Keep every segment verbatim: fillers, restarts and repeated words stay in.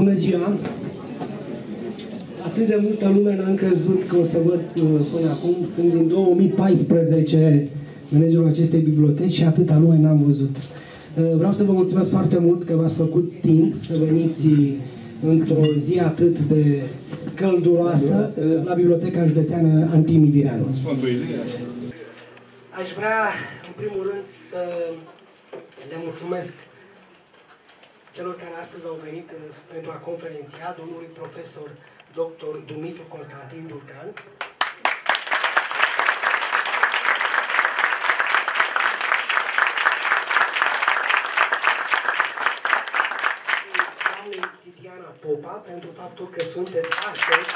Bună ziua! Atât de multă lume n-am crezut că o să văd până acum. Sunt din două mii paisprezece managerul acestei biblioteci și atâta lume n-am văzut. Vreau să vă mulțumesc foarte mult că v-ați făcut timp să veniți într-o zi atât de călduroasă la Biblioteca Județeană Antimi Vireanu. Aș vrea, în primul rând, să le mulțumesc celor care astăzi au venit pentru a conferenția, domnului profesor doctor Dumitru Constantin Dulcan, doamnei Titiana Popa, pentru faptul că sunteți astăzi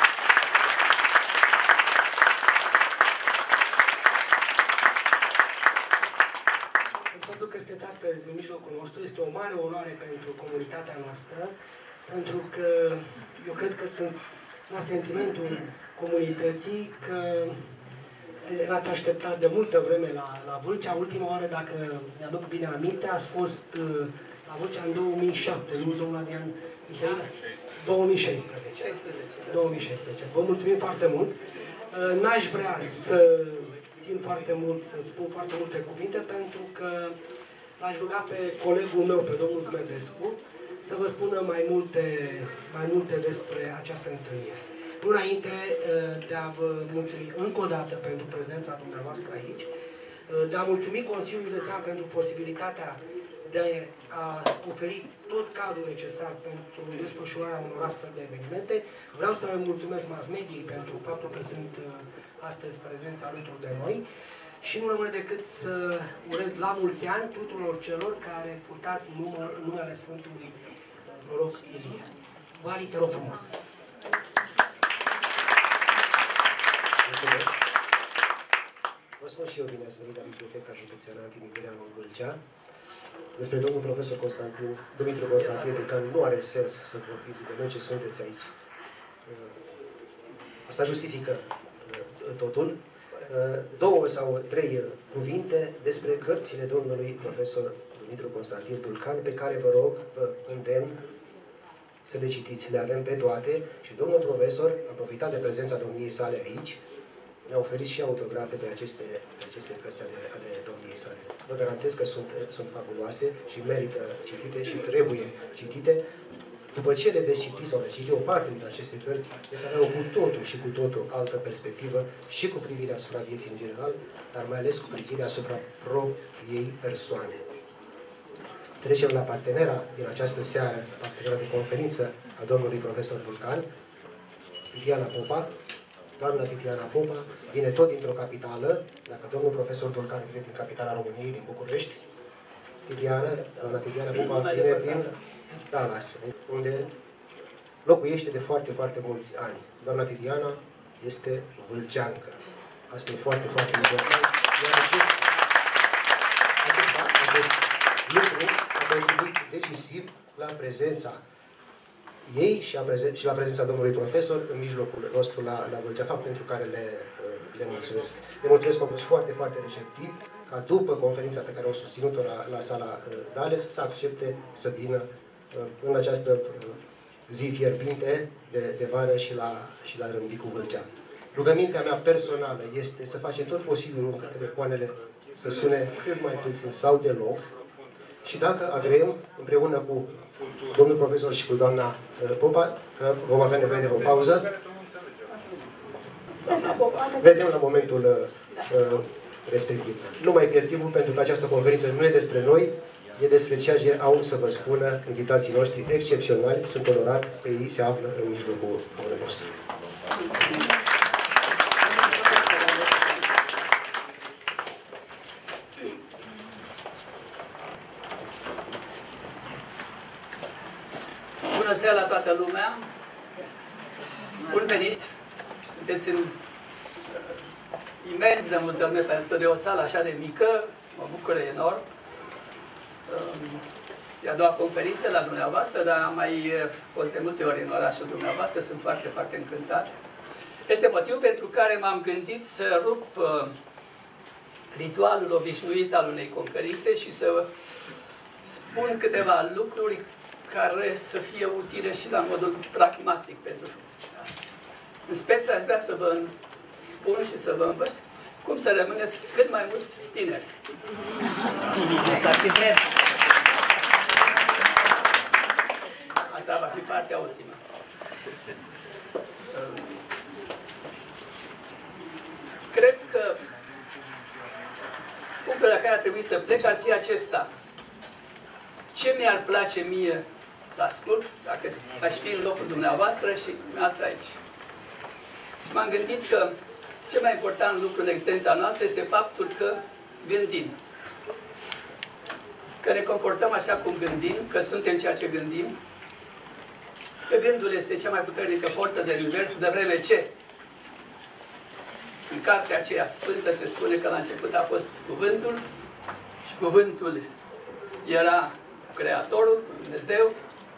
faptul că sunteți astăzi în mijlocul nostru este o mare onoare pentru comunitatea noastră, pentru că eu cred că sunt la sentimentul comunității că erați așteptat de multă vreme la, la Vâlcea. Ultima oară, dacă mi-aduc bine aminte, ați fost la Vâlcea în două mii șapte, nu, domnul Adrian Mihail? două mii șaisprezece. două mii șaisprezece. Vă mulțumim foarte mult. N-aș vrea să țin foarte mult, să spun foarte multe cuvinte, pentru că l-aș ruga pe colegul meu, pe domnul Zmedescu, să vă spună mai multe, mai multe despre această întâlnire. Nu înainte de a vă mulțumi încă o dată pentru prezența dumneavoastră aici, de a mulțumi Consiliul Județean pentru posibilitatea de a oferi tot cadrul necesar pentru desfășurarea unor astfel de evenimente. Vreau să vă mulțumesc mass mediei pentru faptul că sunt astăzi prezenți alături de noi și nu rămâne decât să urez la mulți ani tuturor celor care purtați număr, numele Sfântului Proroc Ilie. Vali, te rog frumos! Mulțumesc! Vă spun și eu bine ați venit la Biblioteca Județeană Antimi Vireanu în Vâlcea. Despre domnul profesor Constantin, Dumitru Constantin Dulcan, nu are sens să vorbim de noi ce sunteți aici. Asta justifică totul. Două sau trei cuvinte despre cărțile domnului profesor Dumitru Constantin Dulcan, pe care vă rog, vă îndemn să le citiți. Le avem pe toate și domnul profesor a profitat de prezența domniei sale aici, ne-a oferit și autografe pe aceste, pe aceste cărți ale, ale domniei sale. Vă garantez că sunt, sunt fabuloase și merită citite și trebuie citite. După ce le veți citi sau veți citi o parte din aceste cărți, veți avea o cu totul și cu totul altă perspectivă și cu privirea asupra vieții în general, dar mai ales cu privirea asupra propriei persoane. Trecem la partenera din această seară, partenera de conferință a domnului profesor Dulcan, Titiana Popa. Doamna Titiana Popa vine tot dintr-o capitală, dacă domnul profesor Dulcan vine din capitala României, din București. Titiana, doamna Titiana Popa vine din Dallas, unde locuiește de foarte, foarte mulți ani. Doamna Titiana este vâlceancă. Asta e foarte, foarte important. Iar acest, acest, acest lucru a contribuit decisiv la prezența ei și, a prezen și la prezența domnului profesor în mijlocul nostru la, la Vâlcea, fapt pentru care le, le mulțumesc. Le mulțumesc că au fost foarte, foarte receptiv, ca după conferința pe care au susținut-o la, la sala Dales, să accepte să vină în această zi fierbinte de, de vară și la, și la Râmbicu Vâlcea. Rugămintea mea personală este să facem tot posibilul ca telefoanele să sune cât mai puțin sau deloc și dacă agreăm împreună cu domnul profesor și cu doamna Popa, că vom avea nevoie de o pauză, vedem la momentul uh, respectiv. Nu mai pierd timpul, pentru că această conferință nu e despre noi, e despre ceea ce au să vă spună invitații noștri excepționali. Sunt onorat că ei se află în mijlocul nostru. Bună seara la toată lumea! Bun venit! Sunteți în imens de mulțumire pentru de o sală așa de mică, mă bucură enorm. E a doua conferință la dumneavoastră, dar am mai fost de multe ori în orașul dumneavoastră, sunt foarte, foarte încântat. Este motivul pentru care m-am gândit să rup ritualul obișnuit al unei conferințe și să spun câteva lucruri care să fie utile și la modul pragmatic pentru funcționare. În speță aș vrea să vă spun și să vă învăț cum să rămâneți cât mai mulți tineri. Asta va fi partea ultimă. Cred că punctul la care ar trebui să plec ar fi acesta. Ce mi-ar place mie să ascult dacă aș fi în locul dumneavoastră și dumneavoastră aici? Și m-am gândit că cel mai important lucru în existența noastră este faptul că gândim. Că ne comportăm așa cum gândim, că suntem ceea ce gândim, că gândul este cea mai puternică forță de univers, de vreme ce în cartea aceea sfântă se spune că la început a fost cuvântul și cuvântul era Creatorul, Dumnezeu.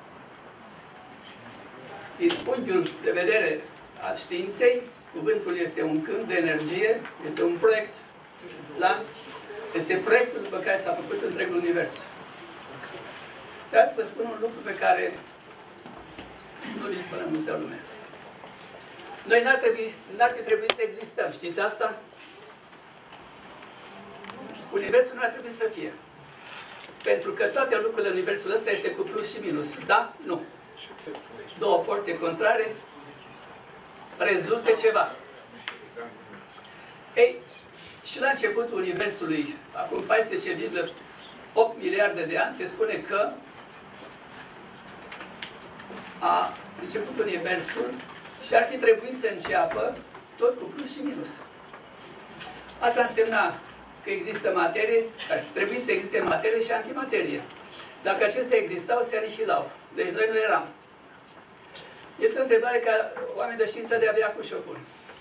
Din punctul de vedere al științei, cuvântul este un câmp de energie, este un proiect, da? Este proiectul după care s-a făcut întregul univers. Și azi vă spun un lucru pe care nu-l spune multă lume. Noi n-ar trebui, n-ar fi trebuit să existăm, știți asta? Universul nu ar trebui să fie. Pentru că toate lucrurile în universul ăsta este cu plus și minus. Da? Nu. Două forțe contrare rezultă ceva. Ei, și la începutul universului, acum paisprezece virgulă opt miliarde de ani, se spune că a început universul și ar fi trebuit să înceapă tot cu plus și minus. Asta însemna că există materie, că ar trebui să existe materie și antimaterie. Dacă acestea existau, se anihilau. Deci noi nu eram. Este o întrebare ca oameni de știință de abia cu șocul.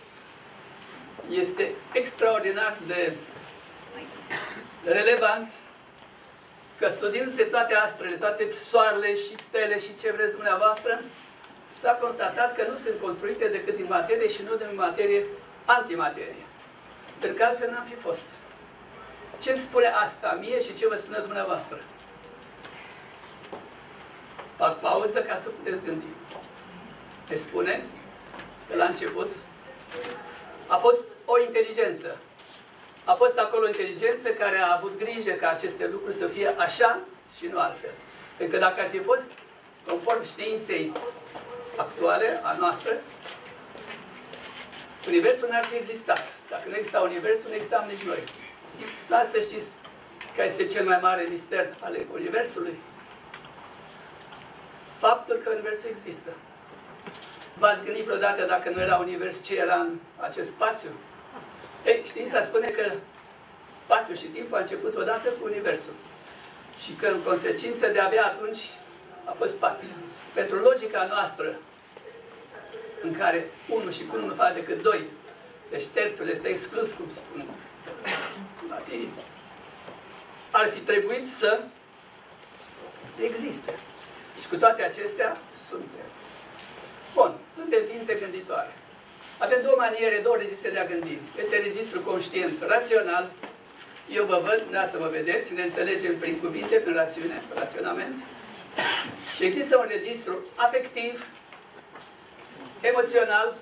Este extraordinar de relevant că studiindu-se toate astrele, toate soarele și stele și ce vreți dumneavoastră, s-a constatat că nu sunt construite decât din materie și nu din materie antimaterie. Pentru că altfel n-am fi fost. Ce-mi spune asta mie și ce vă spune dumneavoastră? Fac pauză ca să puteți gândi. Ne spune că la început a fost o inteligență. A fost acolo o inteligență care a avut grijă ca aceste lucruri să fie așa și nu altfel. Pentru că dacă ar fi fost conform științei actuale, a noastră, universul n-ar fi existat. Dacă nu exista universul, nu existam nici noi. Dar să știți că este cel mai mare mister al universului? Faptul că universul există. V-ați gândit vreodată dacă nu era univers, ce era în acest spațiu? Ei, știința spune că spațiul și timpul a început odată cu universul. Și că în consecință de-abia atunci a fost spațiu. Pentru logica noastră, în care unu și cu unu nu fac decât doi, deci terțul este exclus, cum spun latinii, ar fi trebuit să existe. Și cu toate acestea, suntem. Bun, suntem ființe gânditoare. Avem două maniere, două registre de a gândi. Este registrul conștient rațional. Eu vă văd, dumneavoastră mă vedeți, ne înțelegem prin cuvinte, prin rațiune, raționament. Și există un registru afectiv, emoțional,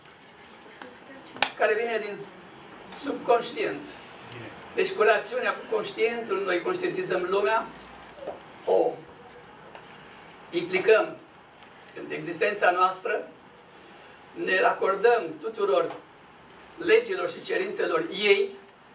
care vine din subconștient. Deci cu rațiunea, cu conștientul, noi conștientizăm lumea, o implicăm în existența noastră, ne racordăm tuturor legilor și cerințelor ei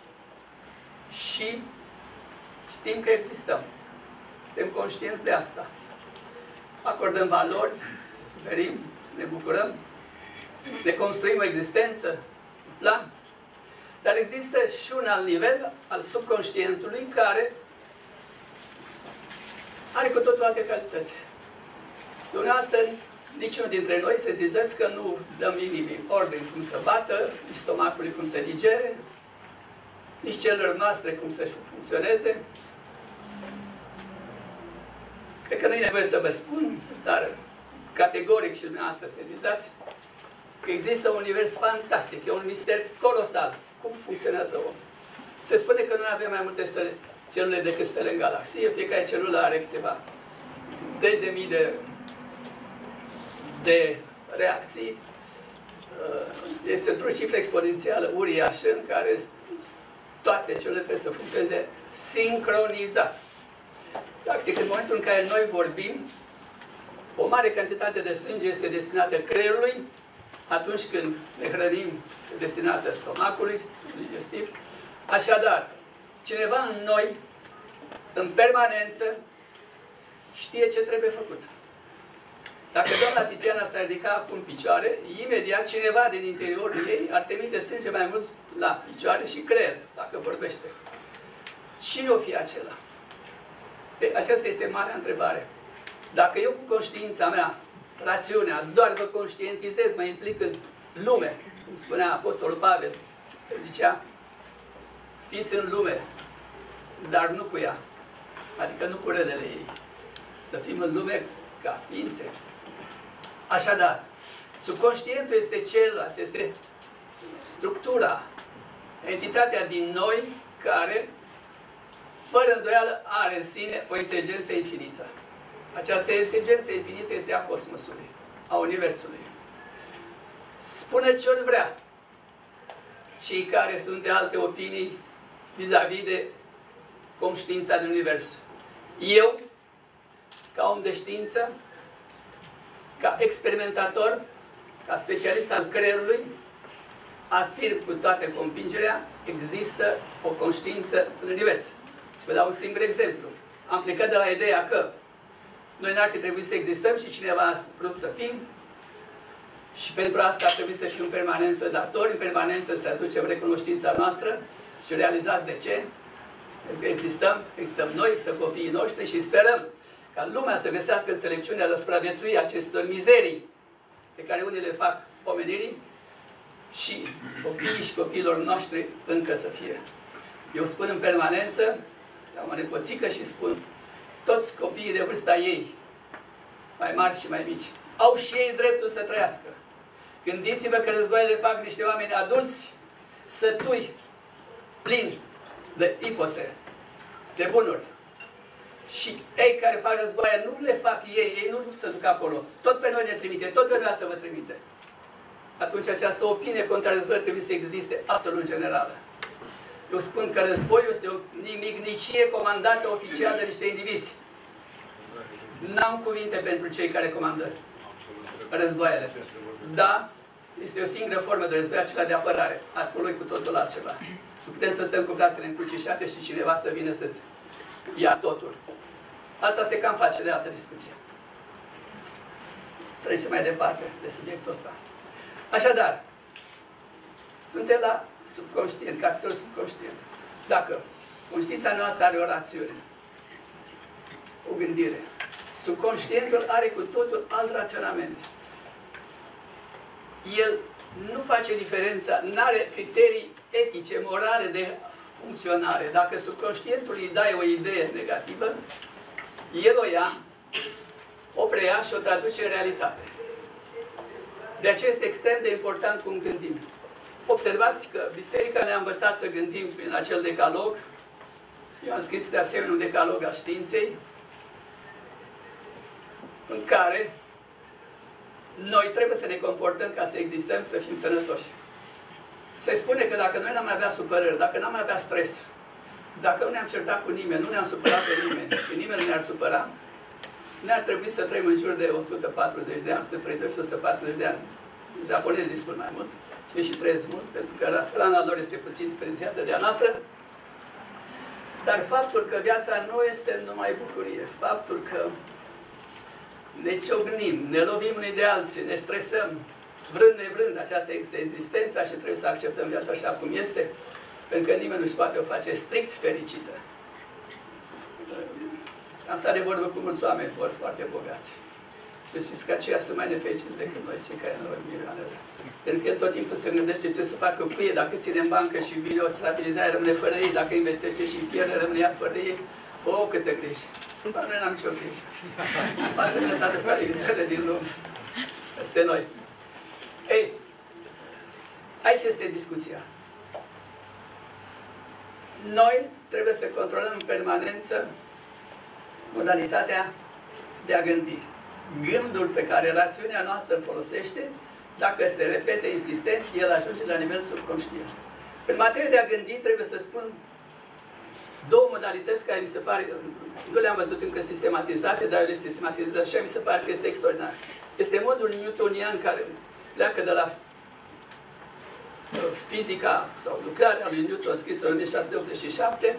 și știm că existăm. Suntem conștienți de asta. Acordăm valori, suferim, ne bucurăm, ne construim o existență, un plan. Dar există și un alt nivel al subconștientului care are cu totul alte calități. Dumneavoastră, niciunul dintre noi să ziceți că nu dăm inimii ordine cum să bată, nici stomacului cum să digere, nici celor noastre cum să funcționeze. Cred că nu e nevoie să vă spun, dar categoric și dumneavoastră să ziceți că există un univers fantastic, e un mister colosal. Cum funcționează omul? Se spune că noi avem mai multe stele, celule decât stele în galaxie, fiecare celulă are câteva zeci de mii de, de reacții. Este într-o cifră exponențială uriașă în care toate celule trebuie să funcționeze sincronizat. Practic, în momentul în care noi vorbim, o mare cantitate de sânge este destinată creierului, atunci când ne hrănim, este destinată stomacului, digestiv. Așadar, cineva în noi, în permanență, știe ce trebuie făcut. Dacă doamna Titiana s-ar ridica acum în picioare, imediat cineva din interiorul ei ar trimite sânge mai mult la picioare și creier, dacă vorbește. Cine o fi acela? E, aceasta este marea întrebare. Dacă eu cu conștiința mea, rațiunea, doar vă conștientizez, mă implic în lume, cum spunea Apostolul Pavel, zicea, fiți în lume, dar nu cu ea, adică nu cu relele ei. Să fim în lume ca ființe. Așadar, subconștientul este cel, este structura, entitatea din noi care, fără îndoială, are în sine o inteligență infinită. Această inteligență infinită este a cosmosului, a Universului. Spune ce-or vrea. Cei care sunt de alte opinii vis-a-vis -vis de conștiința din Univers. Eu, ca om de știință, ca experimentator, ca specialist al creierului, afirm cu toată convingerea, există o conștiință în Univers. Și vă dau un singur exemplu. Am plecat de la ideea că noi n-ar fi trebuit să existăm și cineva a vrut să fim și pentru asta ar trebui să fim în permanență datori, în permanență să aducem recunoștința noastră și realizați de ce? Pentru că existăm, existăm noi, există copiii noștri și sperăm ca lumea să găsească înțelepciunea de a supraviețui acestor mizerii pe care unii le fac omenirii și copiii și copiilor noștri încă să fie. Eu spun în permanență, am o nepoțică și spun, toți copiii de vârsta ei, mai mari și mai mici, au și ei dreptul să trăiască. Gândiți-vă că războaiele fac niște oameni adulți, sătui, plini de ifose, de bunuri. Și ei care fac războaie nu le fac ei, ei nu se duc acolo. Tot pe noi ne trimite, tot pe noi asta vă trimite. Atunci această opinie contra războiului trebuie să existe absolut generală. Eu spun că războiul este o nimicnicie comandată oficial de niște indivizi. N-am cuvinte pentru cei care comandă războaiele. Da, este o singură formă de război, acela de apărare. Acolo e cu totul altceva. Nu putem să stăm cu brațele încrucișate și cineva să vină să ia totul. Asta se cam face de altă discuție. Trecem mai departe de subiectul ăsta. Așadar, suntem la subconștient, capitolul subconștient. Dacă conștiința noastră are o rațiune, o gândire, subconștientul are cu totul alt raționament. El nu face diferența, nu are criterii etice, morale de funcționare. Dacă subconștientul îi dai o idee negativă, el o ia, o preia și o traduce în realitate. De aceea este extrem de important cum gândim. Observați că Biserica ne-a învățat să gândim prin acel decalog. Eu am scris de asemenea un decalog al științei, în care noi trebuie să ne comportăm ca să existăm, să fim sănătoși. Se spune că dacă noi n-am avea supărări, dacă n-am avea stres, dacă nu ne-am certat cu nimeni, nu ne-am supărat pe nimeni și nimeni nu ne-ar supăra, ne-ar trebui să trăim în jur de o sută patruzeci de ani, o sută treizeci și o sută patruzeci de ani. Japonezii dispun mai mult și ei și trăiesc mult, pentru că rana lor este puțin diferențiată de a noastră. Dar faptul că viața nu este numai bucurie, faptul că ne ciocnim, ne lovim unii de alții, ne stresăm, vrând nevrând, aceasta este existența și trebuie să acceptăm viața așa cum este, pentru că nimeni nu-și poate o face strict fericită. Am stat de vorbă cu mulți oameni, vor foarte bogați. Să știți că aceia sunt mai nefericiți decât noi, cei care nu au milioanele. Pentru că el tot timpul se gândește ce să facă cu ei, dacă ține în bancă și vine o stabilizare, rămâne fără ei, dacă investește și pierde, rămâne iar fără ei. O, câte griji! Dar noi n-am nicio grijă. Pasă-ne toate stabilizările din lume. Peste noi. Ei, aici este discuția. Noi trebuie să controlăm în permanență modalitatea de a gândi. Gândul pe care rațiunea noastră îl folosește, dacă se repete insistent, el ajunge la nivel subconștient. În materie de a gândi, trebuie să spun două modalități care mi se pare, nu le-am văzut încă sistematizate, dar le sistematizez așa, mi se pare că este extraordinar. Este modul newtonian care pleacă de la fizica sau lucrarea lui Newton scrisă în o mie șase sute optzeci și șapte,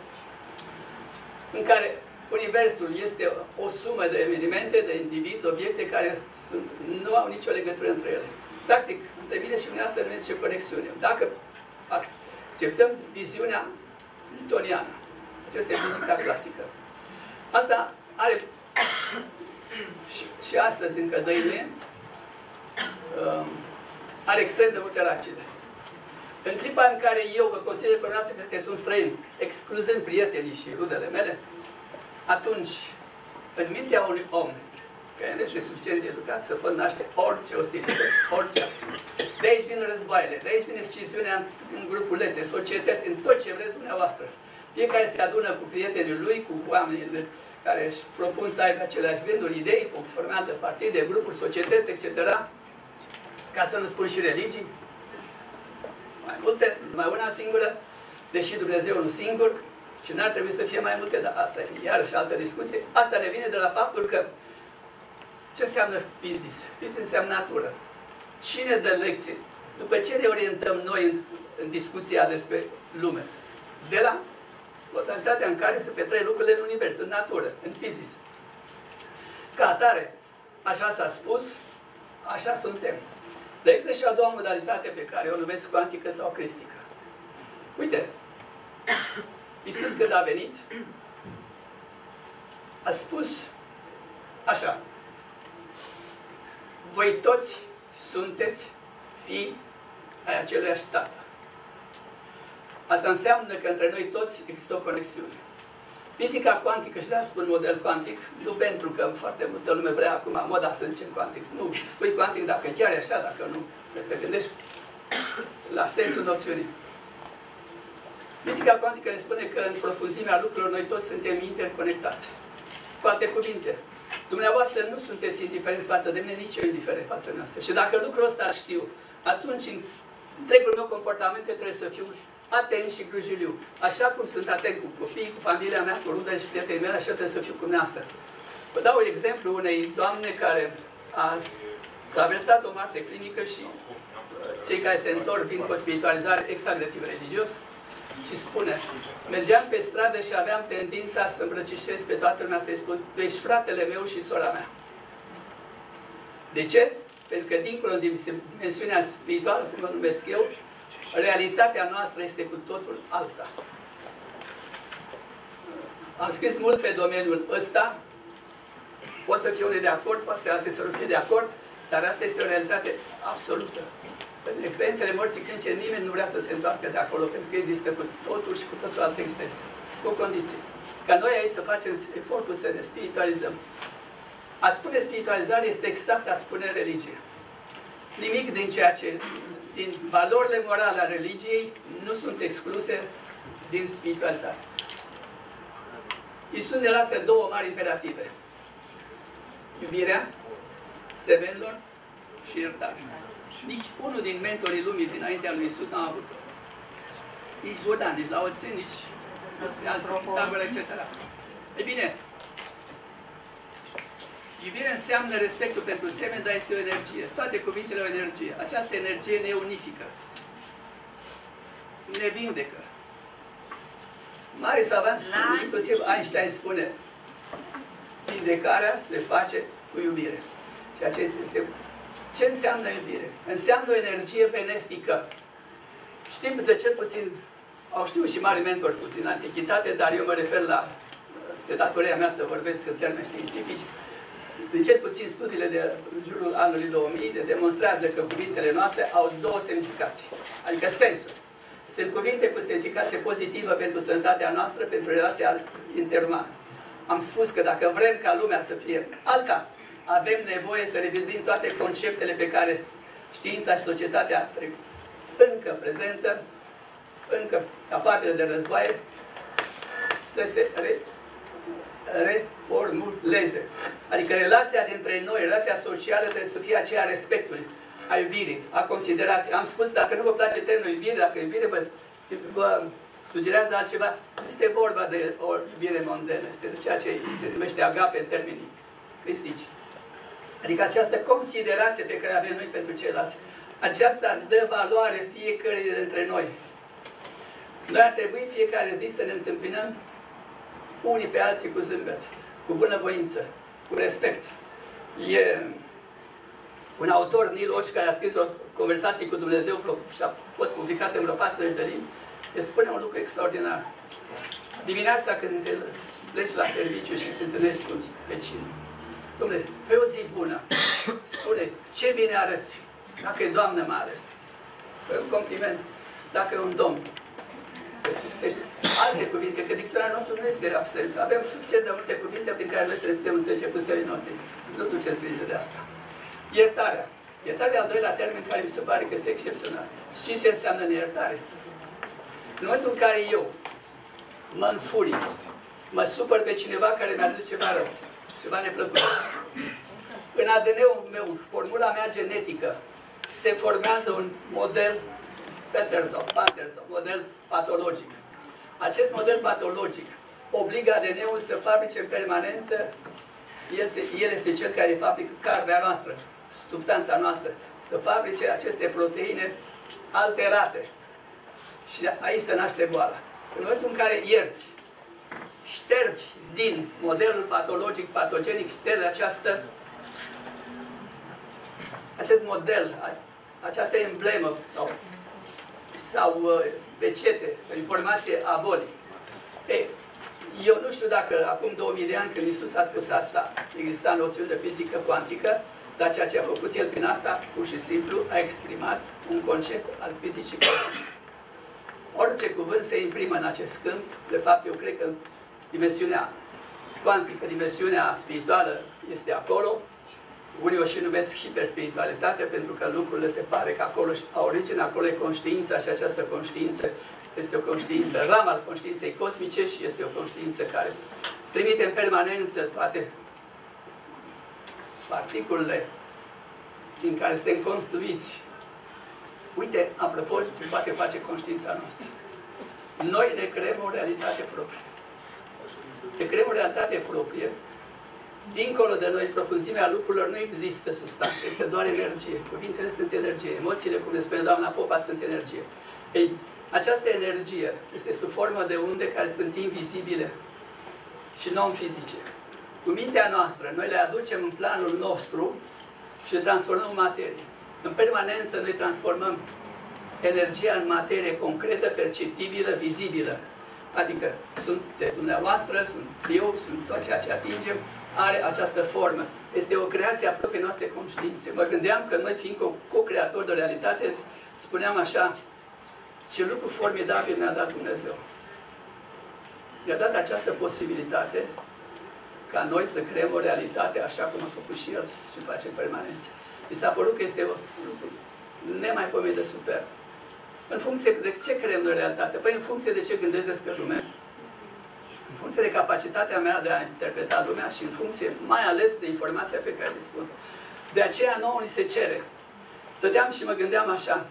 în care Universul este o sumă de evenimente, de indivizi, obiecte care sunt, nu au nicio legătură între ele. Practic, între mine și dumneavoastră numește o conexiune. Dacă acceptăm viziunea newtoniană, aceasta este fizica clasică. Asta are și, și astăzi încă dăinuie, um, are extrem de multe racine. În clipa în care eu vă consider pe noastră că sunteți un străin, excluzând prietenii și rudele mele, atunci, în mintea unui om, care nu este suficient de educat, să pot naște orice ostilități, orice acțiune. De aici vin războaiele, de aici vine sciziunea în, în grupulețe, societăți, în tot ce vreți dumneavoastră. Fiecare se adună cu prietenii lui, cu oamenii care își propun să aibă aceleași gânduri, idei, formează partide, grupuri, societăți, et cetera. Ca să nu spun și religii. Mai multe, mai una singură, deși Dumnezeu nu singur, și n-ar trebui să fie mai multe, dar asta e iarăși altă discuție. Asta revine de la faptul că ce înseamnă physis? Physis înseamnă natură. Cine dă lecții? După ce ne orientăm noi în, în discuția despre lume? De la modalitatea în care se petrec lucrurile în univers, în natură, în physis. Ca atare, așa s-a spus, așa suntem. Dar există și a doua modalitate pe care o numesc cuantică sau cristică. Uite, Iisus când a venit, a spus așa: voi toți sunteți fii ai aceluiași Tată. Asta înseamnă că între noi toți există o conexiune. Fizica cuantică, și de-aia spun model cuantic, nu pentru că foarte multă lume vrea acum moda să zicem cuantic. Nu, spui cuantic dacă chiar e așa, dacă nu, trebuie să gândești la sensul noțiunii. Fizica cuantică ne spune că în profunzimea lucrurilor noi toți suntem interconectați. Cu alte cuvinte, dumneavoastră nu sunteți indiferenți față de mine, nici eu indiferent față de noastră. Și dacă lucrul ăsta știu, atunci în întregul meu comportament trebuie să fiu atent și grujiliu. Așa cum sunt atent cu copiii, cu familia mea, cu rudele și prietenii mei, așa trebuie să fiu cu noastră. Vă dau un exemplu unei doamne care a traversat o moarte clinică și cei care se întorc vin cu o spiritualizare exact de tip religios și spune: mergeam pe stradă și aveam tendința să îmbrăcișez pe toată lumea, să-i spun: tu ești fratele meu și sora mea. De ce? Pentru că dincolo din dimensiunea spirituală, cum o numesc eu, realitatea noastră este cu totul alta. Am scris mult pe domeniul ăsta, pot să fie unii de acord, poate să alții să nu fie de acord, dar asta este o realitate absolută. În experiențele morții clinice nimeni nu vrea să se întoarcă de acolo, pentru că există cu totul și cu totul altă existență. Cu condiții. Ca noi aici să facem efortul să ne spiritualizăm. A spune spiritualizare este exact a spune religie. Nimic din ceea ce, din valorile morale ale religiei, nu sunt excluse din spiritualitate. Iisus ne lasă două mari imperative: iubirea semenilor și iertarea. Nici unul din mentorii lumii dinaintea lui Iisus n-a avut-o. Nici Buddha, nici Lao Tse, nici alții, Pitagora, et cetera. E bine, iubirea înseamnă respectul pentru semeni, dar este o energie. Toate cuvintele au energie. Această energie ne unifică. Ne vindecă. Mari savanți, inclusiv Einstein spune: vindecarea se face cu iubire. Și acesta este... Ce înseamnă iubire? Înseamnă o energie benefică. Știm de cel puțin, au știut și mari mentori din antichitate, dar eu mă refer la, este datoria mea să vorbesc în termeni științifici. De cel puțin studiile de în jurul anului două mii de demonstrează că cuvintele noastre au două semnificații, adică sensuri. Sunt cuvinte cu semnificație pozitivă pentru sănătatea noastră, pentru relația interumană. Am spus că dacă vrem ca lumea să fie alta, avem nevoie să revizuim toate conceptele pe care știința și societatea încă prezentă, încă capabilă de războaie, să se reformuleze. Adică relația dintre noi, relația socială trebuie să fie aceea a respectului, a iubirii, a considerației. Am spus, dacă nu vă place termenul iubire, dacă iubire vă, vă sugerează altceva, este vorba de o iubire mondenă, este de ceea ce se numește agape în termenii cristici. Adică această considerație pe care avem noi pentru ceilalți, aceasta dă valoare fiecare dintre noi. Noi ar trebui fiecare zi să ne întâmpinăm unii pe alții cu zâmbet, cu bunăvoință, cu respect. E un autor, Neil Hodge, care a scris o conversație cu Dumnezeu și a fost publicată în vreo patruzeci de limbi, îi spune un lucru extraordinar. Dimineața când te pleci la serviciu și îți întâlnești cu vecinul, Dom'le, fă o zi bună, spune ce bine arăți, dacă e Doamnă mai ales, fă un compliment, dacă e un domn, găsești alte cuvinte, că dicționarul nostru nu este absent. Avem suficient de multe cuvinte prin care noi să le putem înțelege cu serii noștri. Nu duceți grijă de asta. Iertarea. Iertarea e al doilea termen care mi se pare că este excepțional. Știți ce înseamnă neiertare? În momentul în care eu mă înfurii, mă supăr pe cineva care mi-a zis ceva rău, ceva neplăcut, în A D N-ul meu, în formula mea genetică, se formează un model Peterson, Patterson, model patologic. Acest model patologic obligă A D N-ul să fabrice în permanență, este, el este cel care fabrică carnea noastră, substanța noastră, să fabrice aceste proteine alterate. Și aici se naște boala. În momentul în care ierți, ștergi din modelul patologic, patogenic, ștergi această, acest model, această emblemă sau, sau uh, pecete, o informație a bolii. Ei, eu nu știu dacă acum două mii de ani, când Iisus a spus asta, exista noțiuni de fizică cuantică, dar ceea ce a făcut El prin asta, pur și simplu, a exprimat un concept al fizicii cuantice. Orice cuvânt se imprimă în acest câmp, de fapt, eu cred că dimensiunea cuantică, dimensiunea spirituală este acolo. Unii o și numesc hiperspiritualitate, pentru că lucrurile se pare că acolo au origine, acolo e conștiința și această conștiință este o conștiință, rama al conștiinței cosmice și este o conștiință care trimite în permanență toate particulele din care suntem construiți. Uite, apropo, ce poate face conștiința noastră. Noi ne creăm o realitate proprie. Ne creăm o realitate proprie. Dincolo de noi, profunzimea lucrurilor, nu există substanță, este doar energie. Cuvintele sunt energie, emoțiile, cum ne spune doamna Popa, sunt energie. Ei, această energie este sub formă de unde care sunt invizibile și non-fizice. Cu mintea noastră, noi le aducem în planul nostru și le transformăm în materie. În permanență, noi transformăm energia în materie concretă, perceptibilă, vizibilă. Adică sunteți dumneavoastră, sunt eu, sunt tot ceea ce atingem, are această formă. Este o creație a propriei noastre conștiințe. Mă gândeam că noi, fiind co-creatori de realitate, spuneam așa, ce lucru formidabil ne-a dat Dumnezeu. Ne-a dat această posibilitate ca noi să creăm o realitate așa cum a făcut și El și face în permanență. Mi s-a părut că este un lucru nemaipomenit de superb. În funcție de ce creăm noi realitate? Păi în funcție de ce gândesc despre lume, în funcție de capacitatea mea de a interpreta lumea și în funcție mai ales de informația pe care dispun. De aceea nouă ni se cere. Stăteam și mă gândeam așa.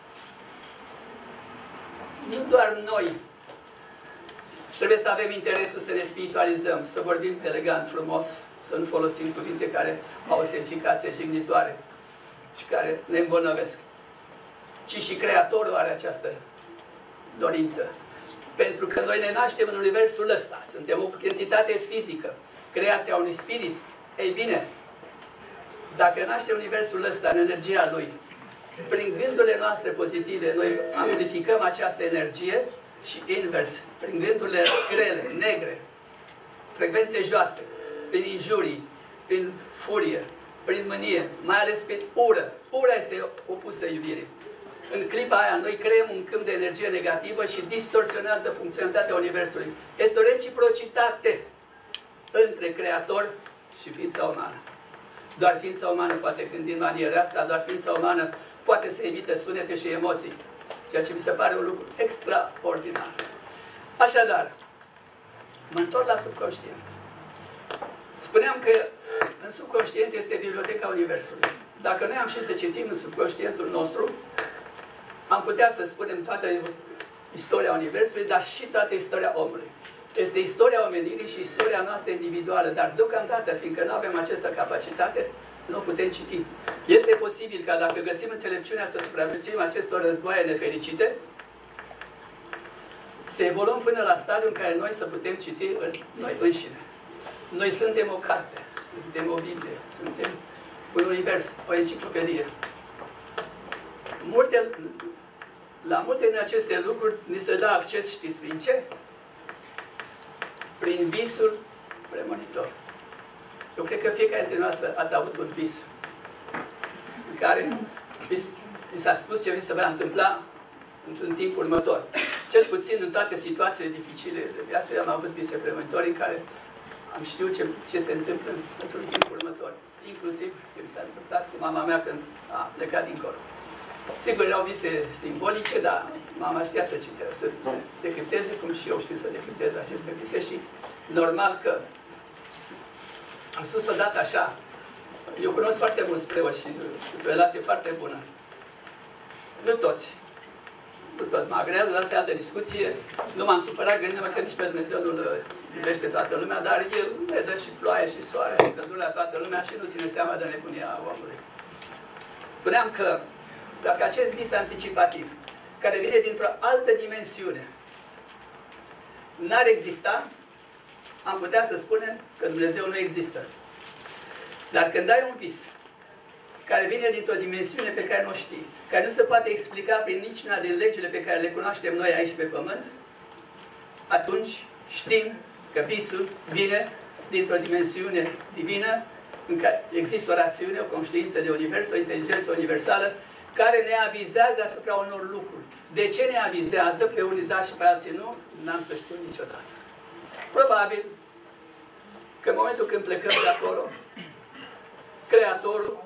Nu doar noi trebuie să avem interesul să ne spiritualizăm, să vorbim elegant, frumos, să nu folosim cuvinte care au o semnificație jignitoare și care ne îmbolnăvesc. Ci și Creatorul are această dorință. Pentru că noi ne naștem în universul ăsta. Suntem o entitate fizică, creația unui spirit. Ei bine, dacă naște universul ăsta în energia lui, prin gândurile noastre pozitive, noi amplificăm această energie și invers, prin gândurile grele, negre, frecvențe joase, prin injurii, prin furie, prin mânie, mai ales prin ură. Ura este opusă iubirii. În clipa aia, noi creăm un câmp de energie negativă și distorsionează funcționalitatea Universului. Este o reciprocitate între Creator și ființa umană. Doar ființa umană poate gândi în maniera asta, doar ființa umană poate să evite sunete și emoții. Ceea ce mi se pare un lucru extraordinar. Așadar, mă întorc la subconștient. Spuneam că în subconștient este biblioteca Universului. Dacă noi am și să citim în subconștientul nostru, am putea să spunem toată istoria Universului, dar și toată istoria omului. Este istoria omenirii și istoria noastră individuală, dar deocamdată, fiindcă nu avem această capacitate, nu putem citi. Este posibil ca dacă găsim înțelepciunea să supraviețuim acestor războaie nefericite, să evoluăm până la stadiul în care noi să putem citi în noi înșine. Noi suntem o carte, suntem o Biblie, suntem un univers, o enciclopedie. Multe, la multe din aceste lucruri ni se dă acces, știți prin ce? Prin visul premonitor. Eu cred că fiecare dintre noastre ați avut un vis în care vi s-a spus ce vi se va întâmpla într-un timp următor. Cel puțin în toate situațiile dificile de viață am avut vise premonitori în care am știut ce, ce se întâmplă într-un timp următor. Inclusiv ce mi s-a întâmplat cu mama mea când a plecat dincolo. Sigur, erau vise simbolice, dar mama știa să citească, să decripteze, cum și eu știu să decriptez aceste vise și normal că am spus odată așa, eu cunosc foarte mulți preoți și o relație foarte bună. Nu toți. Nu toți mă agrează, asta e altă discuție. Nu m-am supărat, gândindu-mă că nici pe Dumnezeu nu-L iubește toată lumea, dar El ne dă și ploaie și soare și căldură la toată lumea și nu ține seama de nebunia omului. Spuneam că dacă acest vis anticipativ, care vine dintr-o altă dimensiune, n-ar exista, am putea să spunem că Dumnezeu nu există. Dar când ai un vis care vine dintr-o dimensiune pe care nu o știi, care nu se poate explica prin niciuna din legile pe care le cunoaștem noi aici pe pământ, atunci știm că visul vine dintr-o dimensiune divină, în care există o rațiune, o conștiință de univers, o inteligență universală, care ne avizează asupra unor lucruri. De ce ne avizează? Pe unii da și pe alții nu? N-am să știu niciodată. Probabil că în momentul când plecăm de acolo, Creatorul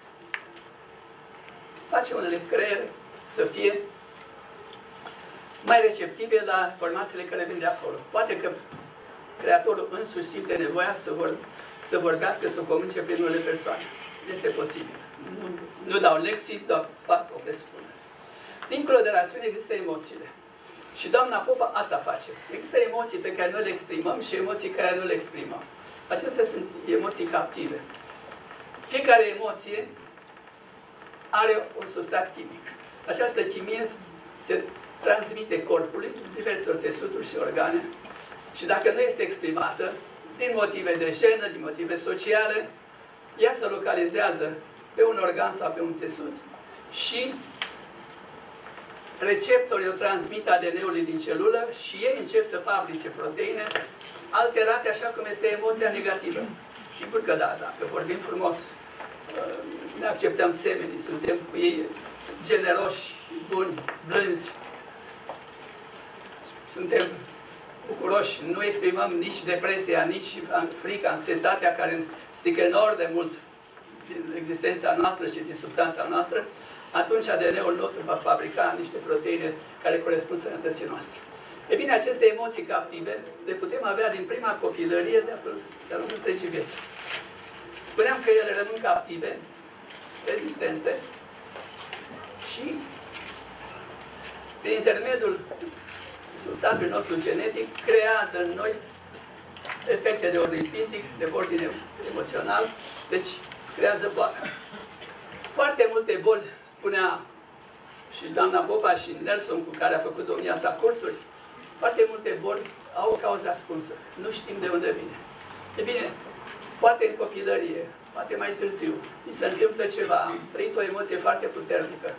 face unele creiere să fie mai receptive la informațiile care vin de acolo. Poate că Creatorul însuși simte nevoia să, vor, să vorbească, să comunice prin unele persoane. Este posibil. Nu, nu dau lecții, doar fac o presupunere. Dincolo de rațiune există emoțiile. Și doamna Popa asta face. Există emoții pe care noi le exprimăm și emoții care nu le exprimăm. Acestea sunt emoții captive. Fiecare emoție are un substrat chimic. Această chimie se transmite corpului, diverse țesuturi și organe, și dacă nu este exprimată, din motive de jenă, din motive sociale, ea se localizează pe un organ sau pe un țesut și receptorii o transmit A D N-ului din celulă și ei încep să fabrice proteine alterate așa cum este emoția negativă. Sigur că da, dacă vorbim frumos, ne acceptăm semenii, suntem cu ei generoși, buni, blânzi, suntem bucuroși, nu exprimăm nici depresia, nici frica, anxietatea care strică enorm de mult din existența noastră și din substanța noastră, atunci A D N-ul nostru va fabrica niște proteine care corespund sănătății noastre. E bine, aceste emoții captive le putem avea din prima copilărie de-a lungul întregii vieți. Spuneam că ele rămân captive, rezistente și prin intermediul substanțului nostru genetic creează în noi efecte de ordine fizic, de ordine emoțional, deci creează boală. Foarte multe boli, spunea și doamna Popa și Nelson, cu care a făcut domnia sa cursuri, foarte multe boli au o cauză ascunsă. Nu știm de unde vine. E bine, poate în copilărie, poate mai târziu, mi se întâmplă ceva, am trăit o emoție foarte puternică.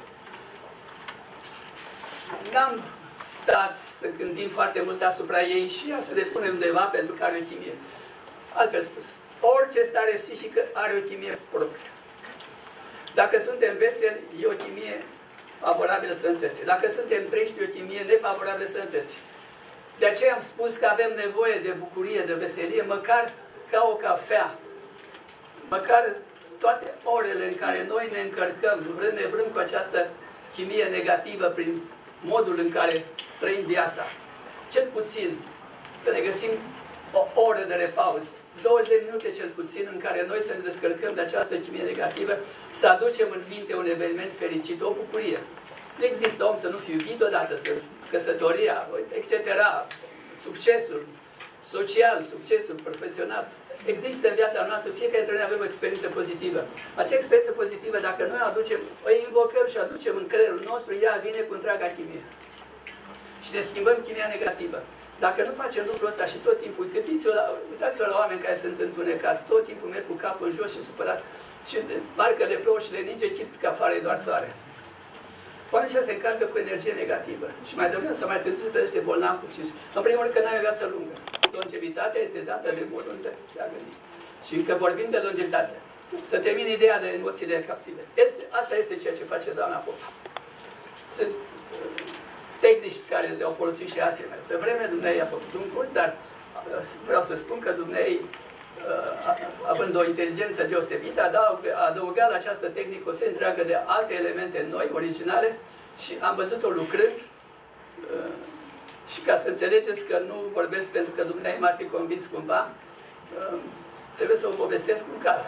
N-am stat să gândim foarte mult asupra ei și ea să le punem undeva pentru că are o chimie. Altfel spus, orice stare psihică are o chimie proprie. Dacă suntem veseli, e o chimie favorabilă sănătății. Dacă suntem triști, e o chimie nefavorabilă sănătății. De aceea am spus că avem nevoie de bucurie, de veselie, măcar ca o cafea. Măcar toate orele în care noi ne încărcăm, vrând nevrând cu această chimie negativă prin modul în care trăim viața. Cel puțin să ne găsim o oră de repaus, douăzeci de minute cel puțin în care noi să ne descărcăm de această chimie negativă, să aducem în minte un eveniment fericit, o bucurie. Nu există om să nu fie iubit odată, să căsătoria, et cetera, succesul social, succesul profesional. Există în viața noastră, fiecare dintre noi avem o experiență pozitivă. Acea experiență pozitivă, dacă noi o aducem, o invocăm și o aducem în creierul nostru, ea vine cu întreaga chimie. Și ne schimbăm chimia negativă. Dacă nu facem lucrul ăsta și tot timpul, gândiți-vă la, uitați-vă la oameni care sunt întunecați, tot timpul merg cu capul în jos și supărați și parcă le plouă și le ninge chip că afară e doar soare. Oamenii ăștia se încarcă cu energie negativă și mai devreme sau mai târziu se trăiește bolnav cu cinci. În primul rând că n-ai o viață lungă. Longevitatea este dată de modul de a gândi. Și încă vorbim de longevitate. Să termin ideea de emoțiile captive. Este, asta este ceea ce face doamna Popa. Sunt uh, tehnici care le-au folosit și alții mai pe vreme. Dumnezeu a făcut un curs, dar uh, vreau să spun că Dumnezeu, uh, având o inteligență deosebită, a adăugat la această tehnică o serie întreagă de alte elemente noi, originale, și am văzut-o lucrând. Uh, Și ca să înțelegeți că nu vorbesc pentru că Dumnezeu m-ar fi convins cumva, trebuie să vă povestesc un caz.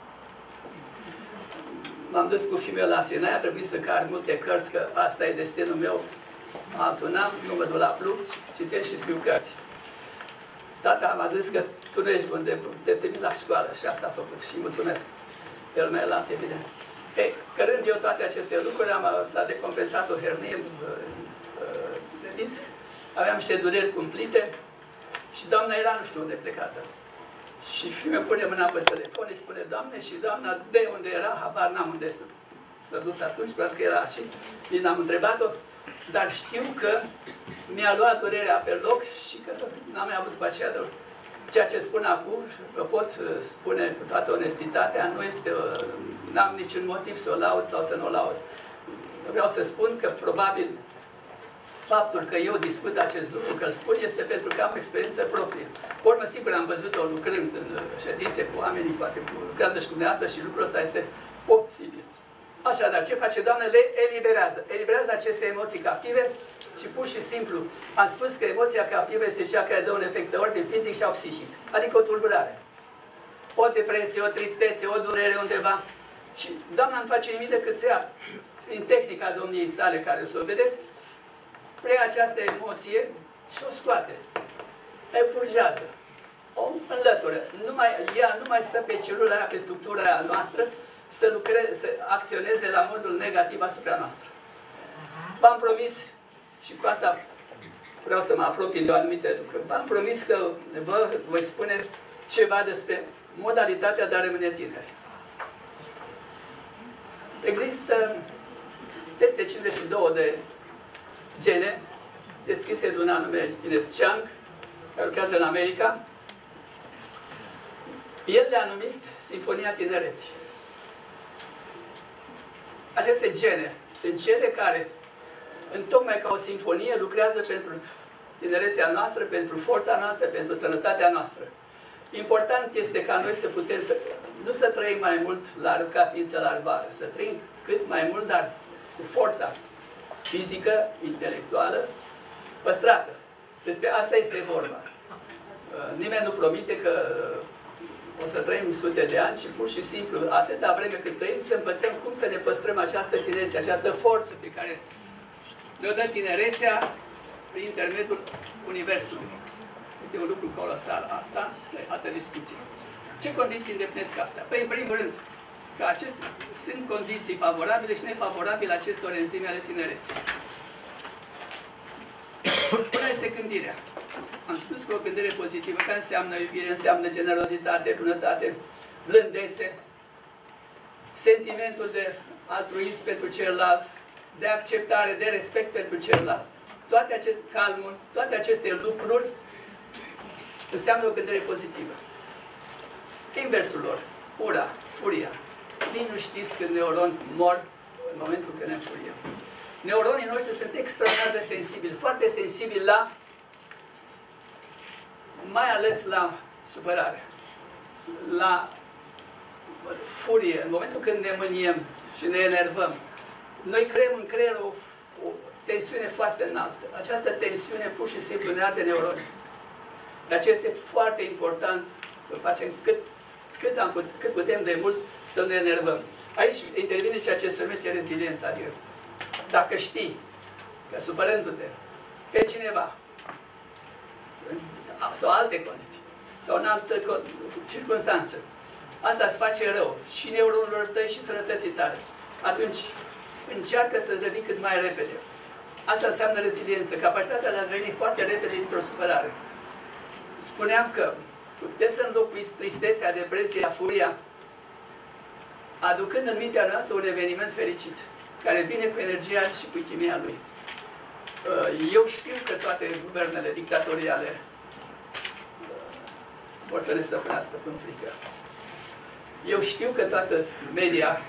M-am dus cu fiul meu la Sinai, a trebuit să car multe cărți, că asta e destinul meu. Altul n-am, nu mă duc la plug, citesc și scriu cărți. Tata m-a zis că tu nu ești bun de, de trimit la școală și asta a făcut și mulțumesc. El mai la evident. Ei, cărând eu toate aceste lucruri, am s-a decompensat o hernie de disc. Aveam niște dureri cumplite și doamna era nu știu unde plecată. Și fiul meu pune mâna pe telefon, îi spune Doamne, și doamna de unde era, habar n-am unde s-a dus atunci, pentru că era și bine am întrebat-o, dar știu că mi-a luat durerea pe loc și că n-am mai avut după aceea de ceea ce spun acum, că pot spune cu toată onestitatea, nu este, n-am niciun motiv să o laud sau să nu o laud. Vreau să spun că probabil faptul că eu discut acest lucru, că îl spun, este pentru că am experiență proprie. Urmă, sigur, am văzut-o lucrând în ședințe cu oamenii, poate lucrează și cu dumneavoastră și lucrul ăsta este posibil. Așadar, ce face Doamna? Le eliberează. Eliberează aceste emoții captive și pur și simplu am spus că emoția captivă este cea care dă un efect de ordine fizic sau psihic, adică o tulburare. O depresie, o tristețe, o durere undeva. Și Doamna nu face nimic decât să ia, prin tehnica domniei sale, care o să o vedeți, preia această emoție și o scoate. O purgează. O înlătură. Nu mai, ea nu mai stă pe celula aia, pe structura aia noastră, să, lucreze, să acționeze la modul negativ asupra noastră. V-am promis, și cu asta vreau să mă apropii de o anumite lucruri, v-am promis că vă voi spune ceva despre modalitatea de a rămâne tineri. Există peste cincizeci și două de gene deschise de un anume chinez Chang, care lucrează în America. El le-a numit Sinfonia Tinereții. Aceste gene sunt cele care, întocmai ca o sinfonie, lucrează pentru tinerețea noastră, pentru forța noastră, pentru sănătatea noastră. Important este ca noi să putem să, nu să trăim mai mult la, ca ființă larvară, să trăim cât mai mult, dar cu forța fizică, intelectuală, păstrată. Despre asta este vorba. Nimeni nu promite că o să trăim sute de ani și pur și simplu, atâta vreme cât trăim, să învățăm cum să ne păstrăm această tinerețe, această forță pe care ne-o dă tinerețea prin intermediul Universului. Este un lucru colosal asta, de altă discuție. Ce condiții îndeplinesc asta? Păi, în primul rând, că acestea sunt condiții favorabile și nefavorabile acestor enzime ale tinereții. Una este gândirea. Am spus că o gândire pozitivă, care înseamnă iubire, înseamnă generozitate, bunătate, blândețe, sentimentul de altruism pentru celălalt, de acceptare, de respect pentru celălalt. Toate aceste calmuri, toate aceste lucruri înseamnă o gândire pozitivă. Inversul lor, ura, furia. Nici nu știți când neuroni mor în momentul când ne înfuriem. Neuronii noștri sunt extraordinar de sensibili, foarte sensibili la, mai ales la supărare, la furie. În momentul când ne mâniem și ne enervăm, noi creăm în creier o, o tensiune foarte înaltă. Această tensiune pur și simplu ne arde neuronii. De aceea este foarte important să facem cât, cât, am put, cât putem de mult să ne enervăm. Aici intervine ceea ce se numește reziliența. Adică, dacă știi că supărându-te pe cineva sau alte condiții, sau în altă circunstanță, asta îți face rău și neuronilor tăi și sănătății tale. Atunci încearcă să revii cât mai repede. Asta înseamnă reziliență, capacitatea de a reveni foarte repede dintr-o supărare. Spuneam că puteți să înlocuiți tristețea, depresia, furia, aducând în mintea noastră un eveniment fericit, care vine cu energia și cu chimia lui. Eu știu că toate guvernele dictatoriale vor să ne stăpânească în frică. Eu știu că toată media,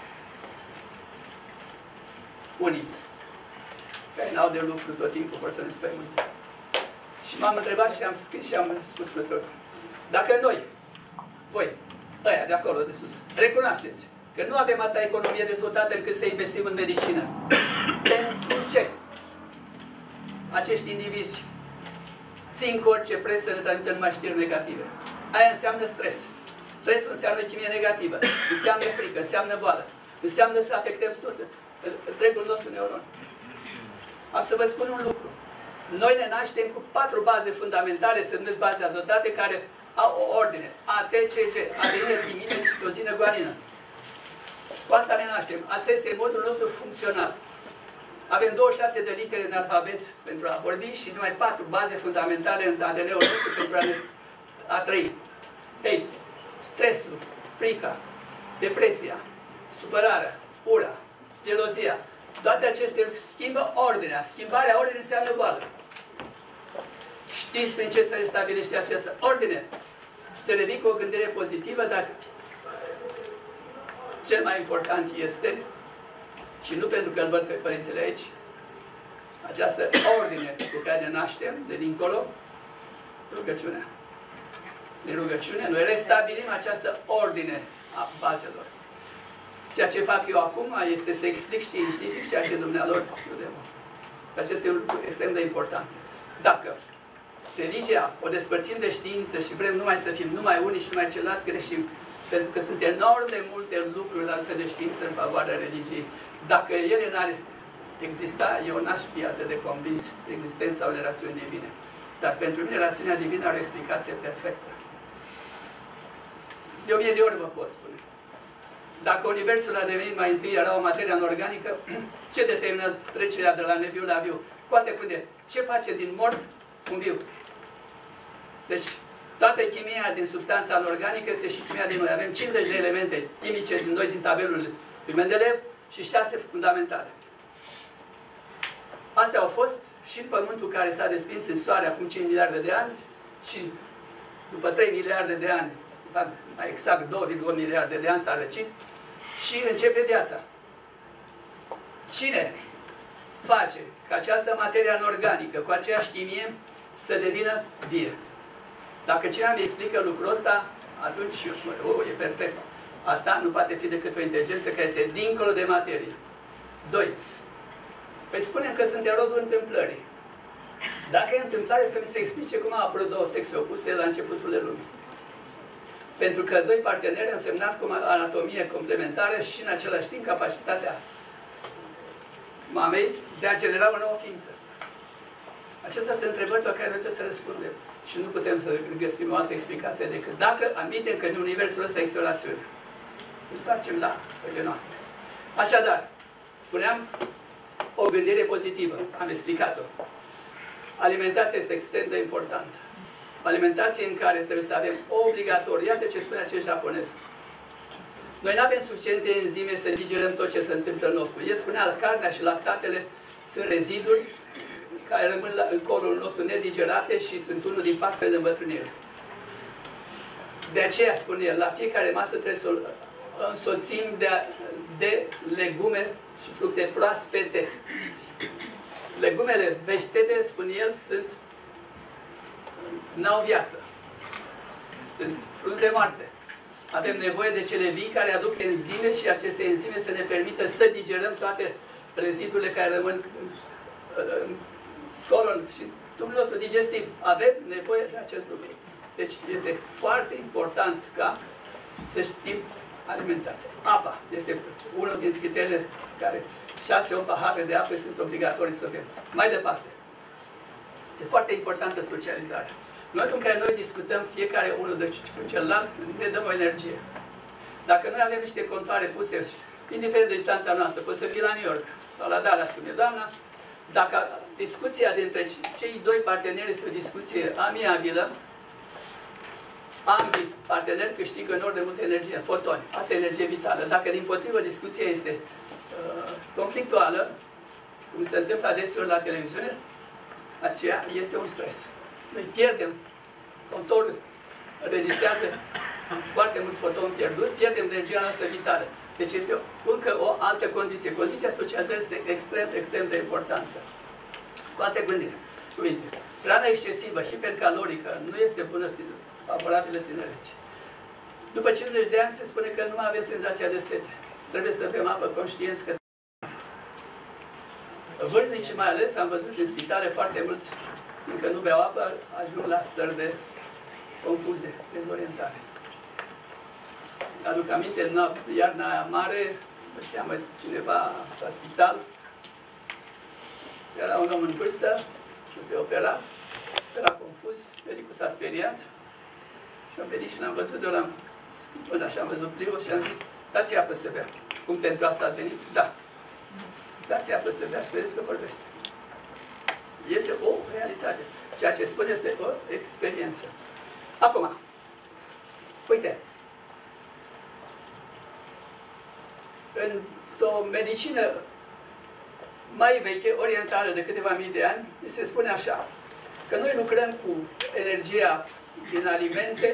unii care n-au de lucru tot timpul vor să ne spăimânte. Și m-am întrebat și am scris și am spus următorul. Dacă noi, voi, ăia de acolo de sus, recunoașteți că nu avem atâta economie dezvoltată încât să investim în medicină, pentru ce acești indivizi țin cu orice preț să ne transmită numai știri negative? Aia înseamnă stres. Stresul înseamnă chimie negativă, înseamnă frică, înseamnă boală, înseamnă să afectăm tot întregul nostru neuron. Am să vă spun un lucru. Noi ne naștem cu patru baze fundamentale, se numesc baze azotate, care au o ordine. A, T, C, G, adenine, timină, citozină, guanină. Cu asta ne naștem. Asta este modul nostru funcțional. Avem douăzeci și șase de litere în alfabet pentru a vorbi și numai patru baze fundamentale în A D N-ul nostru pentru a, ne, a trăi. Ei, stresul, frica, depresia, supărarea, ura, gelozia, toate acestea schimbă ordinea. Schimbarea ordinii înseamnă boală. Știți prin ce se restabilește această ordine? Se ridică o gândire pozitivă, dar cel mai important este, și nu pentru că îl văd pe Părintele aici, această ordine cu care ne naștem, de dincolo, rugăciunea. Din rugăciune, noi restabilim această ordine a bazelor. Ceea ce fac eu acum este să explic științific ceea ce dumnealor nu demon. Acesta este un lucru extrem de important. Dacă religia o despărțim de știință și vrem numai să fim numai unii și numai ceilalți, greșim. Pentru că sunt enorm de multe lucruri aduse de știință în favoarea religiei. Dacă ele n-ar exista, eu n-aș fi atât de convins de existența unei rațiuni divine. Dar pentru mine rațiunea divină are o explicație perfectă. De o mie de ori vă pot spune. Dacă Universul a devenit mai întâi, era o materie anorganică, ce determină trecerea de la neviu la viu? Poate pune, ce face din mort un viu? Deci, toată chimia din substanța anorganică este și chimia din noi. Avem cincizeci de elemente chimice din noi, din tabelul lui Mendeleev și șase fundamentale. Astea au fost și în Pământul care s-a desprins în Soare acum cinci miliarde de ani și după trei miliarde de ani, mai exact două virgulă unu miliarde de ani s-a răcit și începe viața. Cine face ca această materie anorganică cu aceeași chimie să devină vie? Dacă cineva mi explică lucrul ăsta, atunci eu spun, oh, e perfect. Asta nu poate fi decât o inteligență care este dincolo de materie. Doi. Păi spunem că suntem rodul întâmplării. Dacă e întâmplare, să mi se explice cum au apărut două sexe opuse la începutul lumii. Pentru că doi parteneri au însemnat cu anatomie complementară și în același timp capacitatea mamei de a genera o nouă ființă. Acestea sunt întrebări la care noi trebuie să răspundem. Și nu putem să găsim o altă explicație decât dacă admitem că în universul ăsta este o rațiune. Întoarcem la pe noastre. Așadar, spuneam, o gândire pozitivă. Am explicat-o. Alimentația este extrem de importantă. O alimentație în care trebuie să avem obligatoriu. Iată ce spune acest japonez. Noi nu avem suficiente enzime să digerăm tot ce se întâmplă în nostru. El spunea, carnea și lactatele sunt reziduri care rămân la, în colul nostru nedigerate și sunt unul din factorii de îmbătrânire. De aceea, spune el, la fiecare masă trebuie să o însoțim de, de legume și fructe proaspete. Legumele vegetale, spune el, sunt n-au viață. Sunt frunze moarte. Avem nevoie de cele vii care aduc enzime și aceste enzime să ne permită să digerăm toate rezidurile care rămân în, în colon și tubul nostru digestiv. Avem nevoie de acest lucru. Deci este foarte important ca să știm alimentația. Apa este unul dintre criteriile care șase opt pahare de apă sunt obligatorii să bem. Mai departe, e foarte importantă socializarea. În momentul în care noi discutăm fiecare unul de cu celălalt, ne dăm o energie. Dacă noi avem niște contoare puse, indiferent de distanța noastră, poate să fie la New York sau la Dallas, cum e doamna, dacă discuția dintre cei doi parteneri este o discuție amiabilă, ambii parteneri câștigă în ori de multă energie, fotoni. Asta e energie vitală. Dacă din potrivă discuția este uh, conflictuală, cum se întâmplă adeseori la televiziune, aceea este un stres. Noi pierdem, contorul înregistrează foarte mulți fotoni pierduți, pierdem energia noastră vitală. Deci este o, încă o altă condiție. Condiția socializării este extrem, extrem de importantă. Cu alte gândiri. Cuvinte. Hrana excesivă, hipercalorică, nu este bună, favorabilă tinereții. După cincizeci de ani se spune că nu mai avem senzația de sete. Trebuie să bem apă conștienți că vârstnicii mai ales, am văzut în spitale foarte mulți, încă nu beau apă, ajung la stări de confuzie, dezorientare. Aduc aminte, în iarna aia mare, mă cheamă cineva la spital, era un om în vârstă, și se opera, era confuz, medicul s-a speriat și am venit și l-am văzut, eu l-am spus așa, am văzut pliul și am zis, dați apă să bea. Cum pentru asta ați venit? Da. Dați apă să bea și vedeți că vorbește. Este o realitate. Ceea ce spune este o experiență. Acum, uite, într-o medicină mai veche, orientală de câteva mii de ani, se spune așa, că noi lucrăm cu energia din alimente,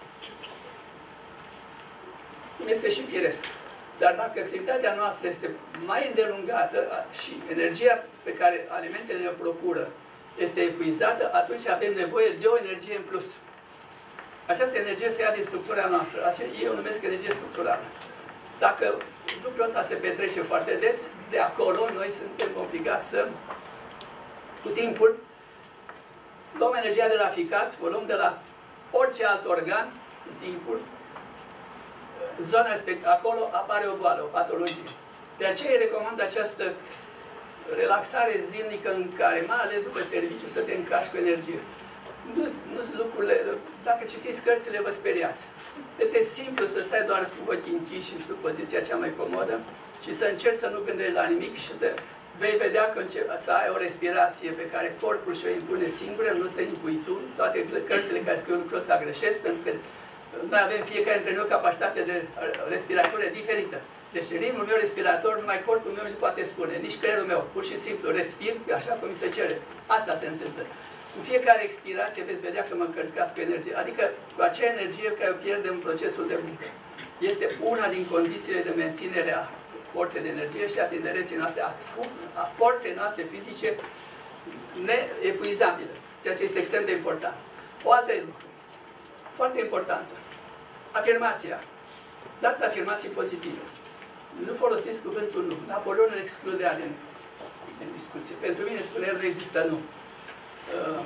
cum este și firesc. Dar dacă activitatea noastră este mai îndelungată și energia pe care alimentele ne procură este epuizată, atunci avem nevoie de o energie în plus. Această energie se ia din structura noastră. Așa, eu o numesc energie structurală. Dacă lucrul ăsta se petrece foarte des, de acolo noi suntem obligați să, cu timpul, luăm energia de la ficat, o luăm de la orice alt organ, cu timpul, zona respectivă, acolo apare o boală, o patologie. De aceea îi recomand această relaxare zilnică în care, mai ales după serviciu, să te încași cu energie. Nu, nu sunt lucrurile, dacă citiți cărțile, vă speriați. Este simplu să stai doar cu ochii închiși în poziția cea mai comodă și să încerci să nu gândești la nimic și să vei vedea că să ai o respirație pe care corpul și-o impune singură, nu să impui tu. Toate cărțile care scriu lucrul ăsta greșesc, pentru că noi avem fiecare dintre noi o capacitate de respirație diferită. Deci ritmul meu respirator, numai corpul meu îl poate spune, nici creierul meu. Pur și simplu respir așa cum mi se cere. Asta se întâmplă. Cu fiecare expirație veți vedea că mă încărcați cu energie. Adică cu acea energie care o pierdem în procesul de muncă. Este una din condițiile de menținere a forței de energie și a tinereții noastre, a, a forței noastre fizice neepuizabile. Ceea ce este extrem de important. O altă foarte importantă. Afirmația. Dați afirmații pozitive. Nu folosiți cuvântul nu. Napoleon îl excludea din, din discuție. Pentru mine, spune el, nu există nu. Uh,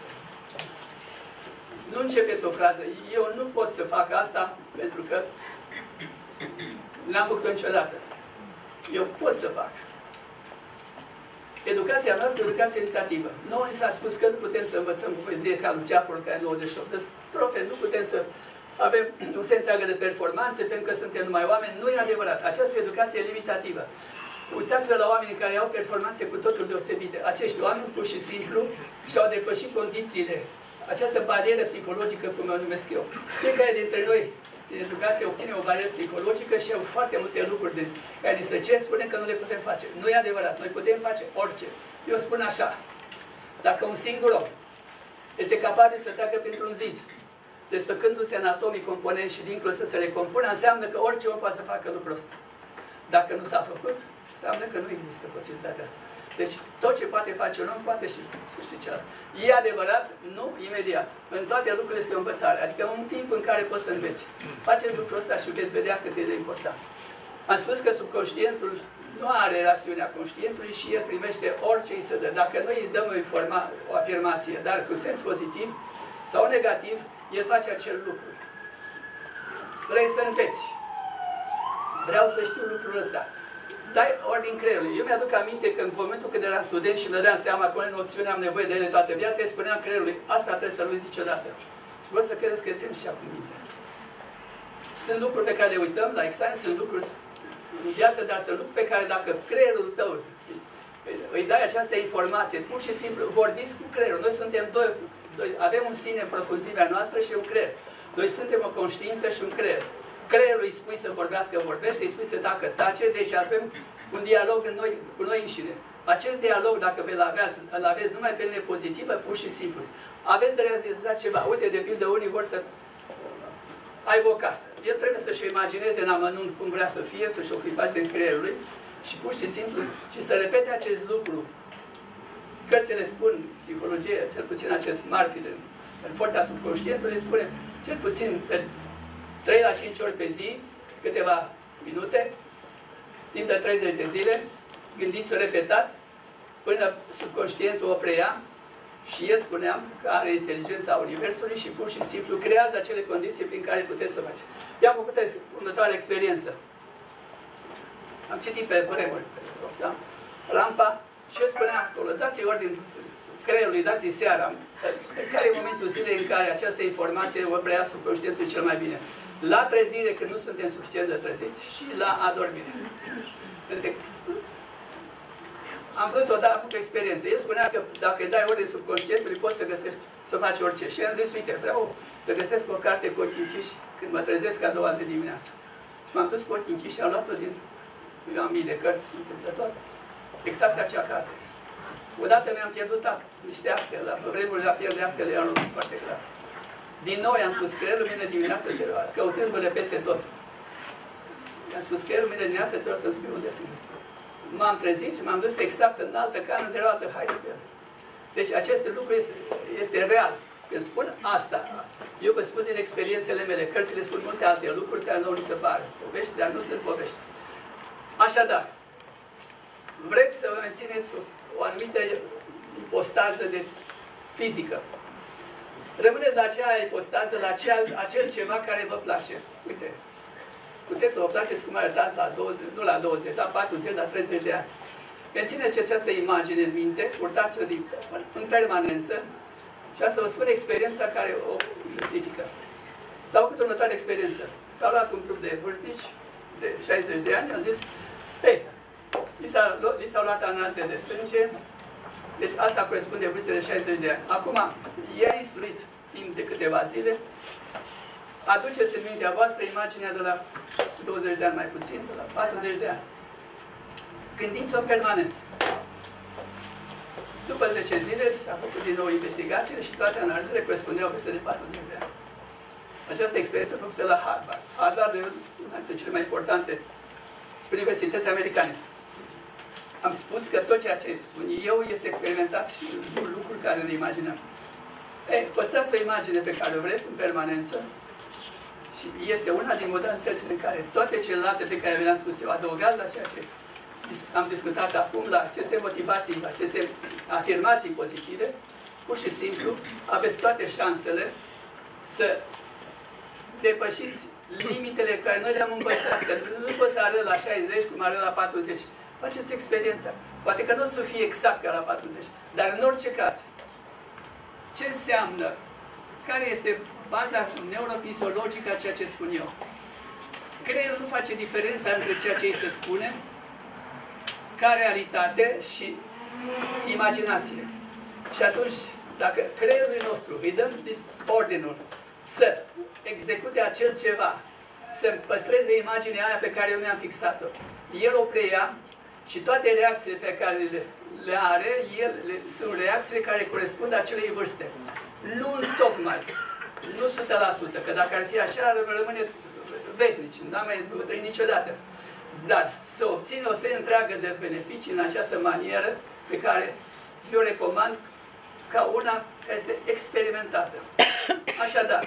nu începeți o frază. Eu nu pot să fac asta pentru că n-am făcut-o niciodată. Eu pot să fac. Educația noastră e educație educativă. Nouă ni s-a spus că nu putem să învățăm poezie ca lui Ceafărul, care e nouăzeci și opt de strofe, nu putem să avem un set întreagă de performanțe, pentru că suntem numai oameni. Nu e adevărat. Această educație e limitativă. Uitați-vă la oamenii care au performanțe cu totul deosebite. Acești oameni, pur și simplu, și-au depășit condițiile. Această barieră psihologică, cum o numesc eu. Fiecare dintre noi, din educație, obține o barieră psihologică și au foarte multe lucruri de care ni se cer, spune că nu le putem face. Nu e adevărat. Noi putem face orice. Eu spun așa. Dacă un singur om este capabil să treacă printr-un zid, desfăcându-se anatomii, componenți și dincolo să se recompună, înseamnă că orice om poate să facă lucrul ăsta. Dacă nu s-a făcut, înseamnă că nu există posibilitatea asta. Deci, tot ce poate face un om, poate și să știi cealaltă. E adevărat? Nu, imediat. În toate lucrurile este o învățare. Adică un timp în care poți să înveți. Faceți lucrul ăsta și veți vedea cât e de important. Am spus că subconștientul nu are rațiunea conștientului și el primește orice îi se dă. Dacă noi îi dăm o, informa, o afirmație, dar cu sens pozitiv sau negativ, el face acel lucru. Vrei să înveți. Vreau să știu lucrul ăsta. Dai ordin creierului. Eu mi-aduc aminte că în momentul când eram student și îmi dădeam seama că unele noțiuni am nevoie de ele toată viața, îi spuneam creierului, asta trebuie să-l uiți niciodată. Și vreau să credeți că țin și acum minte. Sunt lucruri pe care le uităm la examen, sunt lucruri în viață, dar sunt lucruri pe care dacă creierul tău îi dai această informație, pur și simplu vorbiți cu creierul. Noi suntem doi, doi avem un sine în profunzimea noastră și un creier. Noi suntem o conștiință și un creier. Creierul îi spui să vorbească, vorbește, îi spui să tacă, tace, deci avem un dialog în noi, cu noi înșine. Acest dialog, dacă îl aveți, îl aveți numai pe linie pozitivă, pur și simplu. Aveți de realizat ceva. Uite, de pildă, unii vor să aibă o casă. El trebuie să-și imagineze în amănunt cum vrea să fie, să-și ocupați din creierul lui și pur și simplu și să repete acest lucru. Cărțile spun, psihologie, cel puțin acest Murphy, în forța subconștientului, spune cel puțin de trei la cinci ori pe zi, câteva minute, timp de treizeci de zile, gândiți-o repetat, până subconștientul o preia și el, spuneam, că are inteligența Universului și pur și simplu creează acele condiții prin care puteți să faceți. Eu am făcut următoarea experiență. Am citit pe vremuri, Rampa, și el spunea acolo, dați-i ordin creierului, dați-i seara, care e momentul zilei în care această informație o preia subconștientul cel mai bine. La trezire, când nu suntem suficient de treziți, și la adormire. Am vrut odată, am făcut experiență. El spunea că dacă îi dai ordine subconștientului, poți să găsești, să faci orice. Și am zis, uite, vreau să găsesc o carte cu ochii închiși când mă trezesc a doua de dimineață. Și m-am dus cu ochii închiși și am luat-o din... Eu am mii de cărți întâmplător. Exact acea carte. Odată mi-am pierdut act, niște acte. La vremurile la pierde actele, i-am luat foarte clar. Din nou i-am spus, creierul mine dimineață, căutându-le peste tot. I-am spus, creierul mine dimineață, trebuie să-mi spui unde sunt. M-am trezit și m-am dus exact în altă cană de la altă haide pe el. Deci acest lucru este, este real. Când spun asta, eu vă spun din experiențele mele, cărțile spun multe alte lucruri care nu ni se pare povești, dar nu sunt povești. Așadar, vreți să mențineți o, o anumită ipostază de fizică. Rămâneți la acea ipostază, la acel, acel ceva care vă place. Uite, puteți să vă placeți cum arătați la douăzeci, nu la douăzeci, la patruzeci, la treizeci de ani. Mențineți această imagine în minte, purtați-o în permanență și asta vă spun experiența care o justifică. S-a făcut următoarea experiență. S-a luat un grup de vârstnici de șaizeci de ani, am zis, hei, li s-au luat analize de sânge, deci asta corespunde vârstei de șaizeci de ani. Acum, i-a instruit timp de câteva zile, aduceți în mintea voastră imaginea de la douăzeci de ani mai puțin, de la patruzeci de ani. Gândiți-o permanent. După zece zile s-a făcut din nou investigațiile și toate analizele corespundeau vârstei de patruzeci de ani. Această experiență făcută la Harvard. Harvard e una dintre cele mai importante universități americane. Am spus că tot ceea ce spun eu este experimentat și un lucru care ne imaginăm. Ei, păstrați o imagine pe care o vreți în permanență și este una din modalitățile în care toate celelalte pe care le-am spus eu, adăugați la ceea ce am discutat acum, la aceste motivații, la aceste afirmații pozitive, pur și simplu aveți toate șansele să depășiți limitele care noi le-am învățat. Că nu poți să arăți la șaizeci cum arăți la patruzeci. Faceți experiența. Poate că nu o să fie exact ca la patruzeci, dar în orice caz, ce înseamnă? Care este baza neurofiziologică a ceea ce spun eu? Creierul nu face diferența între ceea ce îi se spune ca realitate și imaginație. Și atunci, dacă creierul nostru îi dăm ordinul să execute acel ceva, să păstreze imaginea aia pe care eu mi-am fixat-o, el o preia și toate reacțiile pe care le, le are, el, le, sunt reacțiile care corespund acelei vârste. Nu tocmai, nu o sută la sută, că dacă ar fi așa, rămâne veșnici, n-am mai trăit niciodată. Dar să obțină o serie întreagă de beneficii în această manieră pe care eu recomand ca una care este experimentată. Așadar,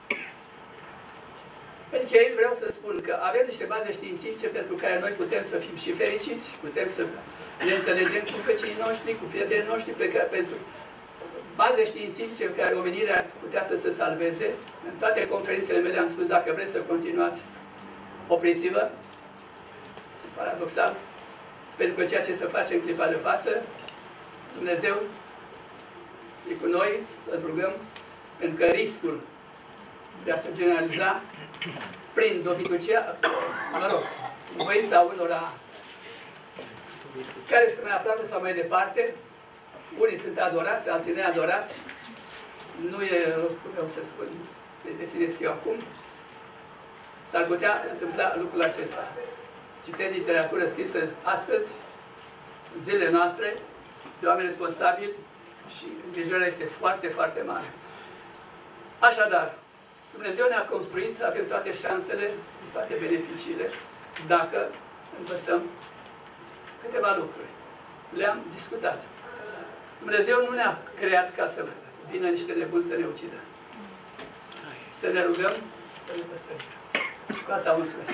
încheind vreau să spun că avem niște baze științifice pentru care noi putem să fim și fericiți, putem să ne înțelegem cu vecinii noștri, cu prietenii noștri, pe care, pentru baze științifice pe care omenirea ar putea să se salveze. În toate conferințele mele am spus, dacă vreți să continuați, opriți-vă. Paradoxal. Pentru că ceea ce se face în clipa de față, Dumnezeu e cu noi, îl rugăm, pentru că riscul de a se generaliza prin dobitocia, mă rog, voința unora care se mai aproape sau mai departe, unii sunt adorați, alții neadorați, nu e rost eu să spun, le definesc eu acum, s-ar putea întâmpla lucrul acesta. Citesc literatură scrisă astăzi, în zilele noastre, de oameni responsabili și îngrijorarea este foarte, foarte mare. Așadar, Dumnezeu ne-a construit să avem toate șansele, toate beneficiile, dacă învățăm câteva lucruri. Le-am discutat. Dumnezeu nu ne-a creat ca să vină niște nebuni să ne ucidă. Să ne rugăm, să ne păstrăm. Și cu asta mulțumesc.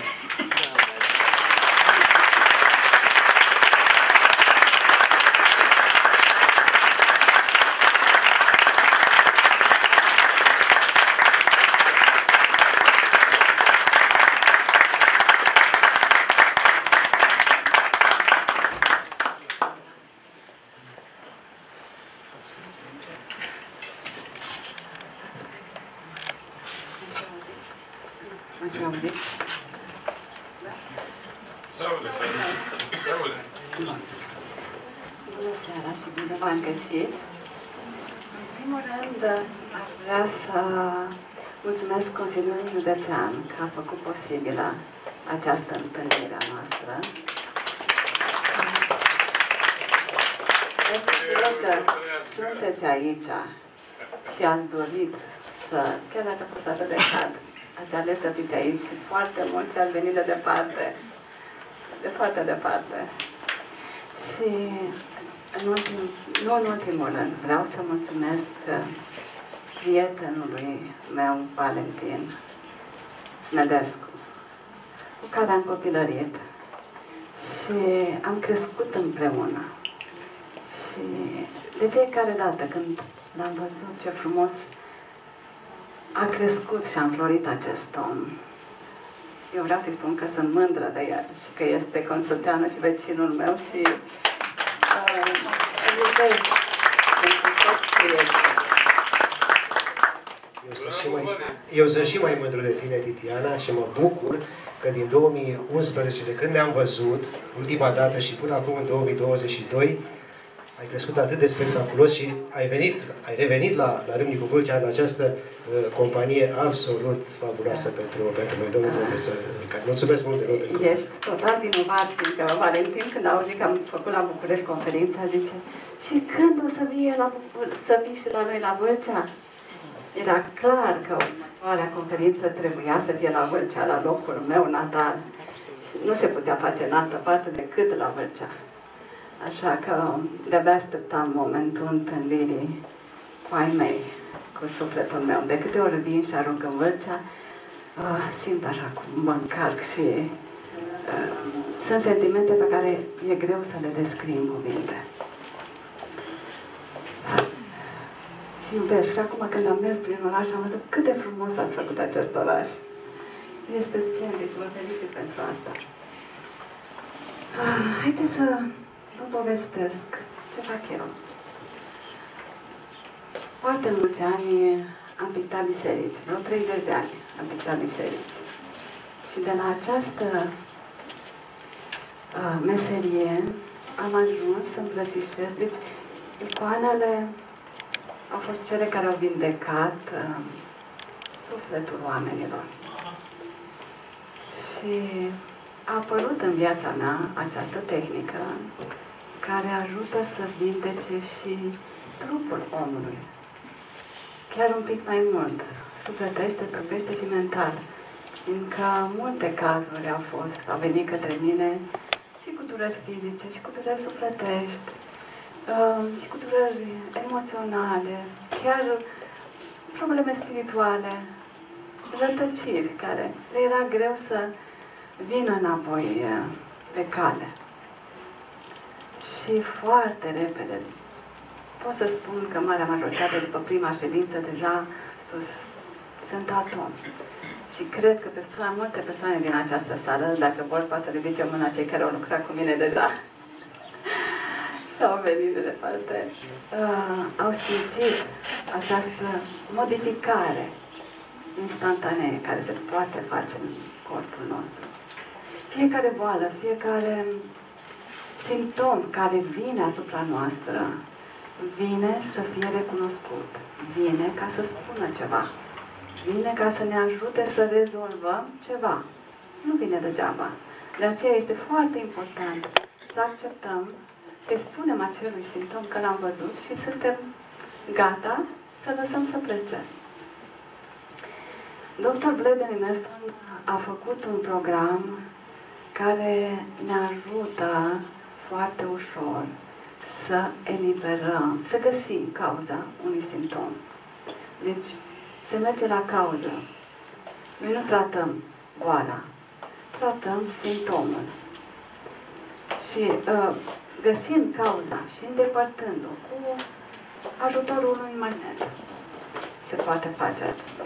Bună seara și bine v-am găsit. În primul rând, aș vrea să mulțumesc Consiliului Județean că a făcut posibilă această întâlnire a noastră. Dacă sunteți aici și ați dorit să, chiar dacă a fost atât de cald, ați ales să fiți aici și foarte mulți ați venit de departe, de foarte departe. Și în ultim, nu în ultimul rând, vreau să mulțumesc prietenului meu, Valentin Smedescu, cu care am copilărit și am crescut împreună. Și de fiecare dată când l-am văzut ce frumos a crescut și a înflorit acest om, eu vreau să-i spun că sunt mândră de el și că este consăteană și vecinul meu și uh, îl iubesc pentru tot ce este. Eu sunt, și mai, eu sunt și mai mândru de tine, Titiana, și mă bucur că din două mii unsprezece, de când ne-am văzut, ultima dată și până acum în două mii douăzeci și doi, ai crescut atât de spectaculos și ai venit, ai revenit la, la Râmnicu Vâlcea în această uh, companie absolut fabuloasă da. pentru, pentru noi, domnul profesor. Mulțumesc mult de tot încă. Ești total vinovat, fiindcă Valentin, când a auzit că am făcut la București conferința, zice, și când o să vii, la să vii și la noi la Vâlcea? Era clar că următoarea conferință trebuia să fie la Vâlcea, la locul meu natal. Și nu se putea face în altă parte decât la Vâlcea. Așa că de-abia așteptam momentul întâlnirii cu ai mei, cu sufletul meu. De câte ori vin și arunc în Vâlcea, uh, simt așa cum mă încalc și uh, sunt sentimente pe care e greu să le descrii în cuvinte. Și iubesc. Și acum când am mers prin oraș, am văzut cât de frumos ați făcut acest oraș. Este splendid și vă felicit pentru asta. Uh, haideți să vă povestesc ce fac eu. Foarte mulți ani am pictat biserici, vreo treizeci de ani am pictat biserici. Și de la această uh, meserie am ajuns să îmbrățișez. Deci, icoanele au fost cele care au vindecat uh, sufletul oamenilor. Și a apărut în viața mea această tehnică care ajută să vindece și trupul omului. Chiar un pic mai mult. Sufletește, trupește și mental. Fiindcă multe cazuri au fost, au venit către mine și cu dureri fizice, și cu dureri sufletești, uh, și cu dureri emoționale, chiar probleme spirituale, rătăciri, care le era greu să vină înapoi pe cale. Și foarte repede, pot să spun că marea majoritate, după prima ședință, deja spus, sunt atomi. Și cred că persoane, multe persoane din această sală, dacă vor, poate să ridice mâna cei care au lucrat cu mine deja, și au venit de departe, uh, au simțit această modificare instantanee care se poate face în corpul nostru. Fiecare boală, fiecare simptom care vine asupra noastră, vine să fie recunoscut, vine ca să spună ceva, vine ca să ne ajute să rezolvăm ceva. Nu vine degeaba. De aceea este foarte important să acceptăm, să-i spunem acelui simptom că l-am văzut și suntem gata să lăsăm să plece. doctor Bledel Nelson a făcut un program care ne ajută foarte ușor să eliberăm, să găsim cauza unui simptom. Deci, se merge la cauză. Noi nu tratăm boala, tratăm simptomul. Și uh, găsind cauza și îndepărtând-o cu ajutorul unui magnet, se poate face asta.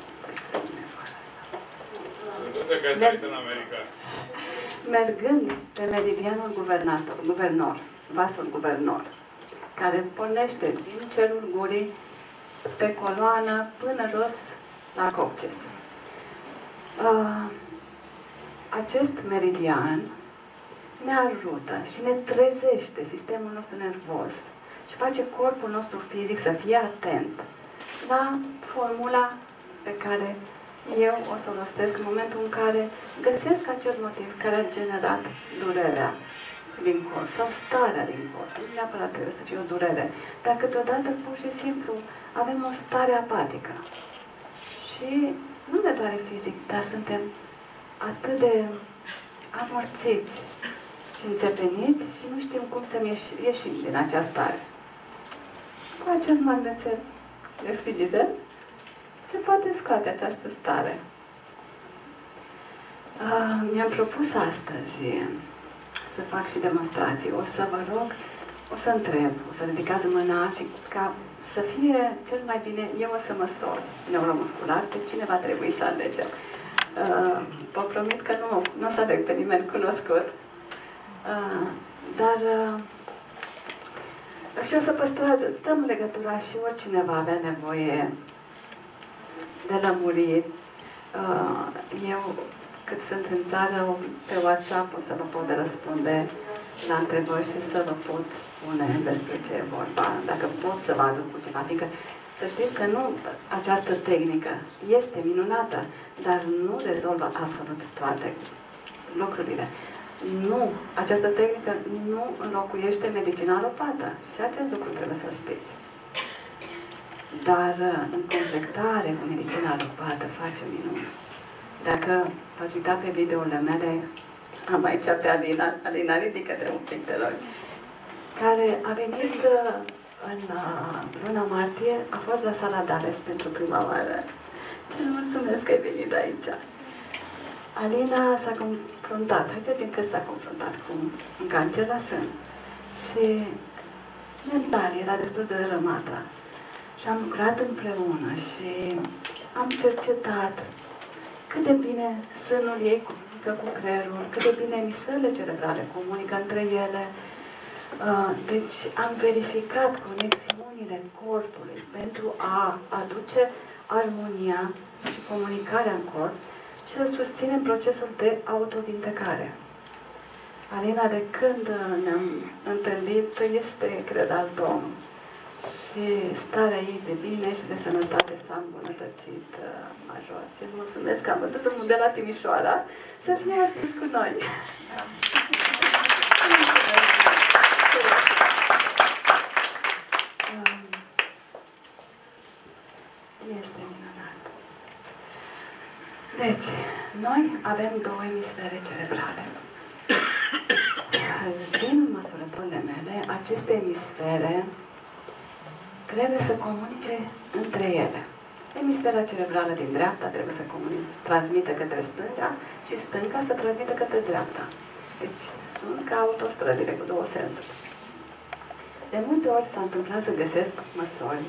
Mergând pe meridianul guvernator, guvernor, vasul guvernor, care pornește din cerul gurii pe coloană până jos la coccis. Uh, acest meridian ne ajută și ne trezește sistemul nostru nervos și face corpul nostru fizic să fie atent la formula pe care eu o să o rostesc în momentul în care găsesc acel motiv care a generat durerea din corp sau starea din corp. Nu neapărat trebuie să fie o durere, dar câteodată pur și simplu avem o stare apatică. Și nu ne doare fizic, dar suntem atât de amorțiți și înțepeniți și nu știm cum să ieșim din această stare. Cu acest magnețel de frigider se poate scoate această stare. Uh, Mi-am propus astăzi să fac și demonstrații. O să vă rog, o să întreb, o să ridicați mâna și ca să fie cel mai bine, eu o să măsor neuromuscular, pe cine va trebui să alegem. Uh, vă promit că nu, nu o să aleg pe nimeni cunoscut. Uh, dar uh, și o să păstrează, stăm în legătura și oricine va avea nevoie de lămuriri. Uh, eu, cât sunt în țară, pe WhatsApp o să vă pot răspunde la întrebări și să vă pot spune despre ce e vorba, dacă pot să vă aduc cu ceva, fiindcă să știți că nu această tehnică este minunată, dar nu rezolvă absolut toate lucrurile. Nu, această tehnică nu înlocuiește medicina alopată și acest lucru trebuie să-l știți. Dar în completare cu medicina alopată face minuni. Dacă v-ați uitat pe videourile mele, am aici pe Alina, Alina, ridică-te un pic, te rog, care a venit în luna martie, a fost la Sala Dales pentru prima oară. Și mulțumesc că ai venit aici. Alina s-a confruntat, hai să zicem că s-a confruntat cu un cancer la sân. Și mental era destul de dărâmată. Și am lucrat împreună și am cercetat cât de bine sânul ei comunică cu creierul, cât de bine emisferele cerebrale comunică între ele. Deci am verificat conexiunile corpului pentru a aduce armonia și comunicarea în corp și să susținem procesul de autovindecare. Alina, de când ne-am întâlnit, este, cred, alt om. Și starea ei de bine și de sănătate s-a îmbunătățit uh, major. Și îți mulțumesc că am văzut drumul de la Timișoara să fie astăzi cu noi. Este minunat. Deci, noi avem două emisfere cerebrale. Din măsurătorile mele, aceste emisfere trebuie să comunice între ele. Emisfera cerebrală din dreapta trebuie să comunice, transmită către stânga și stânga să transmită către dreapta. Deci sunt ca autostrăzile cu două sensuri. De multe ori s-a întâmplat să găsesc măsori,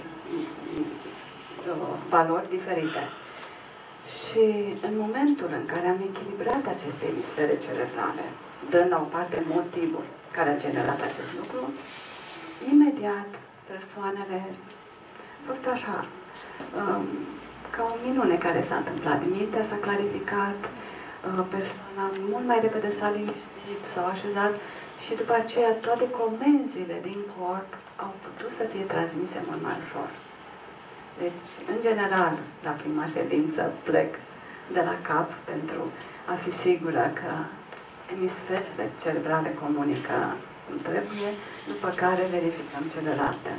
valori diferite. Și în momentul în care am echilibrat aceste emisfere cerebrale, dând la o parte motivul care a generat acest lucru, imediat persoanele a fost așa, um, ca o minune care s-a întâmplat. Mintea s-a clarificat, uh, persoana mult mai repede s-a liniștit, s-au așezat și după aceea toate comenzile din corp au putut să fie transmise mult mai ușor. Deci, în general, la prima ședință plec de la cap pentru a fi sigură că emisferele cerebrale comunică cum trebuie, după care verificăm celelalte.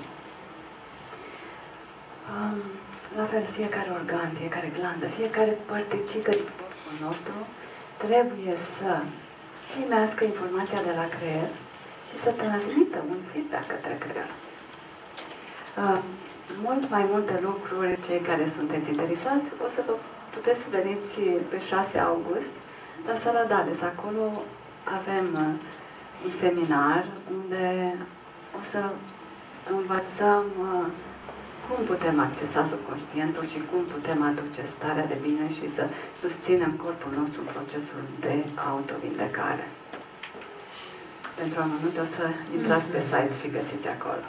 Um, la fel, fiecare organ, fiecare glandă, fiecare părticică din corpul nostru trebuie să primească informația de la creier și să transmită un feedback către creier. Um, mult mai multe lucruri, cei care sunteți interesați, o să vă puteți să veniți pe șase august la Sala Dales. Acolo avem un seminar unde o să învățăm cum putem accesa subconștientul și cum putem aduce starea de bine și să susținem corpul nostru în procesul de autovindecare. Pentru amănunte o să intrați pe site și găsiți acolo.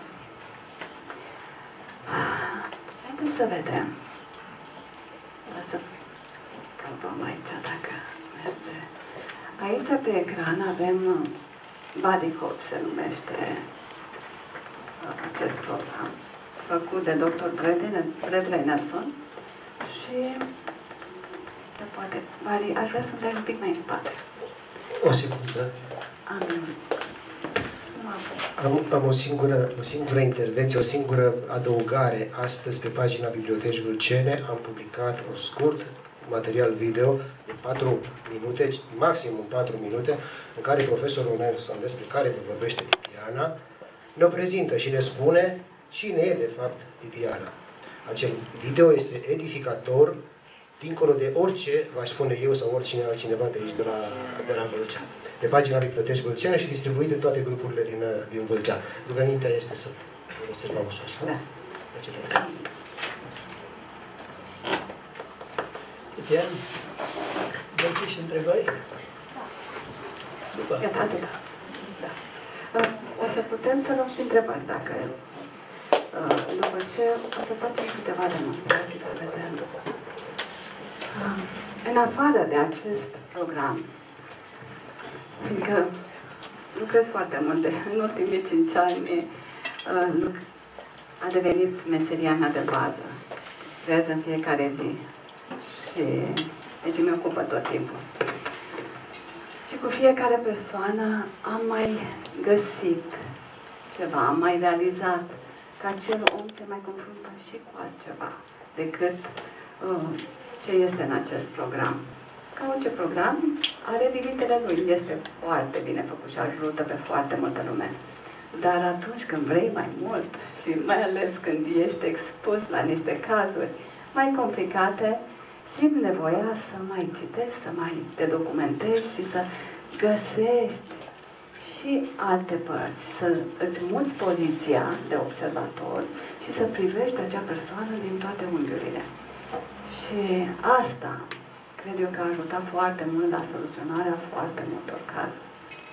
Haideți să vedem. O să probăm aici dacă merge. Aici pe ecran avem Body Code, se numește acest program, făcut de doctor Bradley Nelson și poate, Mari, aș vrea să dai un pic mai în spate. O secundă. Am, am, am o, singură, o singură intervenție, o singură adăugare. Astăzi, pe pagina Bibliotecii Vâlcene, am publicat un scurt material video de patru minute, maxim patru minute, în care profesorul Nelson, despre care vă vorbește Tiziana, ne prezintă și ne spune cine e, de fapt, Tiziana. Acel video este edificator, dincolo de orice, v-aș spune eu sau oricine altcineva de aici, de la, de la Vâlcea. Pe pagina Bibliotecii Vâlcene și distribuit în toate grupurile din, din Vâlcea. Rugămintea este să folosești la ușor. Da. Tizian, vrei și întrebări? După. Gata, da. Da. O să putem să luăm și întrebări, dacă după ce o să facem câteva demonstrații, să vedem. În afară de acest program, fiindcă lucrez foarte mult, de, în ultimii cinci ani a devenit meseria mea de bază. Lucrez în fiecare zi. Și deci mi ocupă tot timpul. Și cu fiecare persoană am mai găsit ceva, am mai realizat că acel om se mai confruntă și cu altceva decât uh, ce este în acest program. Ca orice program, are limitele lui, este foarte bine făcut și ajută pe foarte multă lume. Dar atunci când vrei mai mult și mai ales când ești expus la niște cazuri mai complicate, simt nevoia să mai citești, să mai te documentezi și să găsești și alte părți, să îți muți poziția de observator și să privești acea persoană din toate unghiurile. Și asta cred eu că a ajutat foarte mult la soluționarea foarte multor cazuri.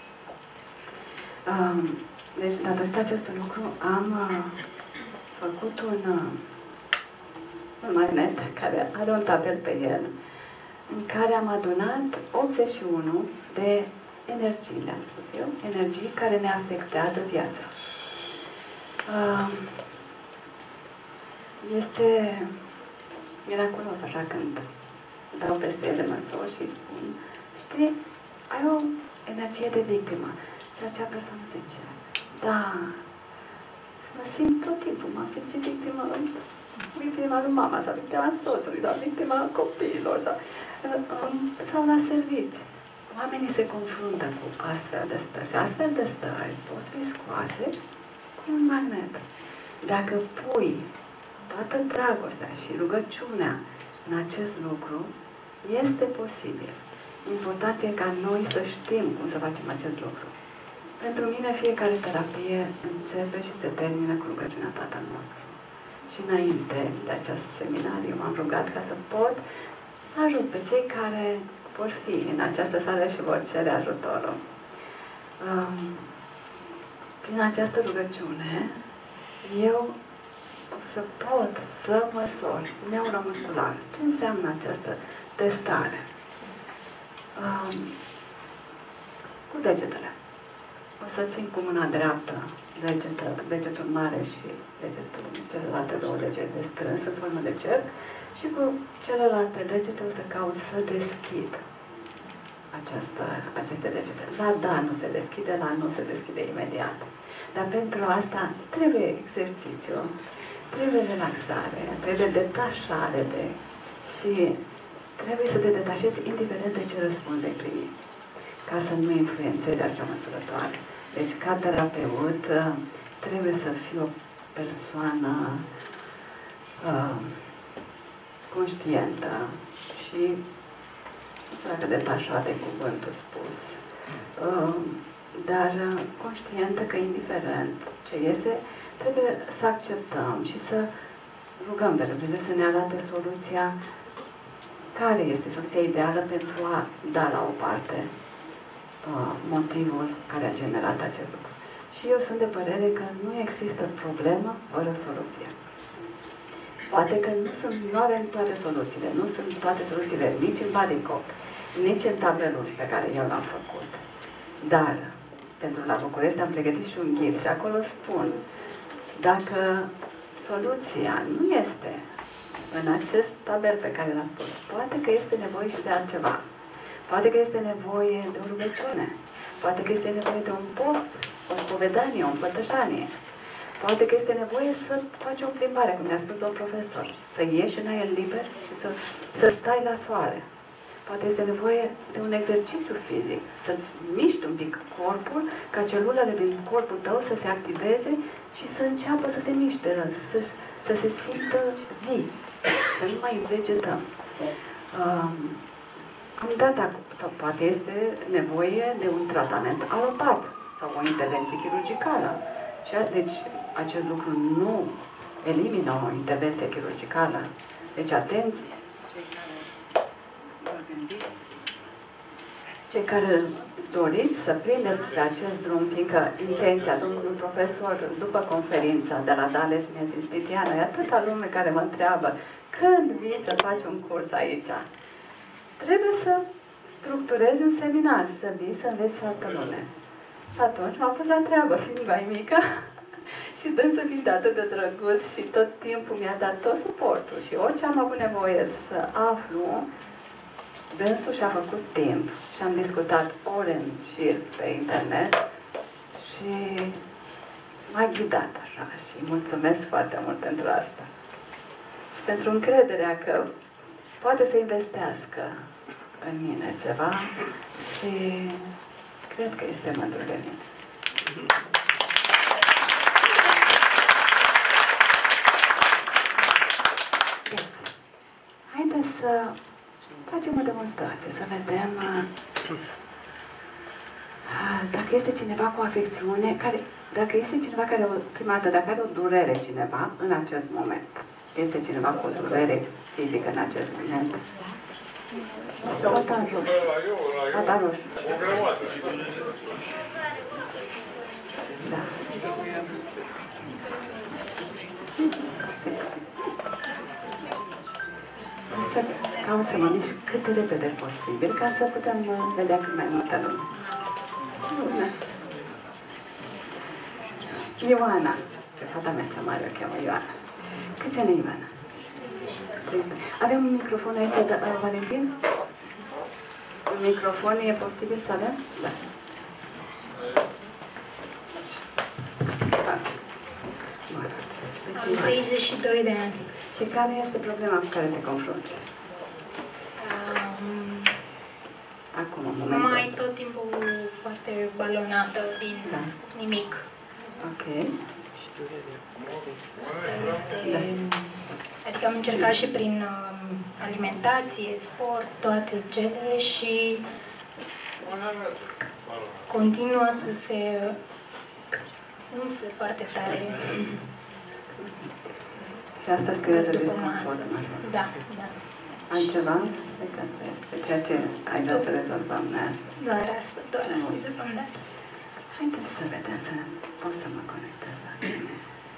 Deci, datorită acestui lucru, am făcut un un magnet care are un tabel pe el, în care am adunat optzeci și unu de energii, le-am spus eu, energii care ne afectează viața. Este miraculos așa când dau peste ele măsori și spun, știi, ai o energie de victimă. Și acea persoană zice, da, mă simt tot timpul, m-am simțit victimă victima lui mama sau victima soțului sau victima copiilor sau, sau la servici. Oamenii se confruntă cu astfel de stări și astfel de stări pot fi scoase cu un magnet. Dacă pui toată dragostea și rugăciunea în acest lucru, este posibil. Important e ca noi să știm cum să facem acest lucru. Pentru mine fiecare terapie începe și se termină cu rugăciunea Tatăl nostru. Și înainte de acest seminariu m-am rugat ca să pot să ajut pe cei care vor fi în această sală și vor cere ajutorul. Um, prin această rugăciune, eu o să pot să măsor neuromuscular. Ce înseamnă această testare? Um, cu degetele. O să țin cu mâna dreaptă degetul, degetul mare și degetul, celelalte două degete strâns în formă de cerc și cu celelalte degete o să caut să deschid această, aceste degete. La da nu se deschide, la nu se deschide imediat. Dar pentru asta trebuie exercițiu, trebuie relaxare, trebuie detașare de, și trebuie să te detașezi indiferent de ce răspunde primi, ca să nu influențezi acea măsurătoare. Deci, ca terapeut, trebuie să fii o persoană uh, conștientă și, nu știu dacă detașată e cuvântul spus, uh, dar conștientă că, indiferent ce iese, trebuie să acceptăm și să rugăm pe Dumnezeu să ne arate soluția, care este soluția ideală pentru a da la o parte uh, motivul care a generat acest lucru. Și eu sunt de părere că nu există problemă fără soluție. Poate că nu, sunt, nu avem toate soluțiile, nu sunt toate soluțiile nici în Body Cop, nici în tabelul pe care eu l-am făcut. Dar, pentru la București am pregătit și un ghid și acolo spun, dacă soluția nu este în acest tabel pe care l-am spus, poate că este nevoie și de altceva. Poate că este nevoie de o rugăciune. Poate că este nevoie de un post, o spovedanie, o împărtășanie. Poate că este nevoie să faci o plimbare, cum ne-a spus domn profesor, să ieși în aer liber și să, să stai la soare. Poate este nevoie de un exercițiu fizic, să-ți miști un pic corpul, ca celulele din corpul tău să se activeze și să înceapă să se miște, să, să se simtă vii, să nu mai vegetăm. Um, am dat acum, sau poate este nevoie de un tratament alopat sau o intervenție chirurgicală. Și, deci, acest lucru nu elimină o intervenție chirurgicală. Deci, atenție! Cei care vă gândiți, cei care doriți să prindeți pe acest drum, fiindcă intenția domnului profesor, după conferința de la Dales, mi-a zis, Titiana, e atâta lume care mă întreabă, când vii să faci un curs aici? Trebuie să structurezi un seminar, să vii să înveți și altă lume. Și atunci m-am pus la treabă, fiind mai mică, și dânsul fiind atât de drăguț și tot timpul mi-a dat tot suportul. Și orice am avut nevoie să aflu, dânsul și-a făcut timp și am discutat ore în șir pe internet și m-a ghidat așa și mulțumesc foarte mult pentru asta. Și pentru încrederea că poate să investească în mine ceva și cred că este mândru de mine. Deci, haideți să facem o demonstrație, să vedem dacă este cineva cu afecțiune, care, dacă este cineva care, prima dată, dacă are o durere cineva în acest moment. Este cineva cu o durere fizică în acest moment. Ata roșu. Ata roșu. Da. Să caut să mă mișc cât de repede posibil, ca să putem vedea cât mai multă lume. Bună! Ioana, că fata mea cea mare o cheamă Ioana. Câți ani e Ioana? Avem un microfon aici, de, uh, Valentin? Un microfon e posibil să avem? Da. Am treizeci și doi de ani. Și care este problema cu care te confrunți? Um, Acum, în momentul mai tot timpul foarte balonată din da. nimic. Ok. Asta este... Adică am încercat și prin um, alimentație, sport, toate cele și continuă să se umfle foarte tare. Și asta creează după masă. disconfort. Da, da. Altceva? Pe ceea ce ai dat să rezolvăm noi asta. Doar asta, doar asta e deocamdată. Haideți să vedem, să pot să mă conectez la tine.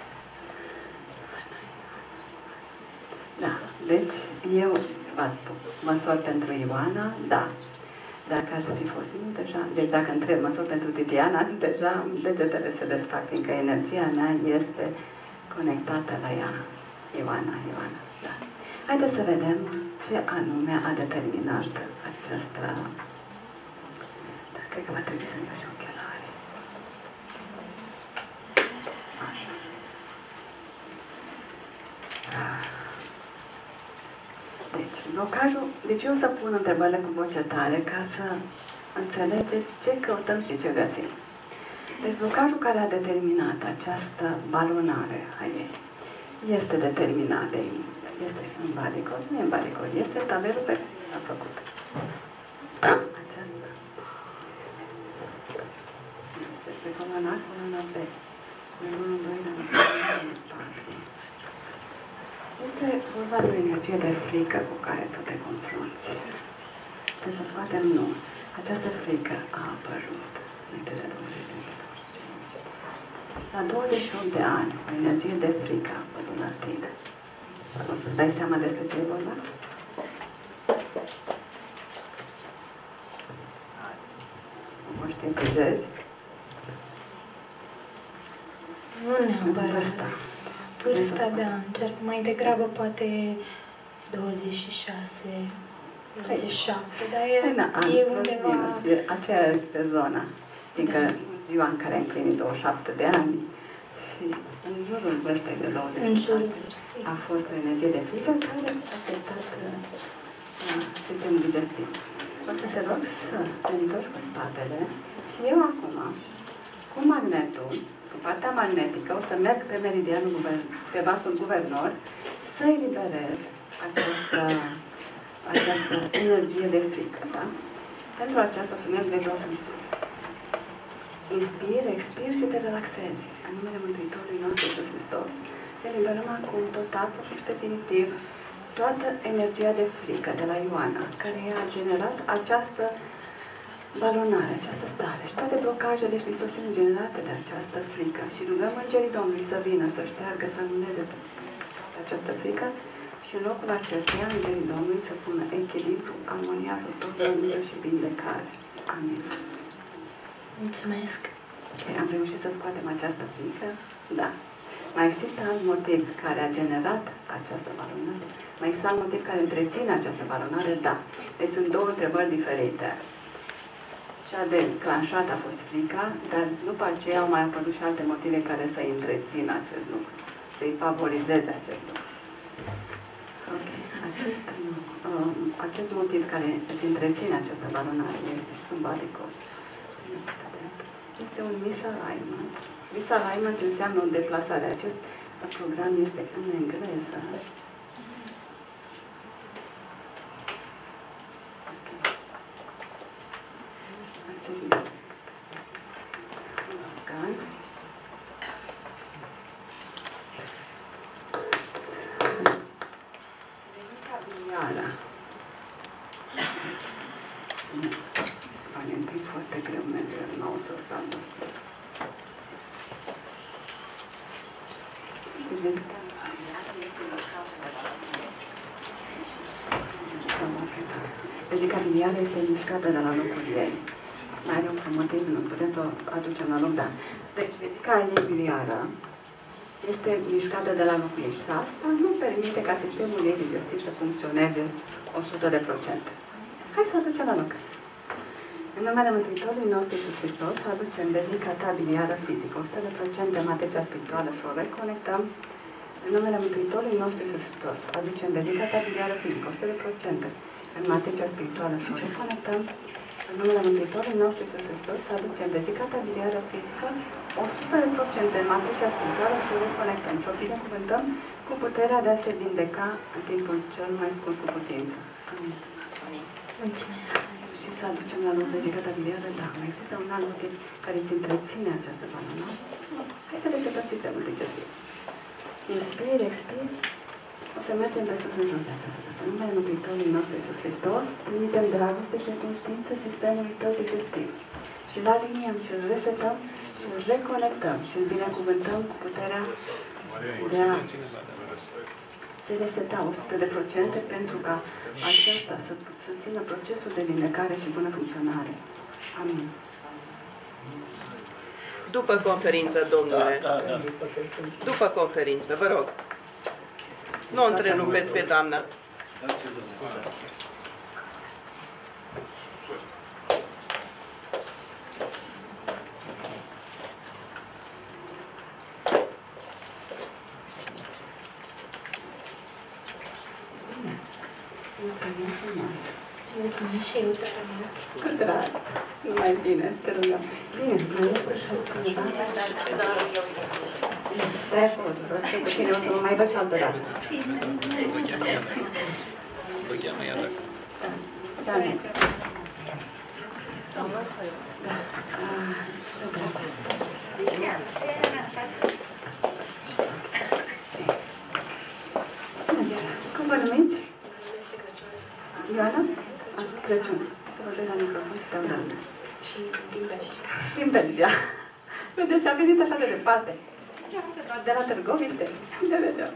Da, deci eu măsor pentru Ioana, da. Dacă aș fi fost, nu, deja, deci dacă întreb măsor pentru Titiana, deja degetele se desfac, fiindcă energia mea este conectată la ea. Ioana, Ioana, da. Haideți să vedem ce anume a determinat această... Da, cred că va trebui să-mi faci ochelari. Așa. Deci, blocajul... Deci eu o să pun întrebările cu voce tare ca să înțelegeți ce căutăm și ce găsim. Deci blocajul care a determinat această balonare a ei este determinat de este în balicor, nu e în balicor, este tabelul pe care l-a făcut. Aceasta este pe coloana, coloana B. Coloana doi, coloana patru. Este vorba de o energie de frică cu care tu te confrunți. Deci să scoatem nu. Această frică a apărut înainte de douăzeci de ani. La douăzeci și opt de ani, o energie de frică a apărut la tine. O să-ți dai seama despre ce e vorba? O conștientizezi? Nu neapărat. Vârsta, da, încerc mai degrabă poate douăzeci și șase, douăzeci și șapte, dar e, e undeva... Aceea este zona. Fiindcă ziua în care ai împlinit douăzeci și șapte de ani și în jurul vârstei de douăzeci și șase a fost o energie de frică care a afectat sistemul digestiv. O să te rog să te întorci cu spatele și eu acum, cu magnetul, cu partea magnetică, o să merg pe meridianul, pe vasul guvernor, să eliberez această, această energie de frică, da? Pentru aceasta o să merg de jos în sus. Inspir, expir și te relaxezi. În numele Mântuitorului nostru Iisus Hristos, eliberăm acum total și definitiv toată energia de frică de la Ioana, care a generat această balonare, această stare și toate blocajele și distorsiunile generate de această frică. Și rugăm Îngerii Domnului să vină, să șteargă, să anuleze această frică și în locul acesteia Îngerii Domnului să pună echilibru, armonie, ajutor, lumină și vindecare. Amin. Mulțumesc. Am reușit să scoatem această frică? Da. Mai există alt motiv care a generat această balonare? Mai există alt motiv care întreține această balonare? Da. Deci sunt două întrebări diferite. Cea de clanșat a fost frica, dar după aceea au mai apărut și alte motive care să-i întrețină acest lucru, să-i favorizeze acest lucru. Ok. Acest, uh, acest motiv care îți întreține această balonare este în badicor. Este un misalignment. Misalignment înseamnă o deplasare. Acest program este în engleză. Acest organ. Vezica biliară. Valentin foarte greu merge, nu o să stau. Vezica biliară este mișcată de la locul ei. Mai are un motiv, nu putem să o aducem la loc, da. Deci, vezica ei biliară este mișcată de la locul ei și asta nu permite ca sistemul ei digestiv să funcționeze o sută de procent. Hai să o aducem la loc. În numele Mântuitorului nostru Iisus Hristos, aducem vezica ta biliară fizică, o sută la sută de matricea spirituală și o reconectăm. În numele Mântuitorului nostru Iisus Hristos, aducem vezica ta biliară fizică, o sută la sută în matricea spirituală și o reconectăm. În numele Mântuitorului nostru Iisus Hristos, aducem vezica ta biliară fizică, o sută la sută în matricea spirituală și o reconectăm. Și o binecuvântăm cu puterea de a se vindeca în timpul cel mai scurt cu putință. Amin. Mulțumesc. Și să să aducem la loc dezicata biliară? Da. Mai există un alt motiv care îți întreține această banană? Hai să resetăm sistemul digestiv. Inspir, expir. O să mergem de sus în jos de această dată. În numele Mântuitorului nostru Iisus Hristos, trimitem dragoste și recunoștință sistemului tău digestiv. Și la aliniem și îl resetăm și îl reconectăm și îl binecuvântăm cu puterea de a se reseta o sută de procente pentru ca acesta să susțină procesul de vindecare și bună funcționare. Amin. După conferință, domnule. Da, da, da. După conferință, vă rog. Nu o întrerupeți pe doamna. Mulțumim frumos. Mulțumim și eu, tare mea. Cu drag. Numai bine, te rugăm. Bine, mai este și altcineva? Stai acolo, vreau să cu tine, o să mă mai văd și altă dată. Vă cheamă ea dacă. Da, da. Cum vă numiți? Ioana? Crăciun. Să vă dai la microfon și te audăm. Și din Belgia. Din Belgia. Vedeți, a venit așa de departe. Doar de la Târgoviște. De vedeam.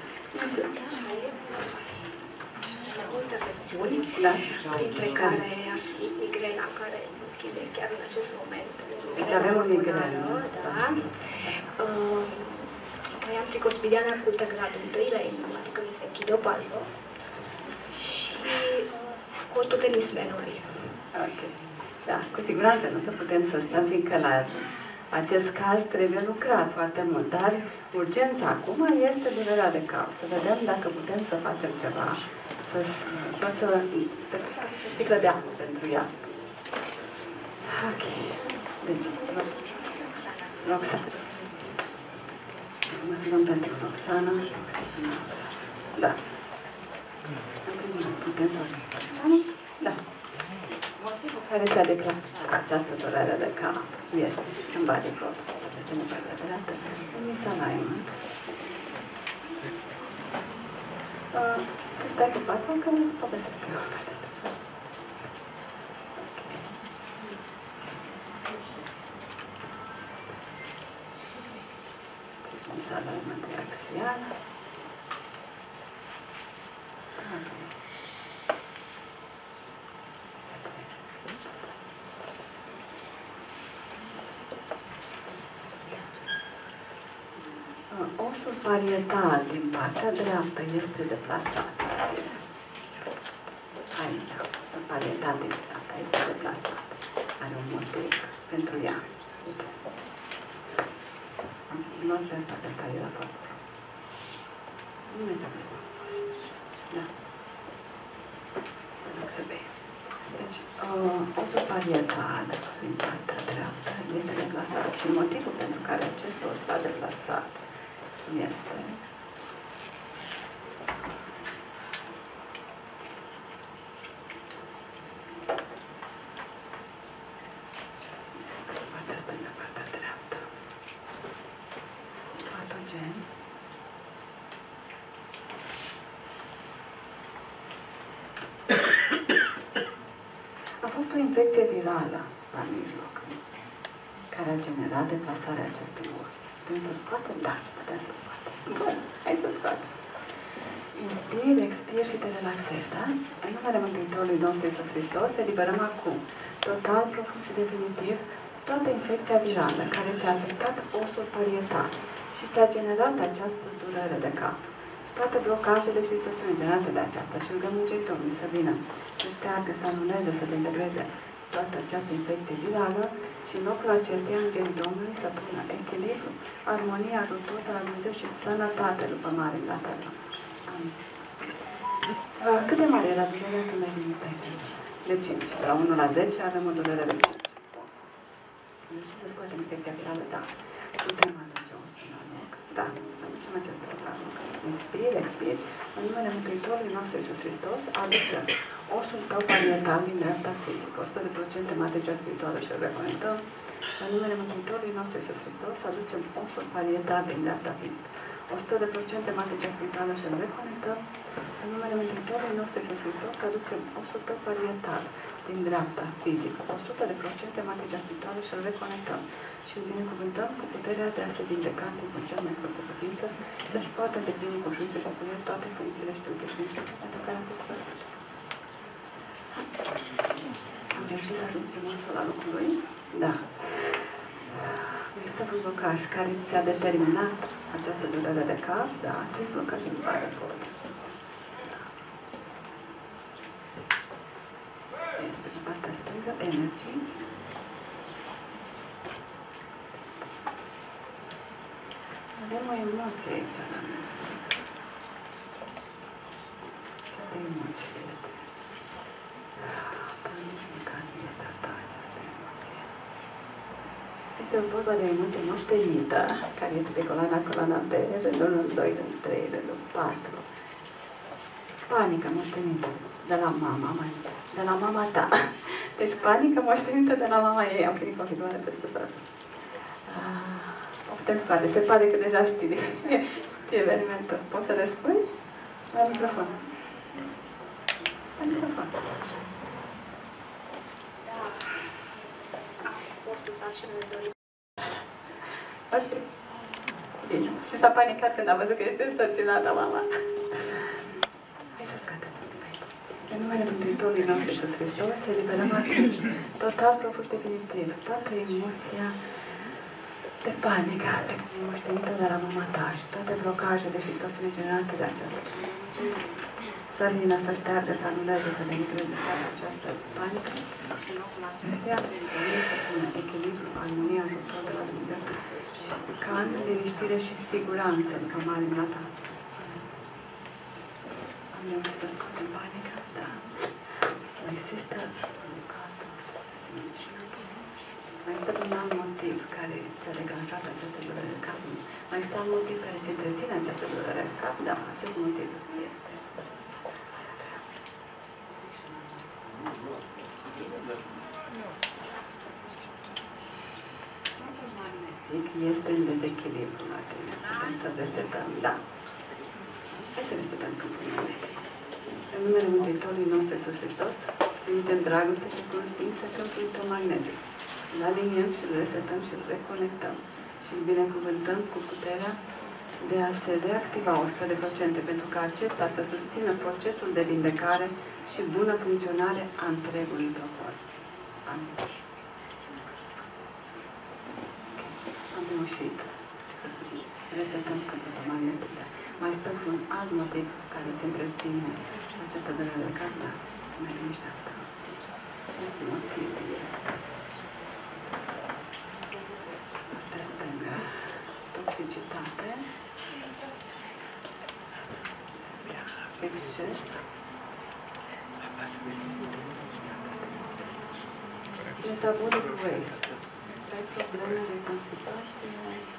Multe afecțiuni, Da. printre care ar fi migrena, care închide chiar în acest moment. Deci avem o migrenă. Da. Uh, mai am tricospidiană acută gradul întâi la inimă, adică mi se închide o palmă. Și uh, ototenismenului. Ok. Da, cu siguranță nu să putem să stăm, fiindcă la acest caz trebuie lucrat foarte mult, dar urgența acum este durerea de cap. Să vedem dacă putem să facem ceva, să, să, să, să o sticlă de apă pentru ea. Ok. Deci, Roxana. Mulțumim pentru Roxana. Da. Putem să o Roxana? Da. Motivul care ți-a declarat această durere de cap este în body code. Este în partea dreaptă, în misalignment. Uh, stai cu patru, că poate să scriu o carte. Misalignment axial. Okay. Osul parietal din partea dreaptă este deplasat. Aici, osul parietal din dreapta este deplasat. Are un motiv pentru ea. Nu aș vrea asta, că ăsta e la foarte. Nu merge pe asta. Da. Loc să bei. Deci, uh, osul parietal din partea dreaptă este deplasat. Și motivul pentru care acest os s-a deplasat este partea stângă, partea dreaptă. Patogen. A fost o infecție virală la mijloc, care a generat deplasarea acestui os. Putem să scoate? Da, putem să scoate. Bun, hai să scoate. Inspir, expir și te relaxezi, da? În numele Mântuitorului nostru Iisus Hristos, eliberăm acum, total, profund și definitiv, toată infecția virală care ți-a afectat osul parietal și ți-a generat această durere de cap. Toate blocajele și distorsiunile generate de aceasta și rugămângei Domnului să vină, să șteargă, să anuleze, să integreze toată această infecție virală și în locul acesteia Îngerii Domnului să pună echilibru, armonia, ajutor de la Dumnezeu și sănătate după mare la Tatăl. Amin. Cât de mare era durerea când ai venit aici? De cinci. De la unu la zece avem o durere de cinci. Nu știu să scoatem infecția virală? Da. Putem aduce o la loc? Da. Aducem acest la loc. Inspir, expir. În numele Mântuitorului nostru Iisus Hristos, aducem osul tău parietal din dreapta fizică, o sută de procente matricea spirituală și îl reconectăm. În numele Mântuitorului nostru Iisus Hristos, aducem osul parietal din dreapta fizică, o sută de procente matricea spirituală și îl reconectăm. În numele Mântuitorului nostru Iisus Hristos, aducem osul tău parietal din dreapta fizică, o sută de procente matricea spirituală și îl reconectăm. Și îl binecuvântăm cu puterea de a se vindeca în timpul cel mai scurt cu putință, să-și poată îndeplini cu știință și putere toate funcțiile știute și înțelepte pentru care a fost făcut. Am reușit să ajungem osul la locul lui? Da. Există un blocaj care ți-a determinat această durere de cap? Da, acest blocaj îmi pare pot. Este pe partea stângă, energie. Avem o emoție aici la mine. Această emoție este. Dar nici măcar nu este a ta această emoție. Este o vorba de o emoție moștenită, care este pe coloana, coloana B, rândul unu, doi, rândul trei, rândul patru. Panică moștenită de la mama, mai de la mama ta. Deci panică moștenită de la mama ei. Am primit configuare peste tot. O putem scoate. Se pare că deja știi de evenimentul. Poți să le spui? La microfon. La microfon. Da. Postul sarcină de dorit. Așa. Bine. Și s-a panicat când a văzut că este însărcinată mama. Hai să scatem. În numele Mântuitorului nostru Iisus Hristos, eliberăm atunci total, profund, definitiv, toată emoția de panică, de moștenită de la mama ta și toate blocajele și distorsiunile generate de această să vină, să șteargă, să anuleze, să denigreze această panică și în locul acesteia să pună echilibru, armonia, ajutor de la Dumnezeu și calm, liniștire și siguranță după mare ta. Am reușit să scoatem panică? Da. Mai există mai este un alt motiv care ți-a declanșat această durere de cap. Mai este un motiv care ți întreține această durere de cap? Da, acest motiv este. Magnetic este în dezechilibru la tine. Putem să resetăm, da. Hai să resetăm câmpul magnetic. În numele Mântuitorului nostru Iisus Hristos, trimitem dragoste și cunoștință câmpului tău magnetic. Îl aliniem și îl resetăm și îl reconectăm. Și îl binecuvântăm cu puterea de a se reactiva o sută de procente pentru ca acesta să susțină procesul de vindecare și bună funcționare a întregului corp. Amin. Am reușit să resetăm câmpul magnetic. Mai stăm cu un alt motiv care îți întreține această durere de cap, dar mai liniște asta. Acest motiv este partea stângă, toxicitate, exces, metabolic waste. Ai probleme de constipație,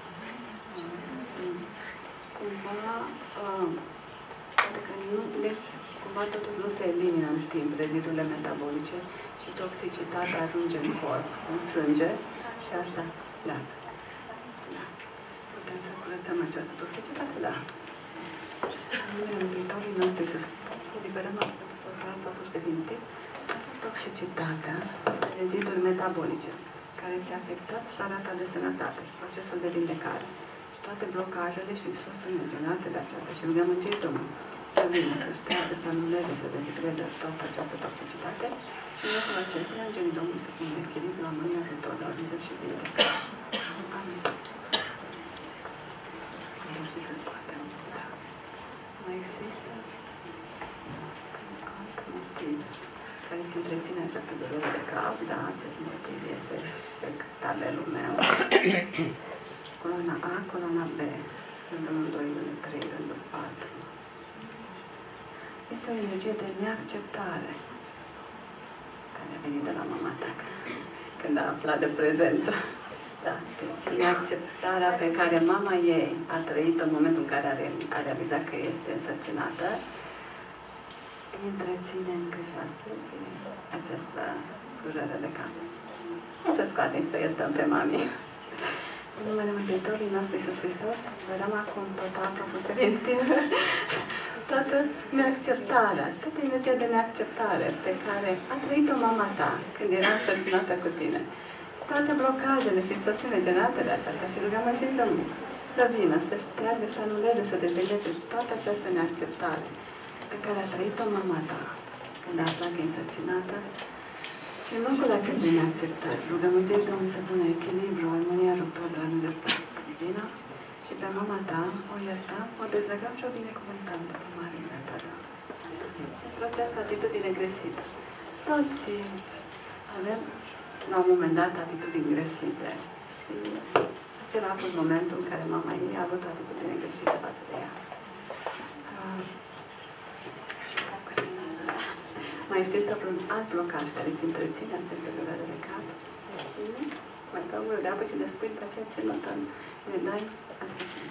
cumva, uh, adică nu, deci cumva totuși nu se elimină în timp rezidurile metabolice și toxicitatea ajunge în corp, în sânge și asta, da. Da. Putem să curățăm această toxicitate? Da. În numele Mântuitorului nostru Iisus Hristos, să eliberăm absolut profuși definitiv toxicitatea, reziduri metabolice care ți-a afectat starea ta de sănătate și procesul de vindecare. Toate blocajele și distorsiunile generate de aceasta și rugăm în cei Domnul să vină, să șteargă, să anuleze, să denigreze toată această toxicitate și în locul acesteia, îngerii Domnului să pună echilibru, armonia, ajutor, la Dumnezeu și vindecare. Amin. Am reușit să scoatem. Da. Mai există un alt motiv care îți întreține această durere de cap, da, acest motiv este pe tabelul meu. Coloana A, coloana B, rândul doi, rândul trei, rândul patru. Este o energie de neacceptare care a venit de la mama ta când a aflat de prezență. Da, deci neacceptarea pe care mama ei a trăit în momentul în care a realizat că este însărcinată, îi întreține încă și astăzi. această durere de cap. O să scoatem și să iertăm pe mami. În numele Mântuitorului nostru Iisus Hristos, vă dăm acum total profundă toată neacceptarea, toată energia de neacceptare pe care a trăit-o mama ta când era însărcinată cu tine. Și toate blocajele și sosile generate de aceasta și rugământile să vină, să șteargă, să anuleze, să dependeze toată această neacceptare pe care a trăit-o mama ta când a aflat că e însărcinată. Și în locul acestei neacceptări, rugământile Domnului să pună echilibru, armonia, ruptură de la nedreptate divină și pe mama ta o iertăm, o dezlegăm și o binecuvântăm de pe Maria ta. Pentru această atitudine greșită. Toți avem, la un moment dat, atitudini greșite. Și acela a fost momentul în care mama ei a avut o atitudine greșită față de ea. Mai există un alt blocaj care îți întreține aceste durere de cap? Mai dau gură de apă și de spui pe ceea ce notăm. Ne dai atenție.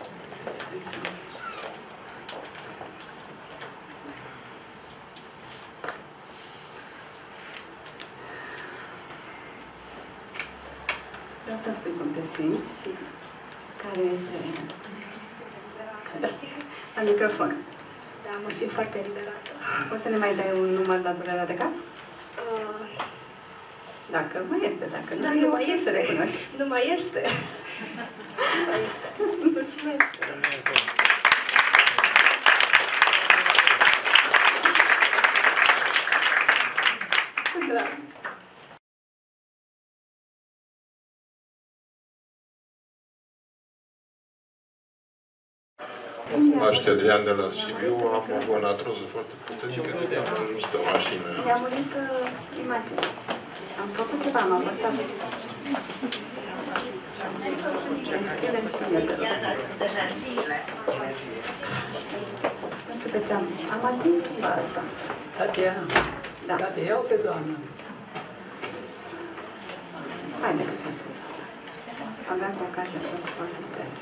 Vreau să spui cum te simți și care este... La microfon. Da, mă simt foarte eliberată. Poți să ne mai dai un număr la durerea de cap? Uh, dacă mai este, dacă nu, da, nu nu mai este, este. să recunoști. Nu mai este. Nu mai este. Mulțumesc. Drag. Aști Adrian de la Sibiu, am o gonatroză foarte puternică, de am ajuns pe mașină. Mi-a murit uh, imaginea. Am făcut ceva, m-am lăsat. Nu știu pe ce am. Am atins limba asta. Tatiana, Da. da, te iau pe doamnă. Haide că se aveam cu ocazia să poți să stai.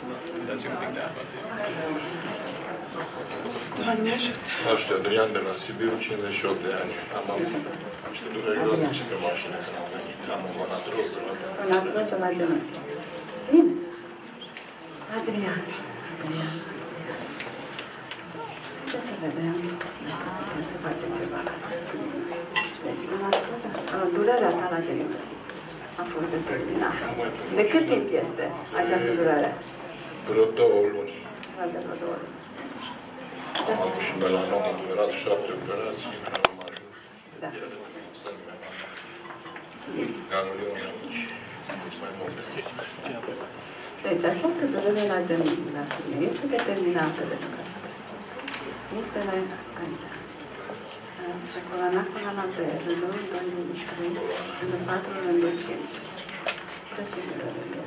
Aști Adrian de la Sibiu, cincizeci și opt de ani. Am avut niște dureri groaznice pe mașină când am venit. Am o gonatroză la Gonatroză la genunchi. Bine. Adrian. Adrian. Ce să vedem dacă putem să facem ceva. Deci, gonatroză, durerea ta la genunchi a fost determinată. De cât timp este această durere? vreo două luni. De vreo două luni. Am avut și melanom, am operat șapte operații, când am ajuns. Da. Ganglion aici, sunt mai multe. Deci, această durere la genunchi, la femeie, este determinată de că este la aici. Pe coloana coloana pe rândul doi, trei, rândul patru, rândul cinci. Ce durere este?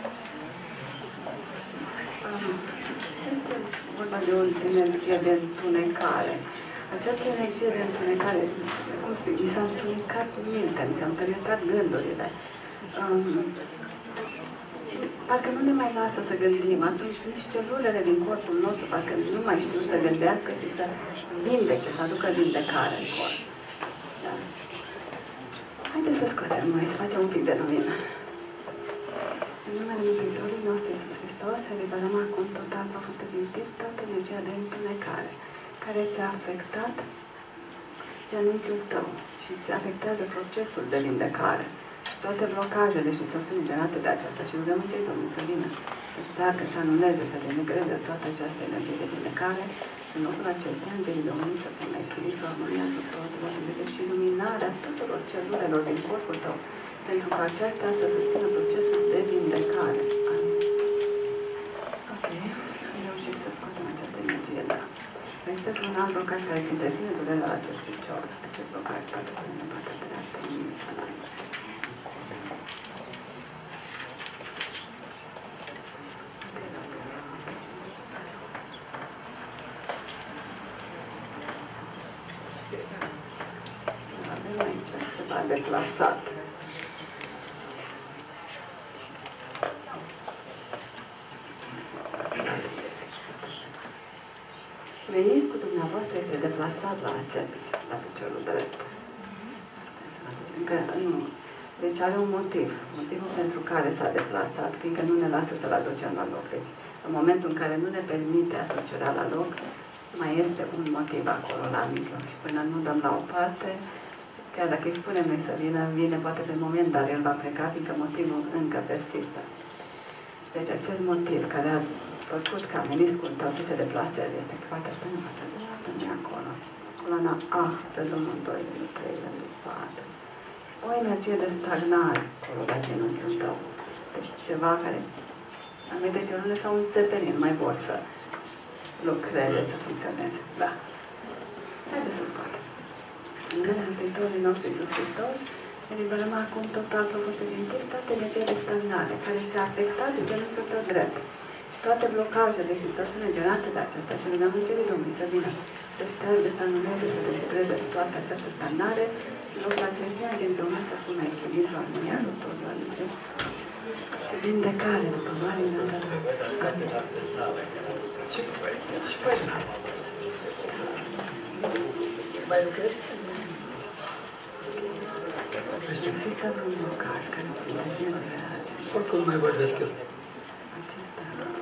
Este vorba de o energie de întunecare. Această energie de întunecare, cum spui, mi s-a întunecat mintea, mi s-a întunecat gândurile. Um, și parcă nu ne mai lasă să gândim. Atunci nici celulele din corpul nostru parcă nu mai știu să gândească și să vindece, să aducă vindecare în corp. Da. Haideți să scoatem noi, să facem un pic de lumină. În numele Mântuitorului nostru Iisus Hristos, eliberăm acum total făcută din tip toată energia de întunecare care ți-a afectat genunchiul tău și ți afectează procesul de vindecare și toate blocajele și sofriri generate de aceasta și rugământei Domnului să vină, să stearcă, să anuleze, să denegreze toată această energie de vindecare și în locul acestea, Îngerii Domnului să pună echilibru, armonia tuturor și iluminarea tuturor celulelor din corpul tău, pentru că aceasta să susțină procesul de vindecare. Ok, am reușit să scoatem această energie, da. Este un alt blocaj care îți întreține durerea la acest picior. Acest blocaj poate să ne poate dreaptă, nu mi se mai. Avem aici ceva deplasat. Veniți cu dumneavoastră este deplasat la acel picior, la piciorul drept. că nu. Deci are un motiv. Motivul pentru care s-a deplasat, fiindcă nu ne lasă să-l aducem la loc. Deci, în momentul în care nu ne permite aducerea la loc, mai este un motiv acolo la mijloc. Și până nu dăm la o parte, chiar dacă îi spunem noi să vină, vine poate pe moment, dar el va pleca, fiindcă motivul încă persistă. Deci acest motiv care a făcut ca meniscul tău să se deplaseze este că partea asta nu poate de acolo. Coloana A, pe domnul doi, trei, patru. O energie de stagnare acolo la genunchiul tău. Deci ceva care anumite celule sau un țepenin, nu mai vor să lucreze, să funcționeze. Da. Haideți să scoatem. În numele Mântuitorului nostru Iisus Hristos, eliberăm acum total propuse din timp toate energie de stagnare care se-a afectat de genunchiul tău drept. Toate blocajele și distorsiunile generate de aceasta și rugăm Îngerii Domnului să vină, să șterge, să anuleze, să dezbreze toată această stagnare și în locul acesteia Îngerii Domnului să pună echilibru, armonia, totul, armonie și vindecare după mare înălțare. Ce faci? Ce faci? Mai lucrezi? Există un blocaj care ține ține de acesta. Oricum mai vorbesc eu. Acesta,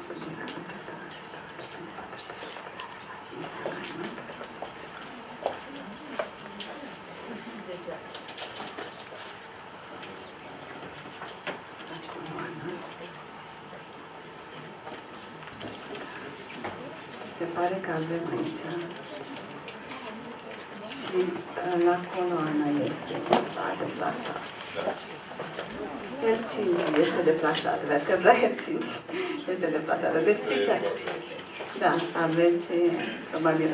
se pare că avem aici și la coloană este deplasat. R cinci este deplasat, vertebra R cinci este deplasată. Deci știți, da, aveți probabil.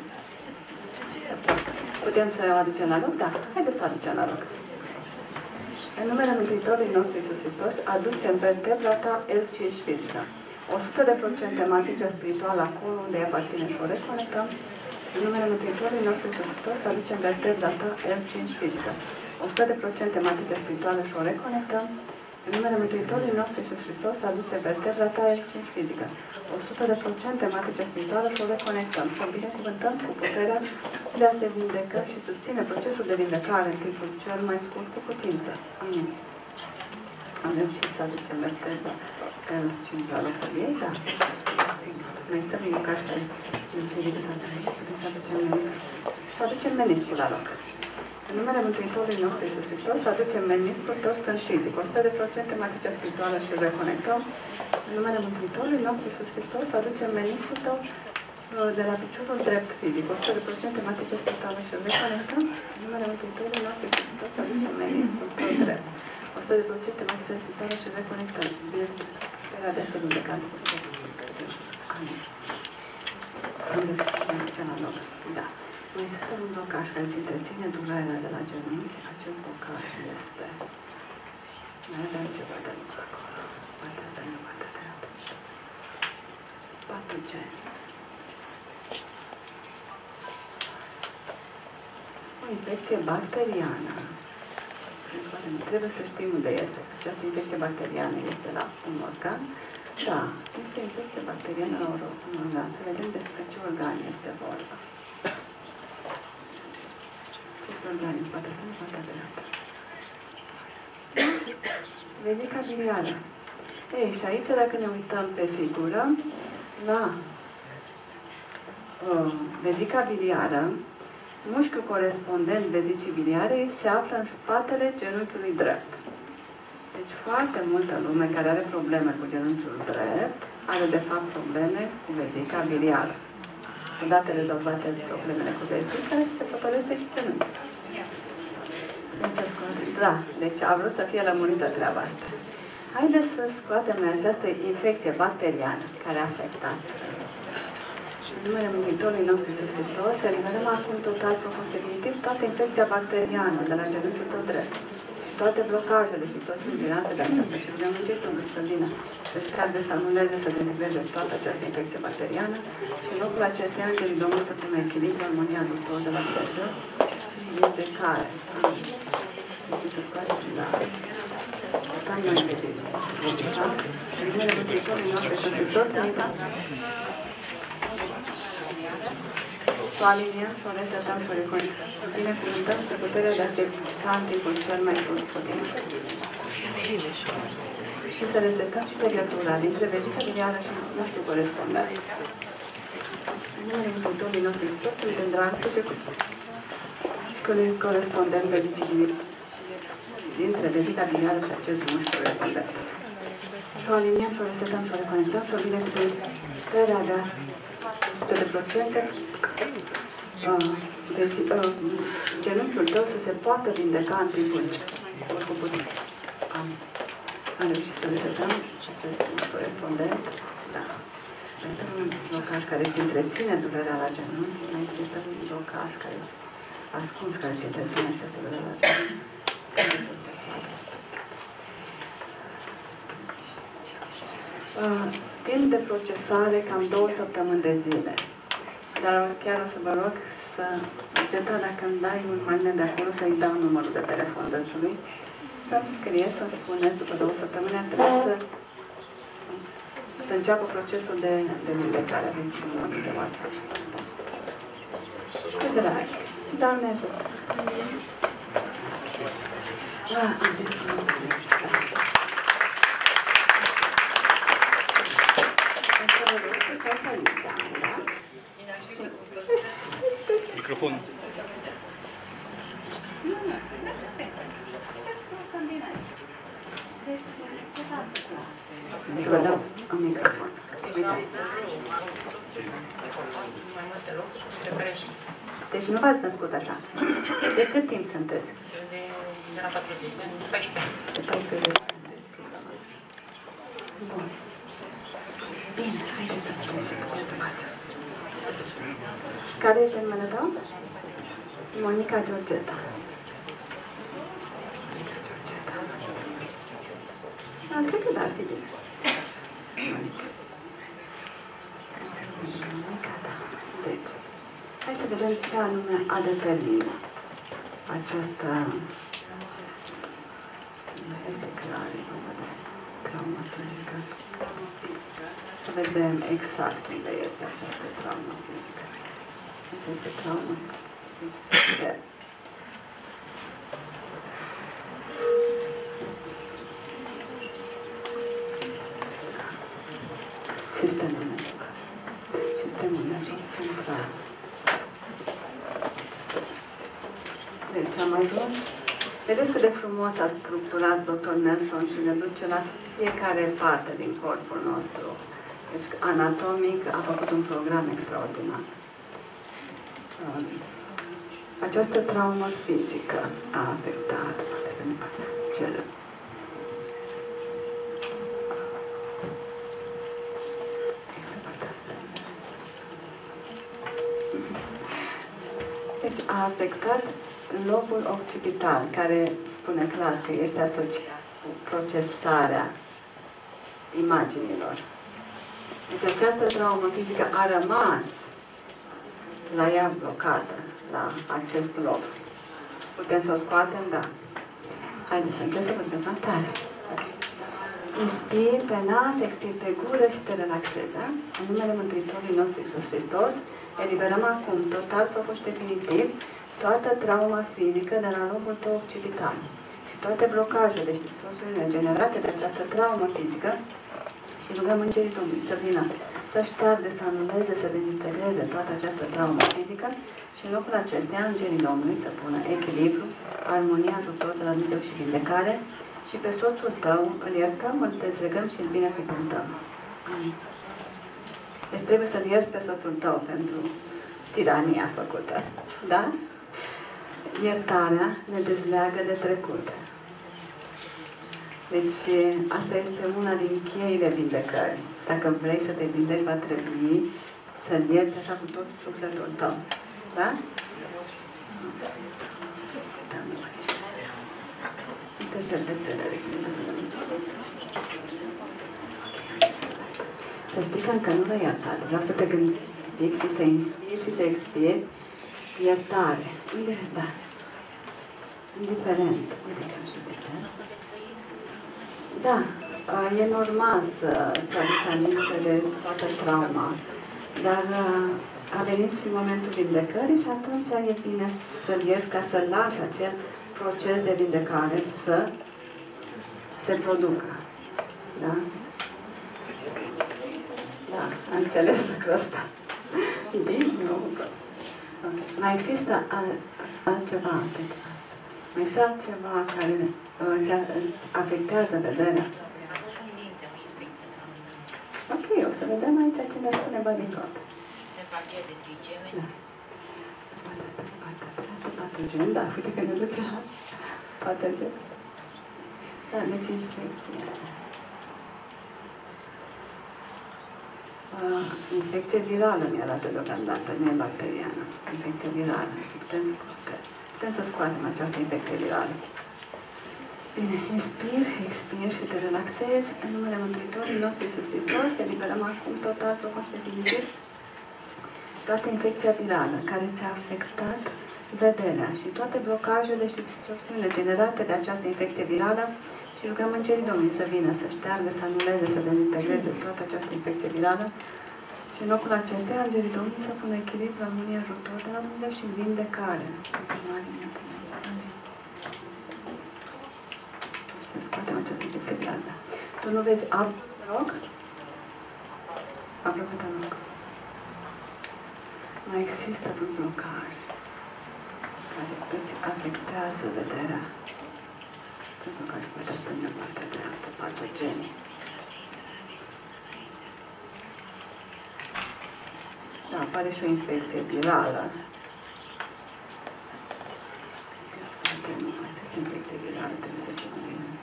Putem să o aducem la loc? Da. Haideți să o aducem la loc. În numele Mântuitorului nostru Iisus Hristos, aducem vertebra ta L cinci fizică. o sută de procente matricea spirituală acolo unde ea aparține și o reconectăm. În numele Mântuitorului nostru Iisus Hristos, aducem vertebra ta L cinci fizică. o sută de procente matricea spirituală și o reconectăm. În numele Mântuitorului nostru Iisus Hristos, aduce vertebra ta L cinci fizică. o sută de procente matricea spirituală și o reconectăm. Să binecuvântăm cu puterea de a se vindeca și susține procesul de vindecare în timpul cel mai scurt cu putință. Amin. Am reușit să aducem vertebra L cinci la locul ei, da? Mai stăm în ca și înțelegă să aducem meniscul. Să aducem meniscul la loc. În numele Mântuitorului nostru Iisus Hristos, aducem meniscul tău stâng fizic. o sută de procente matricea spirituală și îl reconectăm. În numele Mântuitorului nostru Iisus Hristos, aducem meniscul tău de la piciorul drept fizic. o sută de procente matricea spirituală și îl reconectăm. În numele Mântuitorului nostru Iisus Hristos, aducem meniscul tău drept. o sută de procente matricea spirituală și îl reconectăm. Puterea de a se vindeca. Amin. Haideți să mergem la loc. Da. Mai este un blocaj care îți întreține durerea de la genunchi. Acest blocaj este... Mai avem ceva de lucru acolo. Partea asta nu poate de atunci. patru G. O infecție bacteriană. Trebuie să știm unde este. Această infecție bacteriană este la un organ. Da, este infecție bacteriană la un organ. Să vedem despre ce organ este vorba. Organic, poate să nu poate avea. Vezica biliară. Ei, și aici, dacă ne uităm pe figură, la uh, vezica biliară, mușchiul corespondent vezicii biliare se află în spatele genunchiului drept. Deci foarte multă lume care are probleme cu genunchiul drept, are de fapt probleme cu vezica biliară. Odată rezolvate problemele cu vezica, se pătălește și genunchiul. Da, deci a vrut să fie lămurită treaba asta. Haideți să scoatem această infecție bacteriană care a afectat. În numele Mântuitorului nostru Iisus Hristos, să eliberăm acum total, profund, definitiv, toată infecția bacteriană de la genunchiul tău drept. Toate blocajele și toți generate de aceasta și rugăm Îngerii să vină, să-și cadre, să anuleze, să delibereze toată această infecție bacteriană și în locul acesteia Îngerii Domnului să pună echilibru, armonia Dumnezeu de la Dumnezeu și vindecare. Deci să scoate și la cam mai vedeți. În numele Mântuitorului nostru Iisus Hristos, Și o aliniem și o resetăm și o reconectăm. Binecuvântăm să puterea de a accepta în timpul cel mai scurt posibil. Și să resetăm și legătura dintre vestită diară și nostru corespondent. În numele Mântuitorului nostru Hristos, suntem dragoste cu corespondent verificit dintre vestită diară și acest nostru corespondent. Și o aliniem și o resetăm și o reconectăm și o binecuvântăm crearea de sută de procente genunchiul tău să se poată vindeca în timpul scurt. Am, am reușit să resetăm acest corespondent. Da. Este un blocaj care îți întreține durerea la genunchi. Mai există un blocaj care ascuns care îți întreține această durere la genunchi. Uh, timp de procesare cam două săptămâni de zile. Dar chiar o să vă rog să înceta dacă îmi dai un magnet de acolo să-i dau numărul de telefon dânsului, să-mi scrie, să-mi spuneți după două săptămâni ar trebui să, să înceapă procesul de, de vindecare. Aveți numărul de WhatsApp. Cu drag. Doamne ajută! Ah, am zis că nu. Microfon. Deci, ce s-a întâmplat? Să vă dau un microfon. Deci nu v-ați născut așa. De cât timp sunteți? De la patruzeci de ani, paisprezece. De paisprezece ani. Bun. Bine, haideți să facem. Care este numele tău? Monica Georgeta. A, cred că da, ar fi bine. Monica, da. Deci, hai să vedem ce anume a determinat această... Este clar, traumă fizică. Să vedem exact unde este această traumă fizică. Această traumă este sistemul nervos. Sistemul nervos central. Deci am ajuns. Vedeți cât de frumos a structurat doctor Nelson și ne duce la fiecare parte din corpul nostru. Deci, anatomic, a făcut un program extraordinar. Această traumă fizică a afectat cel. Deci, a afectat lobul occipital, care spune clar că este asociat cu procesarea imaginilor. Deci această traumă fizică a rămas la ea blocată, la acest lob. Putem să o scoatem? Da. Haideți să încerc să vorbim mai tare. Inspiri pe nas, expiri pe gură și te relaxezi, da? În numele Mântuitorului nostru Iisus Hristos, eliberăm acum, total, propus și definitiv, toată trauma fizică de la lobul tău occipital și toate blocajele și distorsiunile generate de această traumă fizică și rugăm Îngerii Domnului să vină, să șteargă, să anuleze, să dezintegreze toată această traumă fizică și în locul acestea Îngerii Domnului să pună echilibru, armonie, ajutor de la Dumnezeu și vindecare și pe soțul tău îl iertăm, îl dezlegăm și îl binecuvântăm. Deci trebuie să-l ierți pe soțul tău pentru tirania făcută. Da? Iertarea ne dezleagă de trecut. Deci, asta este una din cheile vindecării. Dacă vrei să te vindeci, va trebui să-l ierți așa cu tot sufletul tău. Da? Uite șervețele. Să știi că încă nu l-ai iertat. Vreau să te gândești și să inspiri și să expiri iertare. Unde e iertare? Indiferent. Uite ce am șervețele. Da, e normal să-ți aduci aminte de toată trauma, dar a venit și momentul vindecării și atunci e bine să-l ierți ca să lași acel proces de vindecare să se producă. Da? Da, am înțeles lucrul ăsta. Bine, nu. Mai există al, altceva, mai există altceva care îți afectează vederea? Ok, o să vedem aici ce ne spune Badicot. Nefagie de trigeme. Da. Patogen, da, uite că ne duce la patogen. Da, deci infecție. Uh, infecție virală mi arată deocamdată, nu e bacteriană. Infecție virală. Putem, putem să scoatem această infecție virală. Bine, inspir, expir și te relaxezi. În numele Mântuitorului nostru Iisus Hristos, eliberăm acum total, frumos și definitiv toată infecția virală care ți-a afectat vederea și toate blocajele și distorsiunile generate de această infecție virală și rugăm Îngerii Domnului să vină, să șteargă, să anuleze, să dezintegreze toată această infecție virală și în locul acesteia Îngerii Domnului să pună echilibru, armonie, ajutor de la Dumnezeu și vindecare. Să scoatem această infecție virală. Tu nu vezi alb, te rog? Aproape te rog. Mai există un blocaj care îți afectează vederea. Ce blocaj poate spune partea de altă, patogenii. Da, apare și o infecție virală. Această infecție virală trebuie să fie mai bine.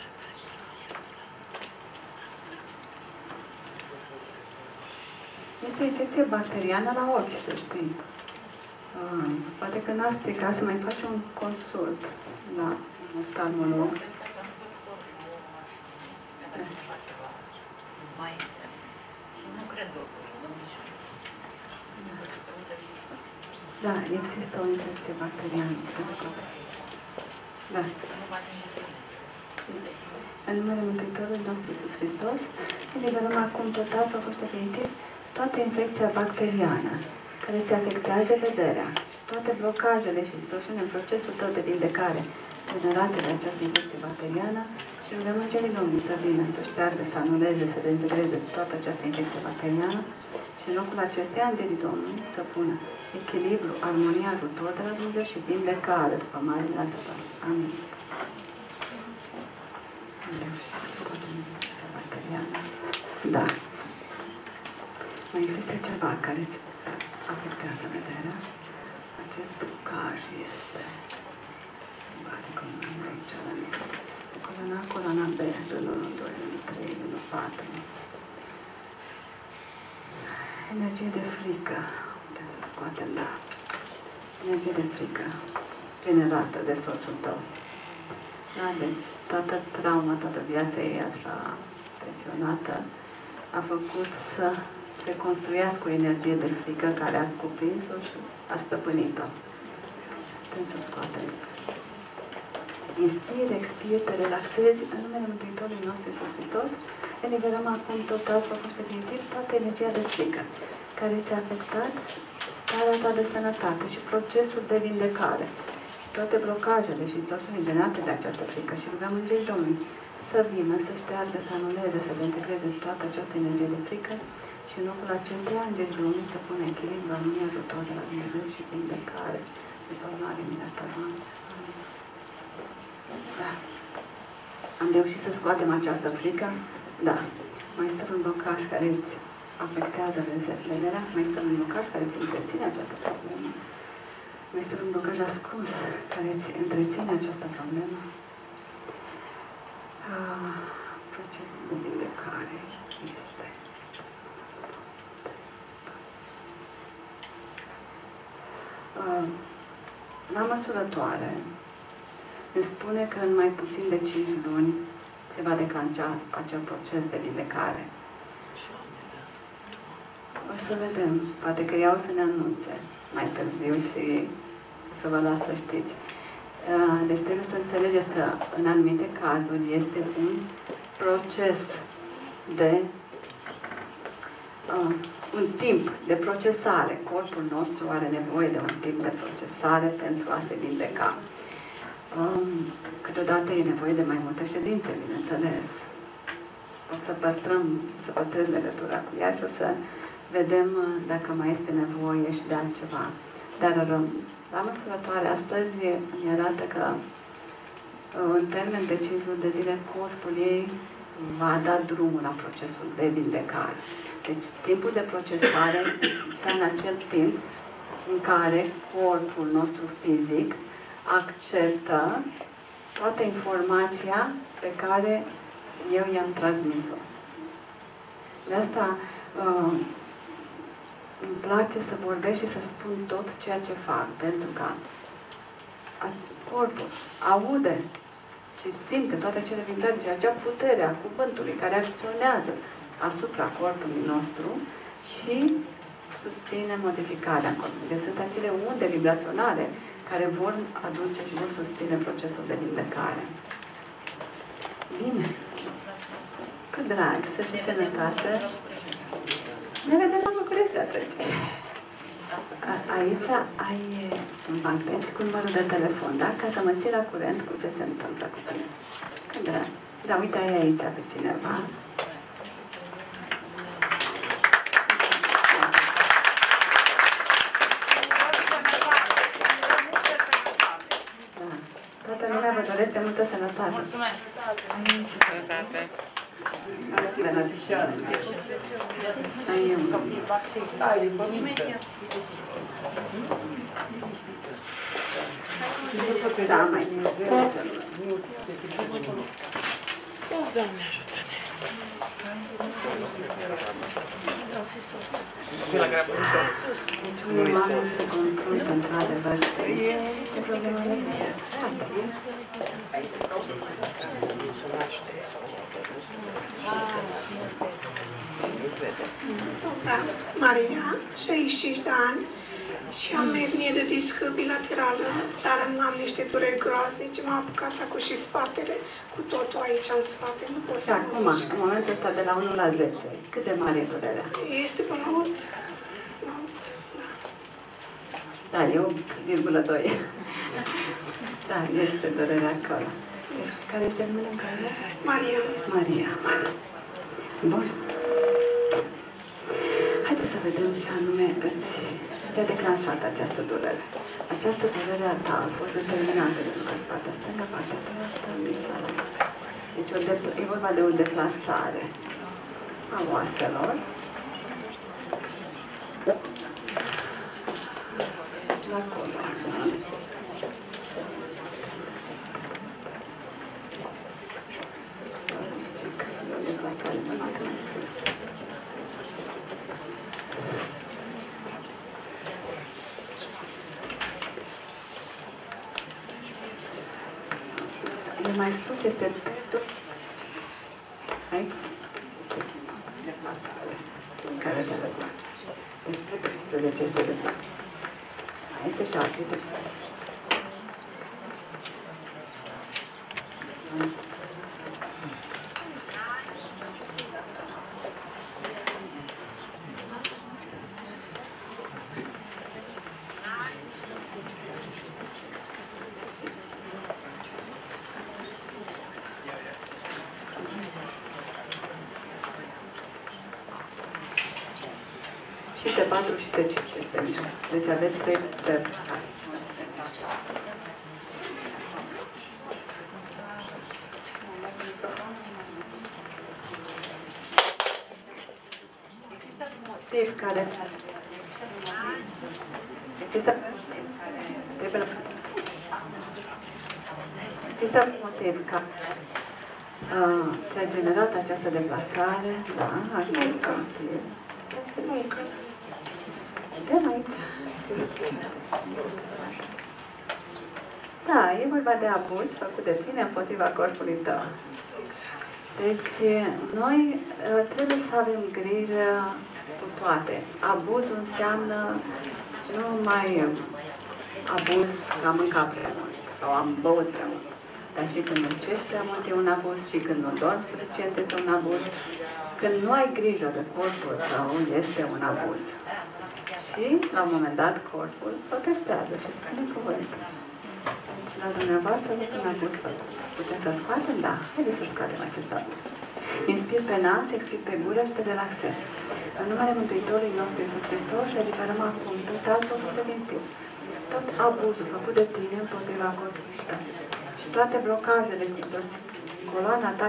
Este o infecție bacteriană la ochi, să știi. Ah, poate că n-ar strica să mai faci un consult la un oftalmolog. Da, există o infecție bacteriană. Da. În numele Mântuitorului nostru Iisus Hristos, eliberăm acum total, făcut definitiv, toată infecția bacteriană care ți afectează vederea și toate blocajele și distorsiunile în procesul tău de vindecare generate de această infecție bacteriană și rugăm Îngerii Domnului să vină, să șteargă, să anuleze, să dezintegreze toată această infecție bacteriană și în locul acesteia Îngerii Domnului să pună echilibru, armonie, ajutor de la Dumnezeu și vindecare după mare viață. Amin. Da. Mai există ceva care îți afectează vederea. Acest blocaj este coloana, coloana B, unu, doi, trei, patru. Energie de frică. Putem să scoatem, da. Energie de frică generată de soțul tău. Da, deci toată trauma, toată viața ei așa presionată a făcut să se construiască o energie de frică care a cuprins-o și a stăpânit-o. Putem să o scoatem. Inspir, expir, te relaxezi în numele Mântuitorului nostru Iisus Hristos. Eliberăm acum total, făcut definitiv, toată energia de frică care ți-a afectat starea ta de sănătate și procesul de vindecare. Toate blocajele și distorsiunile generate de această frică și rugăm Îngerii Domnului să vină, să șteargă, să anuleze, să integreze toată această energie de frică și în locul acesteia Îngerii Domnului să pună echilibru, armonie, ajutor de la Dumnezeu și vindecare după mare minunată. Da. Am reușit să scoatem această frică? Da. Mai este un blocaj care îți afectează vederea, mai este un blocaj care îți întreține această problemă. Este un blocaj ascuns care îți întreține această problemă. Ah, procesul de vindecare este. Ah, la măsurătoare îmi spune că în mai puțin de cinci luni se va declanșa acel proces de vindecare. O să vedem. Poate că ea o să ne anunțe mai târziu și să vă las să știți. Deci trebuie să înțelegeți că în anumite cazuri este un proces de uh, un timp de procesare. Corpul nostru are nevoie de un timp de procesare pentru a se vindeca. Um, câteodată e nevoie de mai multe ședințe, bineînțeles. O să păstrăm, să păstrez legătura cu ea și o să vedem dacă mai este nevoie și de altceva. Dar la măsurătoare astăzi îmi arată că în termen de cinci luni de zile corpul ei va da drumul la procesul de vindecare. Deci timpul de procesare înseamnă acel timp în care corpul nostru fizic acceptă toată informația pe care eu i-am transmis-o. De asta uh, îmi place să vorbesc și să spun tot ceea ce fac, pentru că corpul aude și simte toate acele vibrații și acea putere a cuvântului care acționează asupra corpului nostru și susține modificarea corpului. Deci sunt acele unde vibraționale care vor aduce și vor susține procesul de vindecare. Bine! Cât drag, să fii sănătoasă! Ne vedem la București atunci! Aici ai un banc cu numărul de telefon, da? Ca să mă ții la curent cu ce se întâmplă cu tine. Cât drag! Da, uite, ai aici pe cineva. Toată lumea vă dorește multă sănătate. Mulțumesc! Sănătate! Ai un Da, mai Doamne ajută-ne! Nu am să confrunt într-adevăr. Ce problemă le Maria, șaizeci și cinci de ani și am hernie de disc bilaterală, dar am niște dureri groaznice, m-a apucat acum și spatele, cu totul aici în spate, nu pot să acum, în momentul ăsta de la unu la zece, cât de mare e durerea? Este până la opt. Da, e opt virgulă doi. Da, este durerea acolo. Care este numele în care? Maria. Maria. Bun. Haideți să vedem ce anume îți ți-a declanșat această durere. Această durere a ta a fost determinată de partea stângă, partea dreaptă, deci o e vorba de o deplasare a oaselor. La coloană. Mai sus este dreptul. Aici este deplasare. În care te deplasă. Deci dreptul de ce este deplasă. Aici și alții se și de patru și de cinci. Deci aveți trei părți. Există un motiv care există trebuie există un motiv ca uh, ți-a generat această deplasare, da, acest motiv. Muncă. Vedem aici. Da, e vorba de abuz făcut de tine împotriva corpului tău. Deci, noi trebuie să avem grijă cu toate. Abuzul înseamnă nu numai abuz că am mâncat prea mult sau am băut prea mult. Dar și când muncești prea mult e un abuz și când nu dormi suficient este un abuz. când nu ai grijă de corpul tău, este un abuz. Și, la un moment dat, corpul protestează și spune cuvânt. Și la dumneavoastră, văd un abuz făcut. Putem să scoatem? Da. Haideți să scoatem acest abuz. Inspir pe nas, expir pe gură și te relaxezi. În numele Mântuitorului nostru Iisus Hristos, eliberăm acum tot altul din timp. Tot abuzul făcut de tine împotriva corpului tău. Și toate blocajele cu toți, coloana ta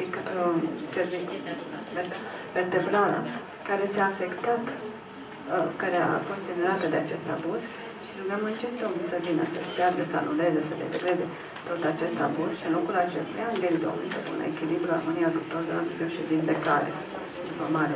vertebrală, care ți-a afectat, care a fost generată de acest abuz, și rugăm încet să vină, să-și piardă, să anuleze, să degreze tot acest abuz și în locul acestuia, Angelii Domnului să pună echilibru, armonia, ajutor, dragul și vindecare. Informare.